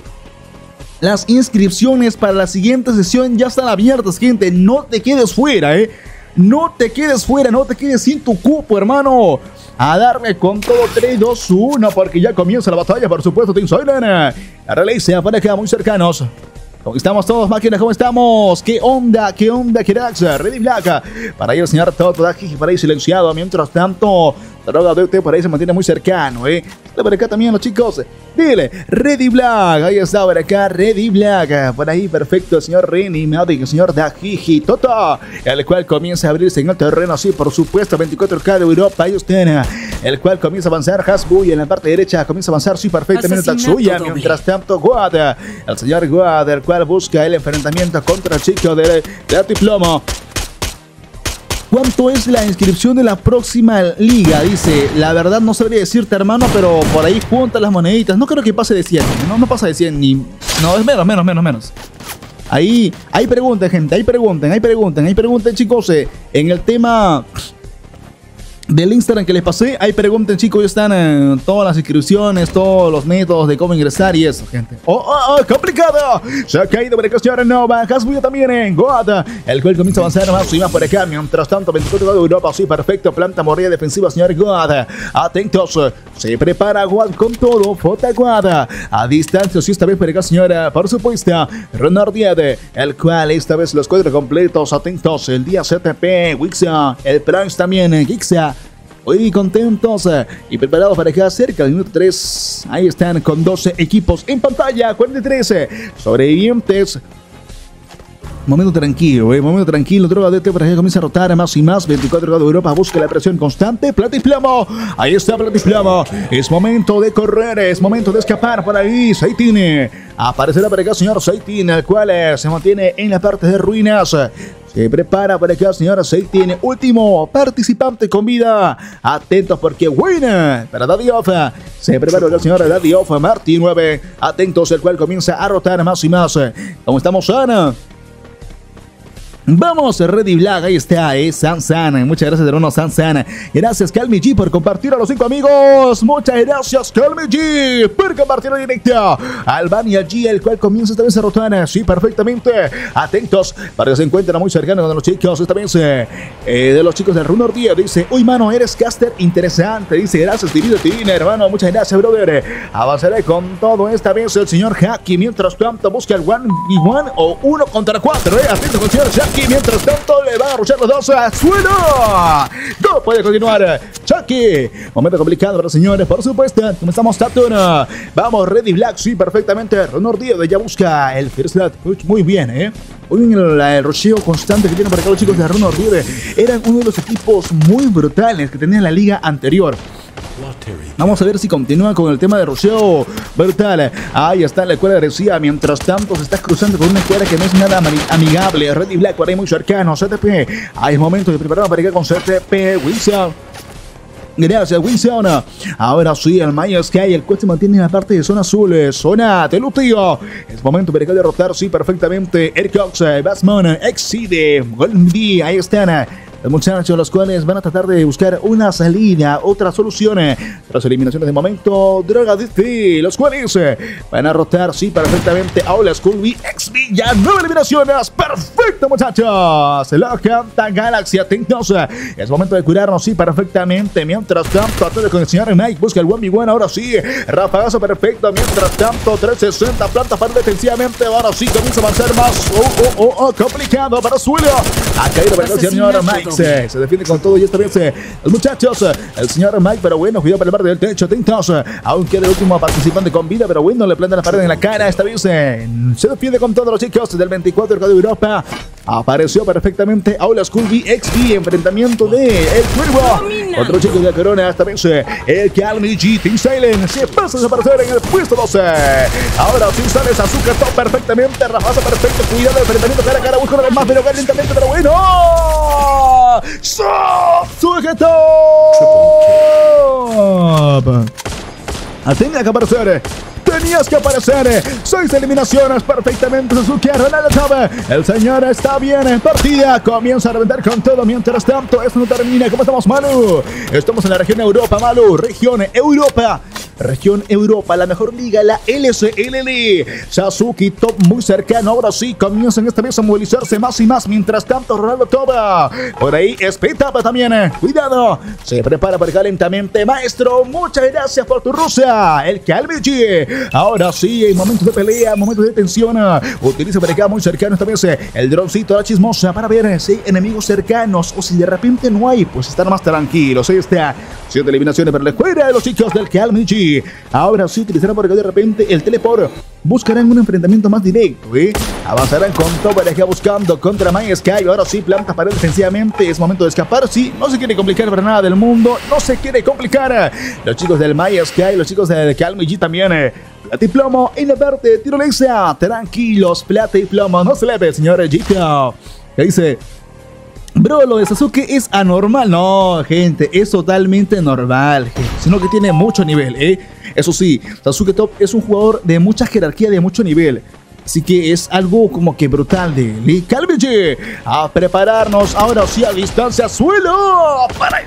Las inscripciones para la siguiente sesión ya están abiertas, gente. No te quedes fuera, ¿eh? No te quedes fuera, no te quedes sin tu cupo, hermano. A darle con todo. Tres, dos, uno, porque ya comienza la batalla, por supuesto, Team Soylent. La realiza para acá, muy cercanos. ¿Cómo estamos todos, máquinas? ¿Cómo estamos? ¿Qué onda? ¿Qué onda, Kerax? Ready Black. Para ir el señor Toto Daji, para ir silenciado. Mientras tanto, Droga D T por ahí se mantiene muy cercano, ¿eh? Por acá también los chicos. Dile, Ready Black. Ahí está, por acá, Ready Black. Por ahí, perfecto, el señor Reni Magic, el señor Daji Toto. El cual comienza a abrirse en el terreno, sí, por supuesto, veinticuatro K de Europa. Ahí usted, el cual comienza a avanzar. Hasbuy en la parte derecha comienza a avanzar, sí, perfectamente. Tatsuya. Mientras tanto, Guad, el señor Guad, el cual busca el enfrentamiento contra el chico de, de Artiflomo. ¿Cuánto es la inscripción de la próxima liga? Dice, la verdad no sabría decirte, hermano, pero por ahí junta las moneditas. No creo que pase de cien, no, no pasa de cien ni... No, es menos, menos, menos, menos. Ahí, ahí pregunten, gente, ahí pregunten, ahí pregunten, ahí pregunten, chicos, eh, en el tema del Instagram que les pasé, ahí pregunten, chicos, ya están eh, todas las inscripciones, todos los métodos de cómo ingresar y eso, gente. ¡Oh, oh, oh! ¡Complicado! Se ha caído por acá, señora Nova. Hasbuy también en Goat, el cual comienza a avanzar más y más por acá. Mientras tanto, veinticuatro de Europa, sí, perfecto. Planta morrilla defensiva, señor Goat. Atentos, se prepara Goat con todo. Fota Goat. A distancia, sí, esta vez por acá, señora, por supuesto. Renard diez, el cual esta vez los cuatro completos. Atentos, el día Z P, Wixa, el Price también, Gixa. Hoy contentos eh, y preparados para acá cerca del minuto tres. Ahí están con doce equipos en pantalla. cuarenta y tres eh, sobrevivientes. Momento tranquilo, eh, momento tranquilo. Droga D T para que comienza a rotar más y más. veinticuatro grados de Europa busca la presión constante. Platiflomo. Ahí está Platiflomo. Es momento de correr, es momento de escapar por ahí. Seitin. Aparecerá para acá, señor Seitin, el cual eh, se mantiene en la parte de ruinas. Se prepara para acá, señora Seitin. Último participante con vida. Atentos porque win para Daddy Off. Se prepara la señora Daddy Off. Martín nueve. Atentos, el cual comienza a rotar más y más. ¿Cómo estamos, Ana? Vamos, Ready Black, ahí está, eh, San San. Muchas gracias, hermano San San. Gracias, Calmi G, por compartir a los cinco amigos. Muchas gracias, Calmi G, por compartir en directo. Albania G, el cual comienza esta vez a rotar. Sí, perfectamente. Atentos, para que se encuentren muy cercanos con los chicos. Esta vez eh, eh, de los chicos del Runor diez. Dice, uy, mano, eres caster interesante. Dice, gracias, Divino Divina, hermano. Muchas gracias, brother. Avanzaré con todo esta vez el señor Haki. Mientras tanto, busca el one v one o uno contra cuatro. Eh. Atentos con el señor Haki. Mientras tanto, le van a arrollar los dos a suelo. No puede continuar. Chucky. Momento complicado para los señores, por supuesto. Comenzamos Saturn. Vamos, Ready Black. Sí, perfectamente. Runor diez ya busca el First Blood. Muy bien, ¿eh? Hoy en el, el rocheo constante que tienen para acá los chicos de Runor diez. Eran uno de los equipos muy brutales que tenía la liga anterior. Vamos a ver si continúa con el tema de rocheo brutal. Ahí está la escuela agresiva. Mientras tanto se está cruzando con una escuela que no es nada amigable. Ready Black por ahí muy cercano. C T P. Hay momentos de preparado para llegar con C T P. Wilson. Gracias, Wilson. Ahora sí, el Maya Sky, el cual se mantiene en la parte de zona azul. Zona de luteo. Es momento para que derrotar, sí, perfectamente. Eric Cox, Batsman, Exide, Golden D, ahí están. Los muchachos, los cuales van a tratar de buscar una salida, otra solución. Tras eliminaciones de momento, Droga D T, los cuales van a rotar, sí, perfectamente a Ola School V X V. Ya nueve eliminaciones. Perfecto, muchachos. Lo canta Galaxy, atentos. Es momento de curarnos, sí, perfectamente. Mientras tanto, atrás con el señor Mike, busca el one v one. Ahora sí, rafagazo perfecto. Mientras tanto, trescientos sesenta plantas para defensivamente. Ahora sí, comienza a avanzar más. Oh, oh, oh, oh, complicado para Suelo. Ha caído para el señor Mike. Se, se defiende con todo y esta vez eh, los muchachos, eh, el señor Mike, pero bueno, cuidado para el parte del techo, atentos, eh, aunque el último participante con vida, pero bueno, le planta la pared en la cara, esta vez eh, se defiende con todos los chicos del veinticuatro de Europa. Apareció perfectamente Aula School V X V, enfrentamiento de El Cuervo. Otro chico de la corona, esta vez eh, el Calmi G, Team Silent, se pasa a desaparecer en el puesto doce. Ahora sí sale Sasuke top perfectamente, Rafaza perfecto, cuidado, enfrentamiento cara a cara, busca una vez más, pero lentamente, pero bueno. ¡Sujeto! Tenía que aparecer. Tenías que aparecer. Seis eliminaciones perfectamente. Suzuki Ronaldo Tabe. El señor está bien en partida. Comienza a reventar con todo. Mientras tanto, esto no termina. ¿Cómo estamos, Manu? Estamos en la región Europa, Manu. Región Europa. Región Europa, la mejor liga, la L S L L. Sasuke top muy cercano. Ahora sí, comienzan esta vez a movilizarse más y más. Mientras tanto, Ronaldo Toba. Por ahí, Spitapa también. Cuidado. Se prepara para acá lentamente. Maestro, muchas gracias por tu rusa. El Calvici. Ahora sí, en momentos de pelea, momentos de tensión. Utiliza para acá muy cercano esta vez el droncito, la chismosa, para ver si hay enemigos cercanos o si de repente no hay, pues estar más tranquilos. Ahí está. Siete eliminaciones para la escuela de los chicos del Calmichi. Ahora sí utilizarán por acá de repente el teleport. Buscarán un enfrentamiento más directo, ¿eh? Avanzarán con todo para acá buscando contra My Sky. Ahora sí, planta pared defensivamente. Es momento de escapar. Sí, no se quiere complicar para nada del mundo. No se quiere complicar. Los chicos del My Sky, los chicos del Calmichi también. Eh. Plata y plomo en la parte tirolesa. Tranquilos, plata y plomo. No se le ve, señor Chico. ¿Qué dice? Bro, lo de Sasuke es anormal. No, gente, es totalmente normal, gente. Sino que tiene mucho nivel, ¿eh? Eso sí, Sasuke Top es un jugador de mucha jerarquía, de mucho nivel. Así que es algo como que brutal de Lee Calvici. A prepararnos ahora sí a distancia. Suelo para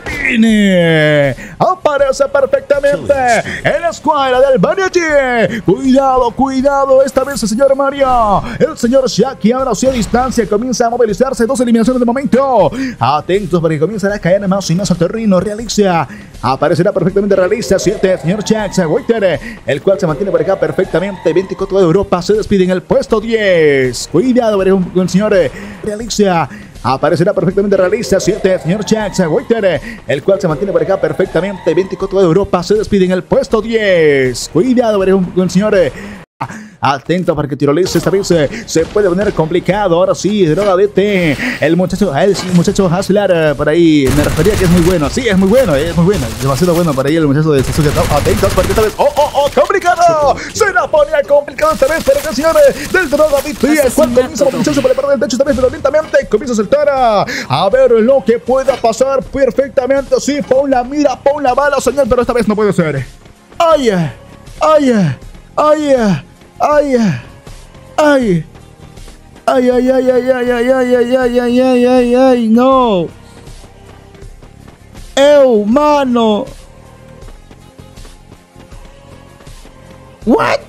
Irene. Aparece perfectamente en la escuadra del Banyachi. Cuidado, cuidado. Esta vez el señor Mario. El señor Shaki ahora sí a distancia. Comienza a movilizarse. Dos eliminaciones de momento. Atentos porque comienzan a caer más y más al terreno. Realiza. Aparecerá perfectamente Realiza. siete. Señor Jax Waiter. El cual se mantiene por acá perfectamente. veinticuatro de Europa. Se despide en el puesto diez. Cuidado con el señor Realiza. Aparecerá perfectamente Realiza. siete. Señor Jax Waiter. El cual se mantiene por acá perfectamente. veinticuatro de Europa. Se despide en el puesto diez. Cuidado con el señor. Atento para que tirolese esta vez eh, se puede poner complicado. Ahora sí, Droga D T. El muchacho, el muchacho Haslar eh, por ahí me refería que es muy bueno. Sí, es muy bueno, eh, es muy bueno. Demasiado bueno para ahí el muchacho de Sasuke. Atentos porque esta vez. ¡Oh, oh, oh! ¡Complicado! Se la ponía complicado esta vez para que el señor del Droga D T. El cual comienza el muchacho para perder el techo esta vez, pero lentamente comienza a saltar. A, a ver lo que pueda pasar perfectamente. Sí, pon la mira, pon la bala, señor, pero esta vez no puede ser. ¡Ay! ¡Ay! ¡Ay! Ay, ay, ay, ay, ay, ay, ay, ay, ay, ay, ay, ay, ay, ay, ay, no. ¡Ew, mano! ¿What?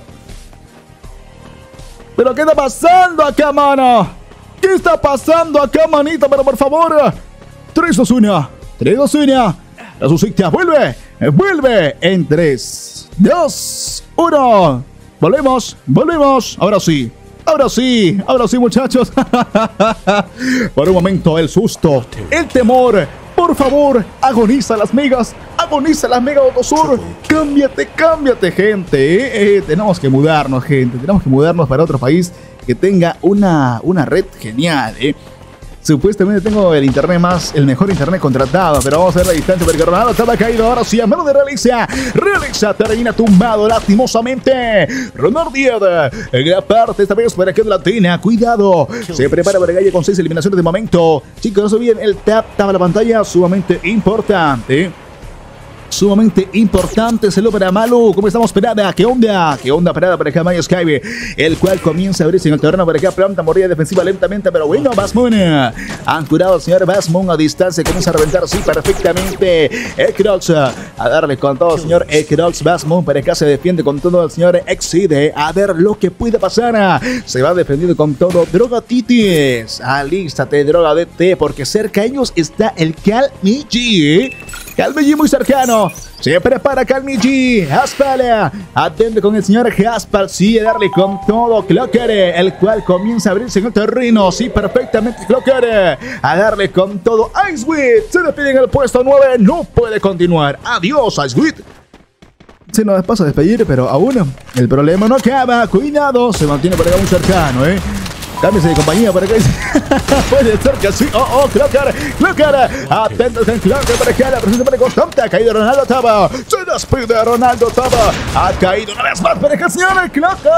¿Pero qué está pasando acá, mano? ¿Qué está pasando acá, manita? Pero por favor, tres, dos, uno, tres, dos, uno. La Susictia vuelve, vuelve en tres, dos, uno. Volvemos, volvemos. Ahora sí, ahora sí, ahora sí, muchachos. Por un momento, el susto, el temor. Por favor, agoniza las megas, agoniza las megas Autosur. Cámbiate, cámbiate, gente. Eh, eh, tenemos que mudarnos, gente. Tenemos que mudarnos para otro país que tenga una, una red genial, eh. Supuestamente tengo el internet más, el mejor internet contratado, pero vamos a ver la distancia porque Ronaldo estaba caído. Ahora sí, a mano de Realiza. Realiza termina tumbado lastimosamente. Ronaldo Díaz, en la parte esta vez para que Latina. Cuidado, se prepara para calle con seis eliminaciones de momento. Chicos, no se olviden, el tap, tap a la pantalla, sumamente importante. sumamente importante. Saludo para Malu. ¿Cómo estamos, Parada? ¿Qué onda? ¿Qué onda, Parada? Para acá, Mayo Sky, el cual comienza a abrirse en el terreno. Para acá, planta morilla defensiva lentamente, pero bueno, Basmoon. Han curado al señor Basmoon a distancia. Comienza a reventar, sí, perfectamente. Ekrox a darle con todo, señor Ekrox. Basmoon para acá se defiende con todo el señor Exide. A ver lo que puede pasar. Se va defendiendo con todo. Droga Titis. Alístate, Droga D T, porque cerca de ellos está el Calmigi. Calmigi muy cercano. Se prepara Calmigi. Haspal. Atende con el señor Haspal. Sigue darle con todo. Clocker, el cual comienza a abrirse en el terreno. Sí, perfectamente Clocker. A darle con todo. Iceweed se despide en el puesto nueve. No puede continuar. Adiós, Iceweed. Se nos pasa a despedir, pero aún el problema no acaba. Cuidado. Se mantiene por acá muy cercano, eh. Cámbiese de compañía para acá. Puede ser que sí. Oh, oh, Clocker. Clocker. Atentos en Clocker para acá. La presencia para constante. Ha caído Ronaldo Taba. Se despide Ronaldo Taba. Ha caído una vez más para acá, señor Clocker.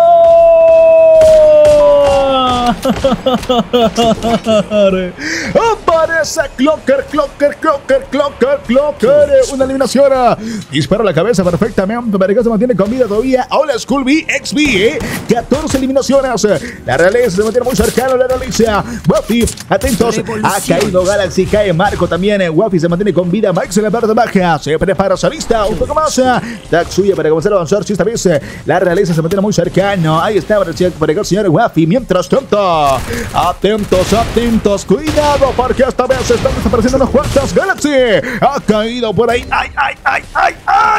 Aparece Clocker, Clocker, Clocker, Clocker, Clocker. Una eliminación. Dispara la cabeza perfectamente. Para acá se mantiene con vida todavía. Hola, Skull B, X B. Eh. catorce eliminaciones. La realeza se mantiene muy cercano. La realiza Wafi. Atentos. Ha caído Galaxy. Cae Marco también. Wafi se mantiene con vida. Max en la parte baja. Se prepara Salista. Un poco más. Tatsuya para comenzar a avanzar. Si esta vez la realeza se mantiene muy cercano. Ahí está por acá el señor Wafi. Mientras tanto, atentos, atentos. Cuidado porque esta vez están desapareciendo unos cuantos. Galaxy ha caído por ahí. ¡Ay, ay, ay, ay,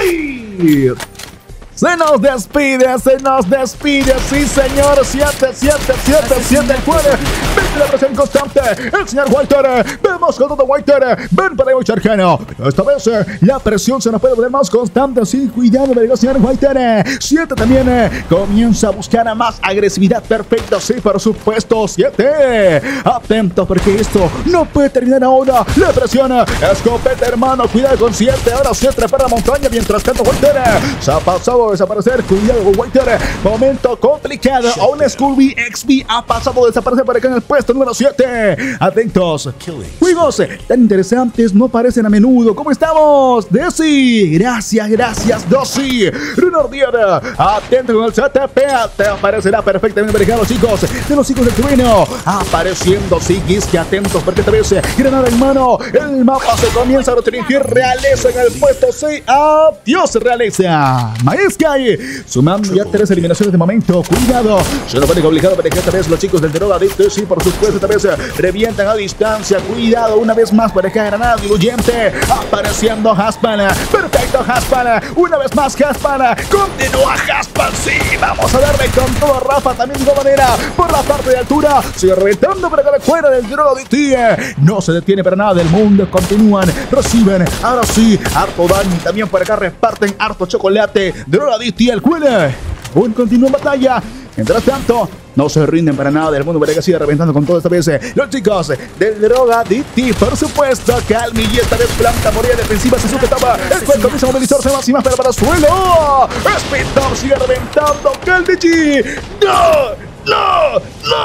ay! Se nos despide, se nos despide, sí señor, siete, siete, siete, siete, puede, vente la presión constante, el señor Walter, vemos con todo Walter, ven para el cercano, pero esta vez la presión se nos puede poner más constante, sí, cuidado, me digo señor Walter, siete también, comienza a buscar a más agresividad, perfecto, sí, por supuesto, siete, atentos porque esto no puede terminar ahora, la presión, escopeta hermano, cuidado con siete, ahora siete para la montaña, mientras tanto Walter, se ha pasado a desaparecer, cuidado con Walter, momento complicado, aún Scooby X B ha pasado a desaparecer para acá en el puesto número siete, atentos, juegos tan interesantes no aparecen a menudo, ¿cómo estamos? Desi, gracias, gracias, Desi, Runor Diana, atento con el Z P, te aparecerá perfectamente marcado, chicos, de los chicos del trueno, apareciendo Sigis, que atentos porque esta vez, granada en mano, el mapa se comienza a restringir, realeza en el puesto seis, adiós realeza, Maestro Sky, sumando ya tres eliminaciones de momento. Cuidado, se lo pone complicado para que esta vez los chicos del Droga D T, sí, por supuesto, esta vez revientan a distancia. Cuidado, una vez más para acá, granada diluyente. Apareciendo Haspal, perfecto Haspal, una vez más Haspal, continúa Haspal, sí, vamos a darle con todo. Rafa también de igual manera por la parte de altura, sigue reventando para acá fuera del Droga D T. No se detiene para nada del mundo, continúan, reciben, ahora sí, harto daño y también por acá reparten harto chocolate. Droga D T, el cual aún continúa en batalla. Mientras tanto, no se rinden para nada del mundo, para que siga reventando con todo esta vez los chicos del Droga D T, por supuesto. Calmi y esta vez planta morilla defensiva se sujetaba, el cual comienza a movilizarse más y más para para el suelo. Spintor sigue reventando. Calmi, no, no,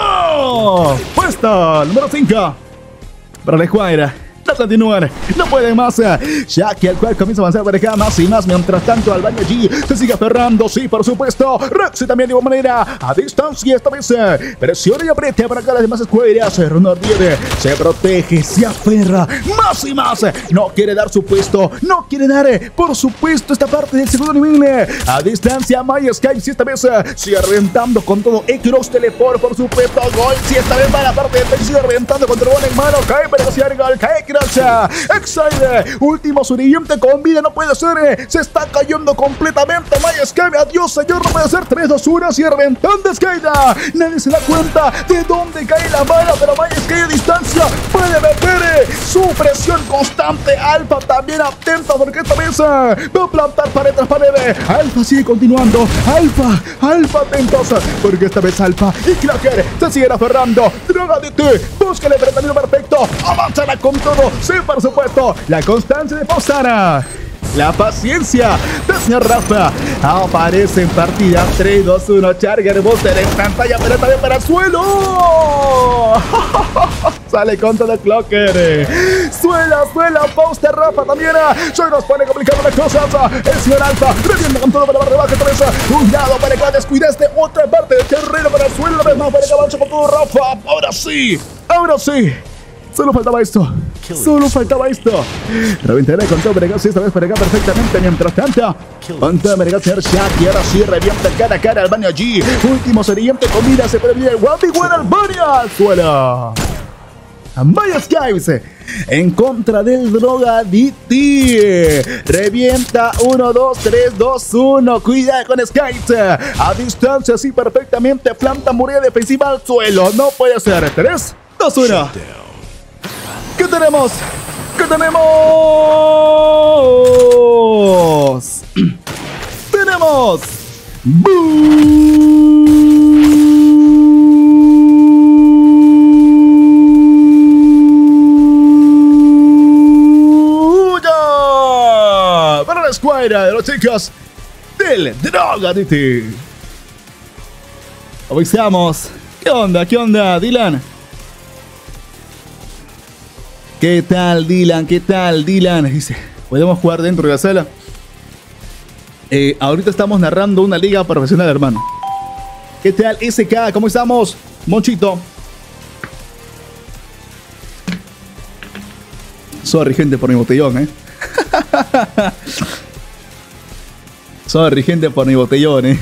no. Puesto número cinco para la escuadra. No continúan, no pueden más, ya que el cual comienza a avanzar por acá más y más. Mientras tanto, Albania G se sigue aferrando, sí, por supuesto. Roxy también de igual manera, a distancia esta vez, presiona y aprieta para acá las demás escuadras. Runor diez se protege, se aferra más y más. No quiere dar su puesto, no quiere dar, por supuesto, esta parte del segundo nivel. A distancia, Maya Sky, si esta vez sigue reventando con todo. Ekrox Teleport, por supuesto. Gol, si esta vez va a la parte de sigue reventando contra el gol en mano. Cae para hacer gol, cae Ekrox. Exile, último sobreviviente con vida, no puede ser, se está cayendo completamente. Maya Sky, adiós señor, no puede ser. Tres, dos, uno, y reventando Skyda. Nadie se da cuenta de dónde cae la bala, pero Maya Sky a distancia puede meter su presión constante. Alfa también atento porque esta vez va a plantar pared tras pared. Alfa sigue continuando, Alfa, Alfa atentos porque esta vez Alfa y Clocker se siguen aferrando. Droga D T, busca el enfrentamiento perfecto, avanzará con todo. Sí, por supuesto, la constancia de Pausara. la paciencia del señor Rafa. Aparece en partida tres, dos, uno. Charger Buster en pantalla, pero también para el suelo. Sale contra el Clocker. Suela, suela, Buster Rafa también. Se nos pone complicado las cosas. El señor Alfa revienta con todo para la barra baja. Cuidado para que descuidaste otra parte del terreno para el suelo. Una vez más para que avance con todo Rafa. Ahora sí, ahora sí. Solo faltaba esto. Solo faltaba esto. Reventaré con todo Meregazi esta vez para acá perfectamente. Mientras tanto, con todo Meregazi Shaq. Y ahora sí revienta cara a cara Albania G. Último seriente comida. Se previene el One Big One Albania. Suela. Vaya Skies en contra del drogadicti. Revienta uno, dos, tres, dos, uno. Cuidado con Skies. A distancia así perfectamente. Planta muralla defensiva al suelo. No puede ser. tres, dos, uno. ¿Qué tenemos? ¿Qué tenemos? Tenemos ¡Bulla! Para la escuadra de los chicos del drogadicti. Avisamos. ¿Qué onda? ¿Qué onda, Dylan? ¿Qué tal, Dylan? ¿Qué tal, Dylan? Dice, ¿podemos jugar dentro de la sala? Eh, ahorita estamos narrando una liga profesional, hermano. ¿Qué tal, S K? ¿Cómo estamos? Monchito. Sorry, gente, por mi botellón, ¿eh? Sorry, gente, por mi botellón, ¿eh?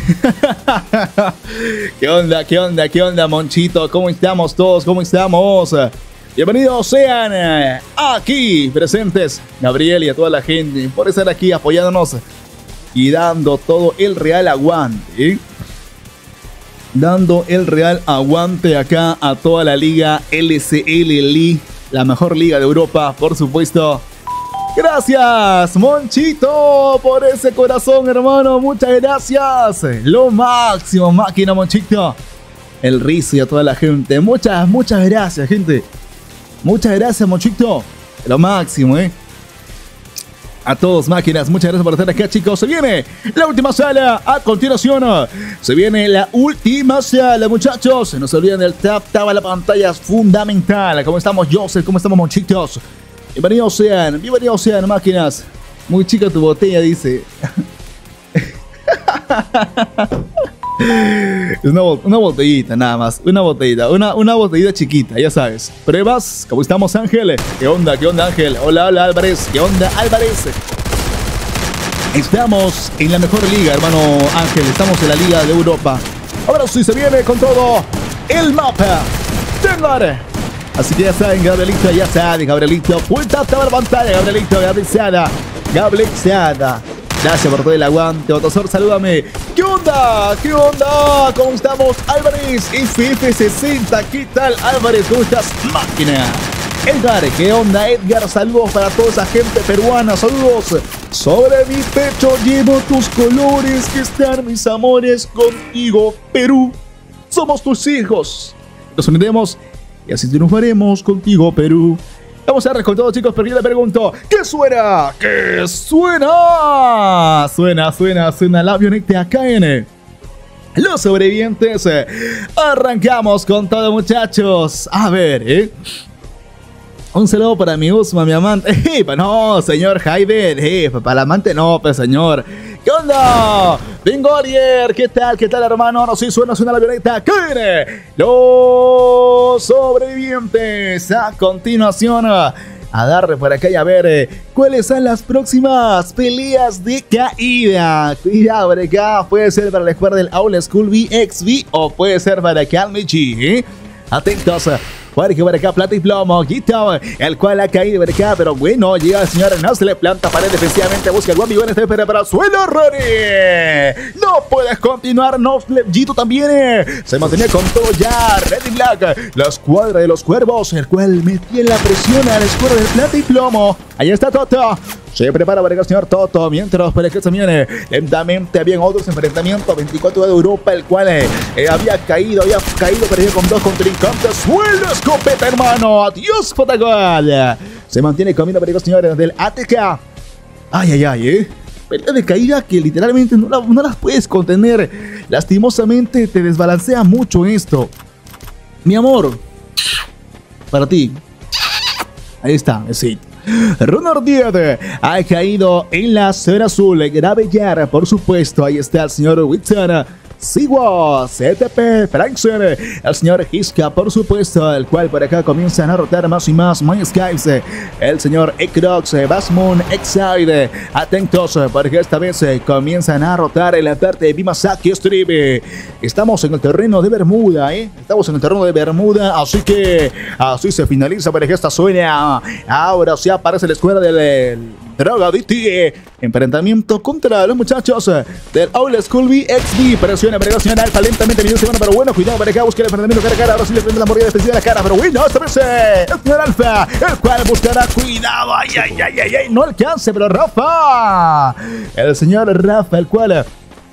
¿Qué onda? ¿Qué onda? ¿Qué onda, Monchito? ¿Cómo estamos todos? ¿Cómo estamos? Bienvenidos sean aquí presentes, Gabriel y a toda la gente, por estar aquí apoyándonos y dando todo el real aguante, ¿eh? Dando el real aguante acá a toda la liga L C L L I, la mejor liga de Europa, por supuesto. Gracias, Monchito, por ese corazón, hermano. Muchas gracias. Lo máximo, máquina, Monchito. El Rizo y a toda la gente. Muchas, muchas gracias, gente. Muchas gracias, Monchito. Lo máximo, ¿eh? A todos, máquinas, muchas gracias por estar acá, chicos. Se viene la última sala. A continuación, se viene la última sala, muchachos. No se olviden del tap, tap a la pantalla, es fundamental. ¿Cómo estamos, Joseph? ¿Cómo estamos, Monchitos? Bienvenidos sean, bienvenidos sean, máquinas. Muy chica tu botella, dice. Es una, una botellita nada más, una botellita, una, una botellita chiquita, ya sabes. Pruebas, ¿cómo estamos, Ángel? ¿Qué onda? ¿Qué onda, Ángel? Hola, hola, Álvarez. ¿Qué onda, Álvarez? Estamos en la mejor liga, hermano Ángel. Estamos en la Liga de Europa. Ahora sí se viene con todo el mapa. Denver. Así que ya saben, Gabrielito, ya saben, Gabrielito. Vuelta hasta la pantalla, Gabrielito, Gabrielizada. Gabrielizada. Gracias por todo el aguante, Otosor, salúdame. ¿Qué onda? ¿Qué onda? ¿Cómo estamos? Álvarez, F F sesenta. ¿Qué tal, Álvarez? ¿Cómo estás, máquina? Edgar, ¿qué onda, Edgar? Saludos para toda esa gente peruana. Saludos. Sobre mi pecho llevo tus colores. Que están mis amores contigo, Perú. Somos tus hijos. Nos uniremos y así triunfaremos contigo, Perú. Vamos a ver con todo, chicos, pero yo le pregunto, ¿qué suena? ¿Qué suena? Suena, suena, suena la avioneta acá en Los Sobrevivientes. Arrancamos con todo, muchachos. A ver, ¿eh? Un saludo para mi Usma, mi amante. Eh, no, señor Jaiber. Eh, para el amante no, pues, señor. ¿Qué onda? Bingolier, ¿qué tal? ¿Qué tal, hermano? Ahora sí suena, suena la avioneta. ¿Qué viene? Los Sobrevivientes. A continuación, a darle por acá y a ver eh, cuáles son las próximas peleas de caída. Cuidado por acá. Puede ser para la escuadra del Old School V X V o puede ser para Calme G. ¿eh? Atentos. Porque por acá plata y plomo, Quito, el cual ha caído por acá, pero bueno, llega el señor, no se le planta pared defensivamente, busca el Guambi, este espera para el suelo, Rory. No puedes continuar, no, Gito también eh. se mantenía con todo ya, Red y Black, la escuadra de los cuervos, el cual metía la presión a la escuadra de plata y plomo. Ahí está Toto. Se prepara para el señor Toto, mientras para que se viene lentamente habían otros enfrentamientos, veinticuatro de Europa, el cual eh, eh, había caído, había caído, perdido con dos contrincantes. Suelo escopeta, hermano, adiós, Potagol. Se mantiene comiendo para los señores del A T K. Ay, ay, ay, eh. Pelea de caída que literalmente no, la, no las puedes contener. Lastimosamente te desbalancea mucho esto. Mi amor, para ti. Ahí está, sí. Runner diez ha caído en la zona azul. Grave Yara, por supuesto. Ahí está el señor Whitson. Siwa, C T P, Frankson, el señor Hiska, por supuesto, el cual por acá comienzan a rotar más y más MySkypes, el señor Ekrox, Basmoon, Exide, atentos porque esta vez comienzan a rotar en la parte de Bimasaki Strip. Estamos en el terreno de Bermuda, ¿eh? Estamos en el terreno de Bermuda, así que así se finaliza para que esta suena. Ahora sí aparece la escuela del Drogadicti. Enfrentamiento contra los muchachos del Old School B X B. Presiona para el señor Alfa lentamente. Minuto semana, pero bueno, cuidado para acá. Busca el enfrentamiento cara a cara. Ahora sí le prende la mordida defensiva de la cara. Pero bueno, esta vez el señor Alfa, el cual buscará cuidado. Ay, ay, ay, ay, ay. No alcance, pero Rafa. El señor Rafa, el cual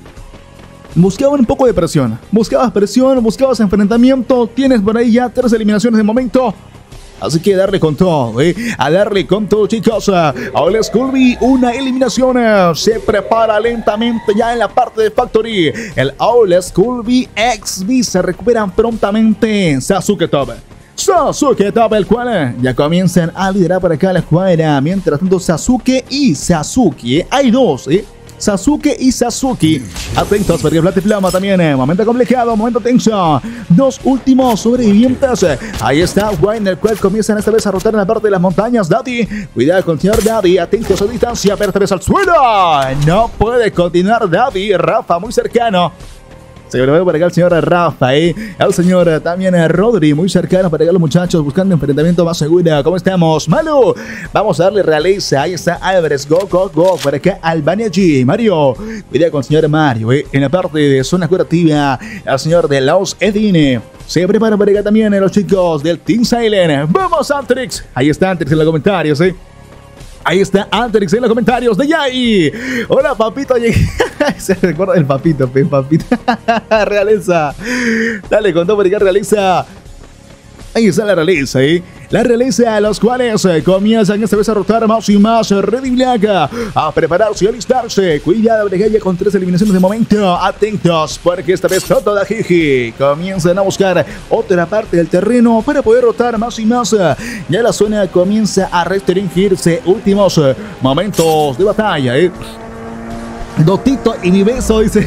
buscaba un poco de presión. Buscabas presión, buscabas enfrentamiento. Tienes por ahí ya tres eliminaciones de momento. Así que darle con todo, ¿eh? A darle con todo, chicos. Old School B, una eliminación. Se prepara lentamente ya en la parte de Factory. El Old School B X B se recuperan prontamente. Sasuke Top. Sasuke Top, el cual ya comienzan a liderar por acá la escuadra. Mientras tanto, Sasuke y Sasuke. Hay dos, ¿eh? Sasuke y Sasuke. Atentos porque Plata y Flama también. Momento complicado, momento tenso. Dos últimos sobrevivientes. Ahí está Wayne, el cual comienzan esta vez a rotar en la parte de las montañas. Daddy, cuidado con el señor Daddy. Atentos a distancia, pero esta vez al suelo. No puede continuar Daddy. Rafa muy cercano. Se ve por acá el señor Rafa, ¿eh? El señor también Rodri, muy cercano para acá los muchachos, buscando enfrentamiento más seguro. ¿Cómo estamos? Malu, vamos a darle realeza. Ahí está Álvarez, go, go, go. Por acá Albania G. Mario, cuidado con el señor Mario, ¿eh? En la parte de zona curativa, el señor de Laos Edine. Se preparan para acá también los chicos del Team Silent. ¡Vamos, Antrix! Ahí está Antrix en los comentarios, ¿eh? Ahí está Antrix en los comentarios de Yai. Hola, papito. Se recuerda el papito, pe, papito. Realeza. Dale, con todo por acá, realeza. Ahí está la realeza, ¿eh? La realeza, los cuales eh, comienzan esta vez a rotar más y más. Red y Black a prepararse y alistarse. Cuidado, Bregaya con tres eliminaciones de momento. Atentos, porque esta vez Toto da Jiji comienzan a buscar otra parte del terreno para poder rotar más y más. Ya la zona comienza a restringirse. Últimos eh, momentos de batalla, ¿eh? Dotito y mi beso, dice.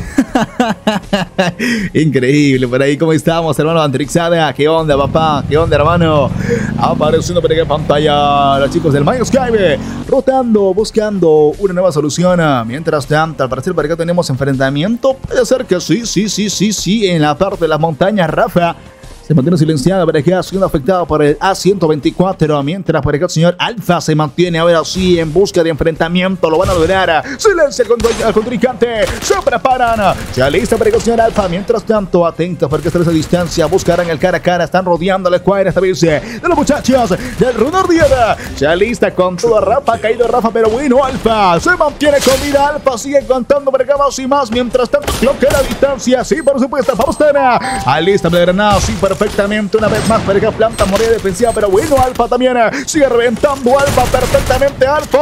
Increíble, por ahí, ¿cómo estamos, hermano Antrixada? ¿Qué onda, papá? ¿Qué onda, hermano? Apareciendo por aquí en pantalla los chicos del MySkype, rotando, buscando una nueva solución. Mientras tanto, al parecer por acá tenemos enfrentamiento. Puede ser que sí, sí, sí, sí, sí. En la parte de las montañas, Rafa se mantiene silenciado por acá, siendo afectado por el A ciento veinticuatro. Mientras por acá el señor Alfa se mantiene ahora sí en busca de enfrentamiento. Lo van a lograr. Silencia al contrincante. Se preparan. Ya lista para acá el señor Alfa. Mientras tanto, atentos porque esta vez a distancia buscarán el cara a cara. Están rodeando la escuadra esta vez de los muchachos del Runner diez. Ya lista con todo Rafa. Ha caído Rafa, pero bueno, Alfa se mantiene con vida. Alfa sigue contando por acá más y más. Mientras tanto, bloquea la distancia. Sí, por supuesto. Vamos a estar alista de granada. Sí, perfectamente una vez más para que planta morir defensiva, pero bueno, Alfa también eh, sigue reventando. Alfa perfectamente. Alfa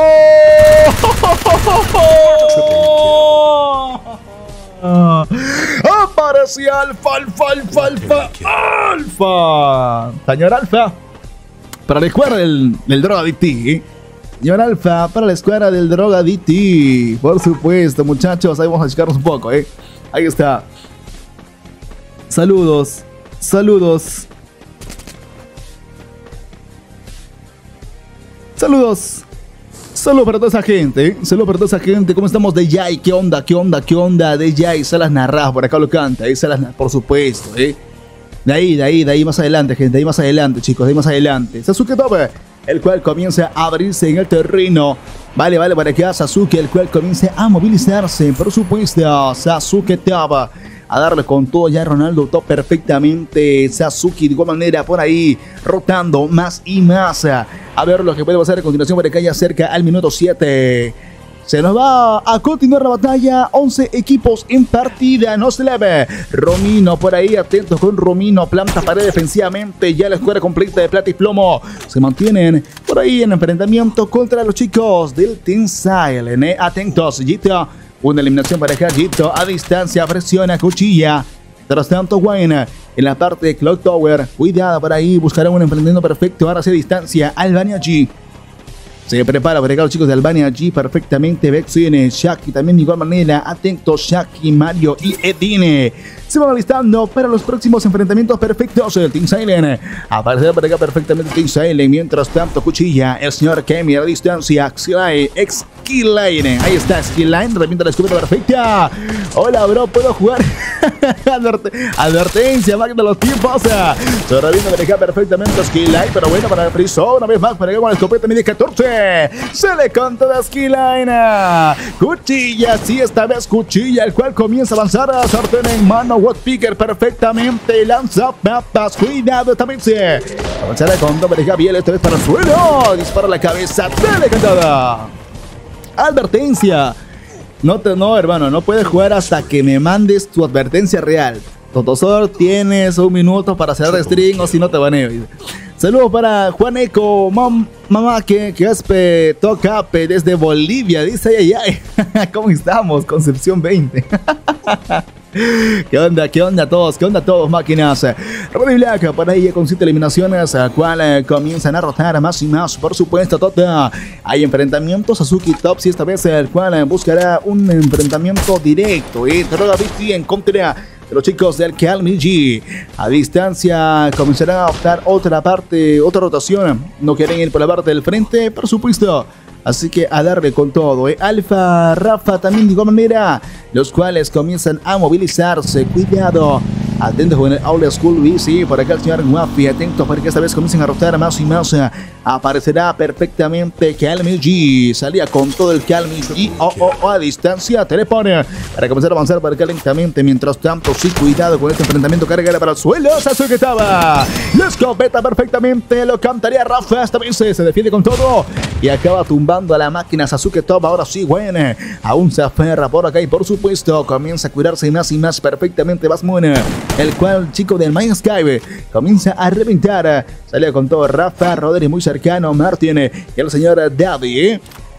aparecía Alfa, Alfa, Alfa, Alfa, Alfa. Señor Alfa, para la escuadra del, del Drogadicti. Señor Alfa, para la escuadra del Drogadicti. Por supuesto, muchachos, ahí vamos a checarnos un poco, ¿eh? Ahí está. Saludos. Saludos. Saludos. Saludos para toda esa gente, ¿eh? Saludos para toda esa gente. ¿Cómo estamos de Yai? ¿Qué onda? ¿Qué onda? ¿Qué onda? De Yai. Salas narradas, por acá lo canta. ¿eh? Salas, por supuesto, ¿eh? De ahí, de ahí, de ahí más adelante, gente. De ahí más adelante, chicos. De ahí más adelante. Sasuke Tope, el cual comienza a abrirse en el terreno. Vale, vale, para acá Sasuke, el cual comienza a movilizarse. Por supuesto, Sasuke Tope. A darle con todo ya Ronaldo Top perfectamente. Sasuke de igual manera por ahí rotando más y más. A ver lo que puede pasar a continuación por acá ya cerca al minuto siete. Se nos va a continuar la batalla. once equipos en partida. No se le ve. Romino por ahí. Atentos con Romino. Planta pared defensivamente. Ya la escuadra completa de Plata y Plomo se mantienen por ahí en enfrentamiento contra los chicos del Team Silent. ¿eh? Atentos. Jito. Una eliminación para acá. Jito a distancia. Presiona cuchilla. Tras tanto, Wayne en la parte de Clock Tower. Cuidado por ahí. Buscará un enfrentamiento perfecto. Ahora hacia distancia. Albania G. Se prepara para acá los chicos de Albania G perfectamente. Vexine, Shaki también de igual manera. Atentos, Shaki, Mario y Edine. Se van alistando para los próximos enfrentamientos perfectos. El Team Silent aparecerá para acá perfectamente el Team Silent. Mientras tanto, cuchilla, el señor Kemi a la distancia. Xilai, ex Skilline. Ahí está Skilline, revienta la escopeta perfecta. Hola, bro, ¿puedo jugar? Advert advertencia, máquina de los tiempos. Se revienta para acá perfectamente Skilline. Pero bueno, para Friso, una vez más para acá con la escopeta mide catorce. Se le canta de Skilline. Cuchilla, sí, esta vez cuchilla, el cual comienza a avanzar a sartén en mano. Woodpecker perfectamente. Lanza papas. Cuidado, también se avanzará con doble Gabriel. Esta vez para el suelo. Dispara la cabeza. Dale cantada. Advertencia. No, te, no, hermano, no puedes jugar hasta que me mandes tu advertencia real. Totosor, tienes un minuto para hacer stream o si no te baneo. Saludos para Juan Eco, mam, mamá, que, que es tocape desde Bolivia. Dice, ay, ay, ay. ¿Cómo estamos? Concepción veinte. ¿Qué onda? ¿Qué onda todos? ¿Qué onda todos, máquinas? Roddy Black por ahí con siete eliminaciones, a cual eh, comienzan a rotar más y más, por supuesto, Tota. Hay enfrentamientos, Sasuke Top, y esta vez el cual eh, buscará un enfrentamiento directo. Y Droga B T en contra de los chicos del Calmi G. A distancia comenzarán a optar otra parte, otra rotación. No quieren ir por la parte del frente, por supuesto. Así que a darle con todo, ¿eh? Alfa, Rafa también de igual manera, los cuales comienzan a movilizarse. Cuidado, atentos con el Old School B C. Por acá el señor Guapi, atentos para que esta vez comiencen a rotar más y más. Aparecerá perfectamente Calmi G. Salía con todo el Calmi G. Oh, oh, oh, a distancia, telepone para comenzar a avanzar por acá lentamente. Mientras tanto, sí, cuidado con este enfrentamiento. Carga para el suelo. Sasuke estaba. La escopeta perfectamente. Lo cantaría Rafa. Esta vez se defiende con todo y acaba tumbando a la máquina Sasuke Top. Ahora sí, bueno, aún se aferra por acá y por supuesto comienza a cuidarse más y más perfectamente Basmuna, el cual chico del Mind Sky comienza a reventar. Sale con todo Rafa, Rodri muy cercano, Martin y el señor Daddy, ¿eh?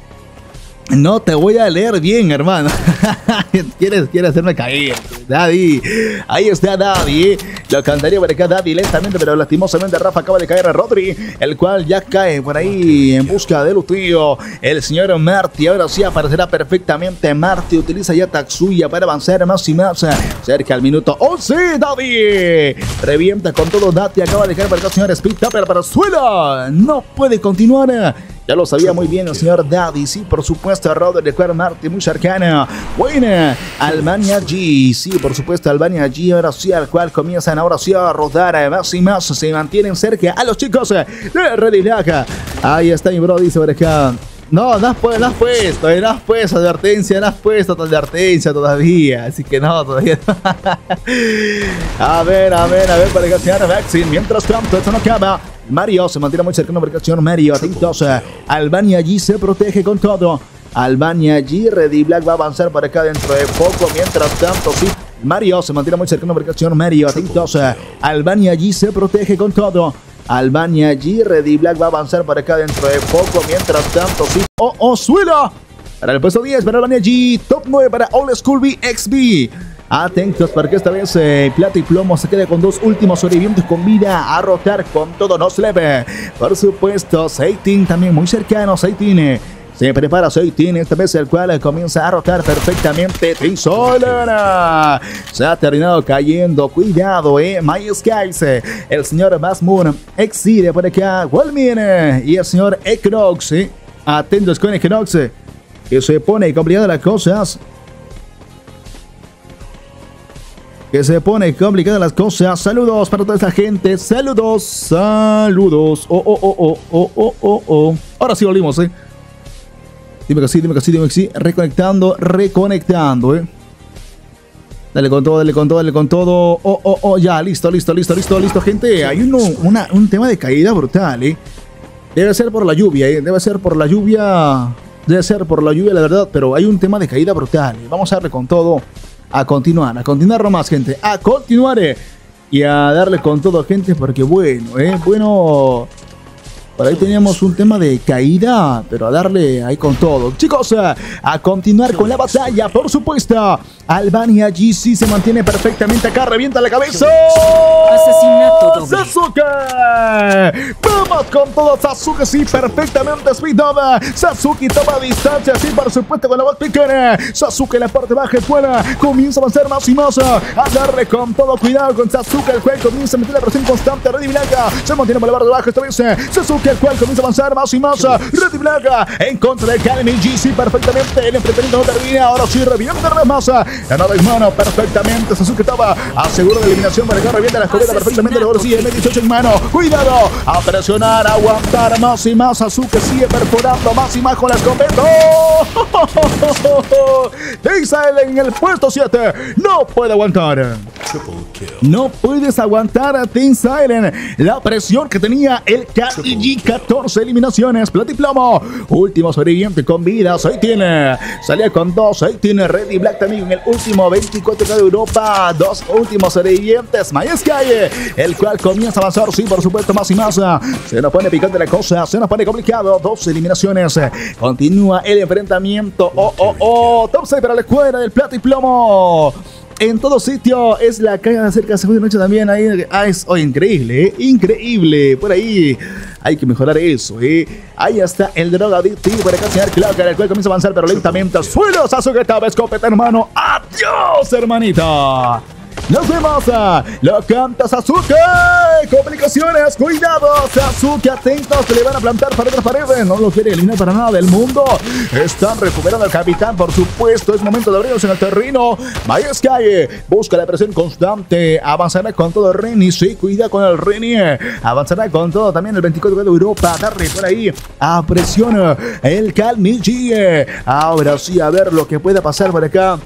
No te voy a leer bien, hermano. ¿Quieres, quieres hacerme caer? Daddy. Ahí está Daddy. Lo cantaría por acá Daddy lentamente, pero lastimosamente Rafa acaba de caer a Rodri, el cual ya cae por ahí en busca de Lutio. El señor Marty ahora sí aparecerá perfectamente. Marty utiliza ya Tatsuya para avanzar más y más. Cerca al minuto once. Daddy revienta con todo. Daddy acaba de caer por acá, señor Speed Tapper para el suelo. No puede continuar. Ya lo sabía muy bien el señor Daddy, sí, por supuesto, Rodri de Cuer Marty muy cercana. Buena, Albania G, sí, por supuesto, Albania G, ahora sí, al cual comienzan ahora sí a rodar más y más, se mantienen cerca a los chicos de Ready Black. Ahí está mi bro, dice por acá. No, no has puesto, no has puesto, no has puesto advertencia, no has puesto advertencia todavía, así que no, todavía no. A ver, a ver, a ver, para que señor Vaccine, mientras tanto, esto no acaba. Mario se mantiene muy cercano por el señor Mario, atentos. Albania G se protege con todo. Albania G, Ready Black va a avanzar por acá dentro de poco. Mientras tanto, sí, Mario se mantiene muy cercano por el señor Mario, atentos. Albania G se protege con todo. Albania G, Ready Black va a avanzar por acá dentro de poco. Mientras tanto, sí, oh, oh, suelo. Para el puesto diez para Albania G, top nueve para Old School B X B. Atentos porque esta vez eh, Plata y Plomo se queda con dos últimos sobrevivientes con vida a rotar con todo, no se le ve. Por supuesto, Seitin también muy cercano, Seitin. Se prepara Seitin, esta vez el cual comienza a rotar perfectamente. Trisolana se ha terminado cayendo, cuidado, eh. My Skies, el señor Basmoon, Exide por acá, Walmin y el señor Equinox, eh. Atentos con Equinox, que se pone complicado las cosas. Que se pone complicadas las cosas. Saludos para toda esta gente. Saludos, saludos. Oh, oh, oh, oh, oh, oh, oh, oh. Ahora sí volvimos, eh. Dime que sí, dime que sí, dime que sí. Reconectando, reconectando, eh. Dale con todo, dale con todo, dale con todo. Oh, oh, oh, ya, listo, listo, listo, listo, listo, gente. Hay uno, una, un tema de caída brutal, eh. Debe ser por la lluvia, eh. Debe ser por la lluvia Debe ser por la lluvia, la verdad, pero hay un tema de caída brutal. Vamos a darle con todo. A continuar, a continuar nomás, gente. A continuar eh, y a darle con todo, gente, porque bueno, eh, bueno... Por ahí teníamos un tema de caída, pero a darle ahí con todo. Chicos, a continuar con la batalla, por supuesto. Albania G C se mantiene perfectamente acá, revienta la cabeza. Asesinato doble. Sasuke. Vamos con todo, Sasuke, sí, perfectamente speed up. Sasuke toma distancia, sí, por supuesto, con la bot picker. Sasuke en la parte baja, fuera. Comienza a avanzar más y más. A darle con todo, cuidado con Sasuke. El juego comienza a meter la presión constante. Ready Blanca se mantiene por la barra de baja esta vez. Sasuke, el cual comienza a avanzar más y más. Ready Blanca en contra de Calmi G C perfectamente. El enfrentamiento no termina. Ahora sí, revienta una vez más. Ganado en mano perfectamente. Sasuke estaba asegura la eliminación para que revienta la escopeta perfectamente. Ahora sí, M dieciocho en mano. Cuidado. A presionar, a aguantar más y más. Sasuke sigue perforando más y más con la escopeta. Tail en el puesto siete. No puede aguantar. No puedes aguantar a Team Silent. La presión que tenía el Calmi G. catorce eliminaciones. Plata y plomo. Último sobreviviente con vidas. Ahí tiene. Salía con dos. Ahí tiene Ready Black también en el último veinticuatro K de Europa. Dos últimos sobrevivientes. MySky, el cual comienza a avanzar. Sí, por supuesto, más y más. Se nos pone picante la cosa. Se nos pone complicado. Dos eliminaciones. Continúa el enfrentamiento. Oh, oh, oh. Top seis para la escuadra del Plata y plomo. En todo sitio es la calle de cerca de noche también. Ahí, ah, es oh, increíble, ¿eh? Increíble. Por ahí hay que mejorar eso, ¿eh? Ahí está el drogadictivo para acá, señor Clocker, el cual comienza a avanzar, pero lentamente. Suelo, Sasuke, estaba escopeta, hermano. ¡Adiós, hermanita! Nos vemos. Lo canta Sasuke. Complicaciones. Cuidado. Sasuke, atentos. Le van a plantar paredes, paredes. No lo quiere eliminar para nada del mundo. Están recuperando al capitán, por supuesto. Es momento de abrirnos en el terreno. MySky busca la presión constante. Avanzará con todo Reni. Sí, cuida con el Reni. Avanzará con todo también el veinticuatro de Europa. Darle por ahí a presión el Calmi G. Ahora sí, a ver lo que pueda pasar por acá.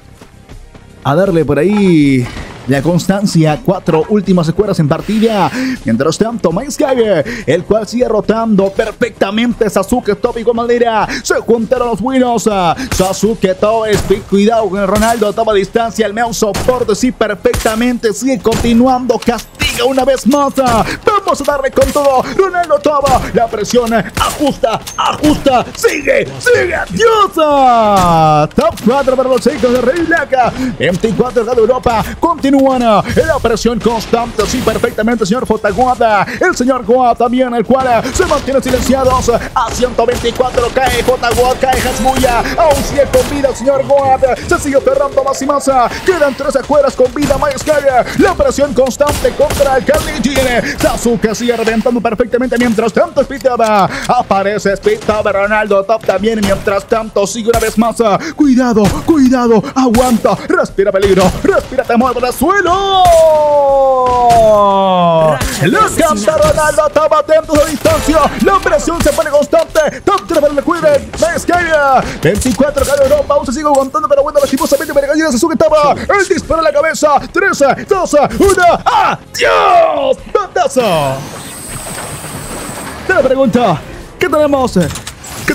A darle por ahí la constancia, cuatro últimas escuadras en partida. Mientras tanto, MySky, el cual sigue rotando perfectamente. Sasuke, Top y Comaldera se juntaron los buenos. Sasuke, Top, Speed, cuidado con el Ronaldo. Toma distancia, el Meo soporte, sí, perfectamente. Sigue continuando, castiga una vez más. Vamos a darle con todo. Ronaldo toma la presión, ajusta, ajusta. Sigue, sigue, diosa. Top cuatro para los chicos de Rey Blanca. veinticuatro de Europa. Continúa en la operación constante, sí, perfectamente, señor J. Guada. El señor Guada también, el cual se mantiene silenciados. A ciento veinticuatro cae J. Guada, cae Hasbuya. Aún sigue con vida el señor Guada. Se sigue aferrando más y más. Quedan tres escuadras con vida. MySky, la operación constante contra el Calmi G. Sasuke sigue reventando perfectamente. Mientras tanto, Speed Top aparece. Speed Top, Ronaldo Top también. Mientras tanto, sigue una vez más. Cuidado, cuidado, aguanta. Respira peligro, respira temor por la suelo. Lo canta Ronaldo, toma atentos a distancia. La presión se pone constante. Top tres para el cuiden. MySky, veinticuatro K de Europa. Aún se sigue aguantando, pero bueno, lastimosamente para caer Sasuke estaba. El disparo en la cabeza. tres, dos, uno. ¡Adiós! ¡Bandazo! Te la pregunta. ¿Qué tenemos? ¿Qué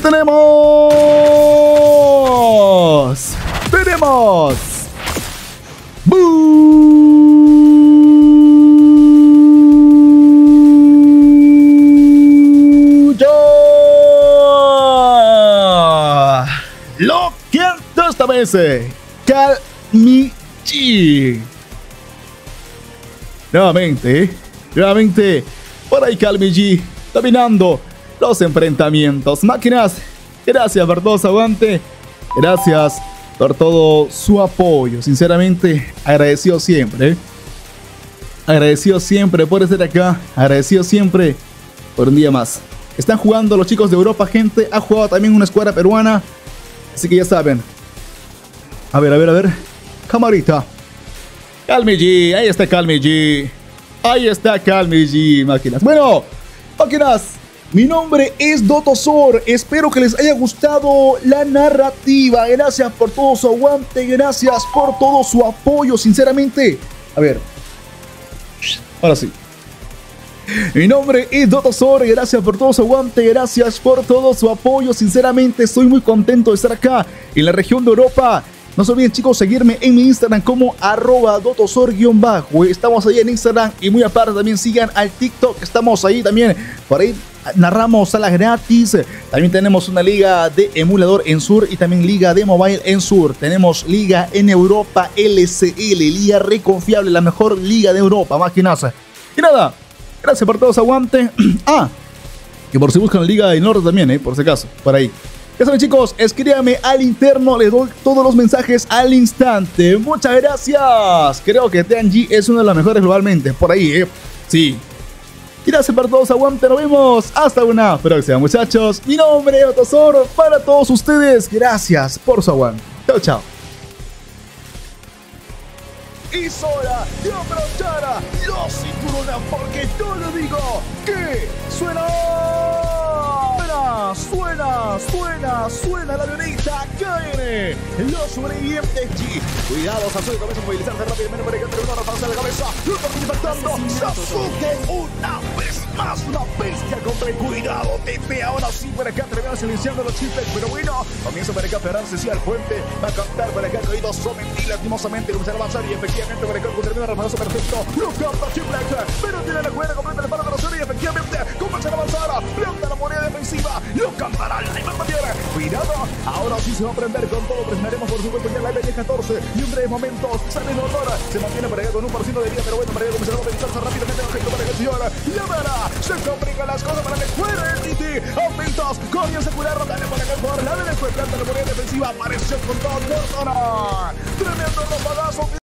tenemos? Tenemos. Lo siento esta vez. Calmi G. Nuevamente, nuevamente, por ahí Calmi G dominando los enfrentamientos. Máquinas, gracias por todo su aguante. Gracias por todo su apoyo. Sinceramente, agradecido siempre. ¿eh? Agradecido siempre por estar acá. Agradecido siempre por un día más. Están jugando los chicos de Europa, gente. Ha jugado también una escuadra peruana. Así que ya saben. A ver, a ver, a ver. Camarita. Calmi G. Ahí está Calmi G. Ahí está Calmi G, máquinas. Bueno, máquinas. Mi nombre es Dotosor. Espero que les haya gustado la narrativa. Gracias por todo su aguante. Gracias por todo su apoyo. Sinceramente. A ver. Ahora sí. Mi nombre es Dotosor, gracias por todo su aguante, gracias por todo su apoyo. Sinceramente estoy muy contento de estar acá en la región de Europa. No se olviden, chicos, seguirme en mi Instagram como arroba dotosor-bajo. Estamos ahí en Instagram y muy aparte también sigan al TikTok. Estamos ahí también. Por ahí narramos salas gratis. También tenemos una liga de emulador en Sur y también liga de mobile en Sur. Tenemos liga en Europa L C L, liga reconfiable, la mejor liga de Europa, más que nada. Y nada, gracias por todo su aguante. Ah, que por si buscan la liga del norte también, eh, por si acaso, por ahí. Ya saben, chicos, escríbame al interno, les doy todos los mensajes al instante. Muchas gracias. Creo que T N G es uno de los mejores globalmente, por ahí, ¿eh? Sí. Gracias por todos, aguante, nos vemos. Hasta una próxima, muchachos. Mi nombre es Dotosor, para todos ustedes. Gracias por su aguante. Chao, chao. Es hora de aprovechar los cinturones porque yo le digo que suena. Suena, suena, suena la avioneta K N. Los sobrevivientes G. Cuidados a su cabeza, movilizarse rápidamente para que entre una rafaza de la cabeza. Lo está impactando Sasuke una vez más. Una bestia contra el cuidado. T P ahora sí para acá terminando silenciando los chistes. Pero bueno, comienza para acá a aferrarse sí al puente. Va a captar para acá caído Somendi. Lastimosamente comienza a avanzar y efectivamente para acá termina el rafazo perfecto. Lo capta Chiplex. Pero tiene la cuerda completa de para la y efectivamente comienza a avanzar. Planta la moneda defensiva. Lo campará la misma tierra. Cuidado, ahora sí se va a prender con todo. Presionaremos por supuesto ya la L catorce. Y en breves momentos sale el honor. Se mantiene para allá con un por ciento de vida. Pero bueno, para allá comenzará a movilizarse rápidamente. Objeto para que el señor. Y ahora se complican las cosas para que fuera el T T. Aumentos, comienza a curarlo. Dale por acá por la L. Después planta la moneda defensiva. Apareció con todo. Tremendo rapadazo.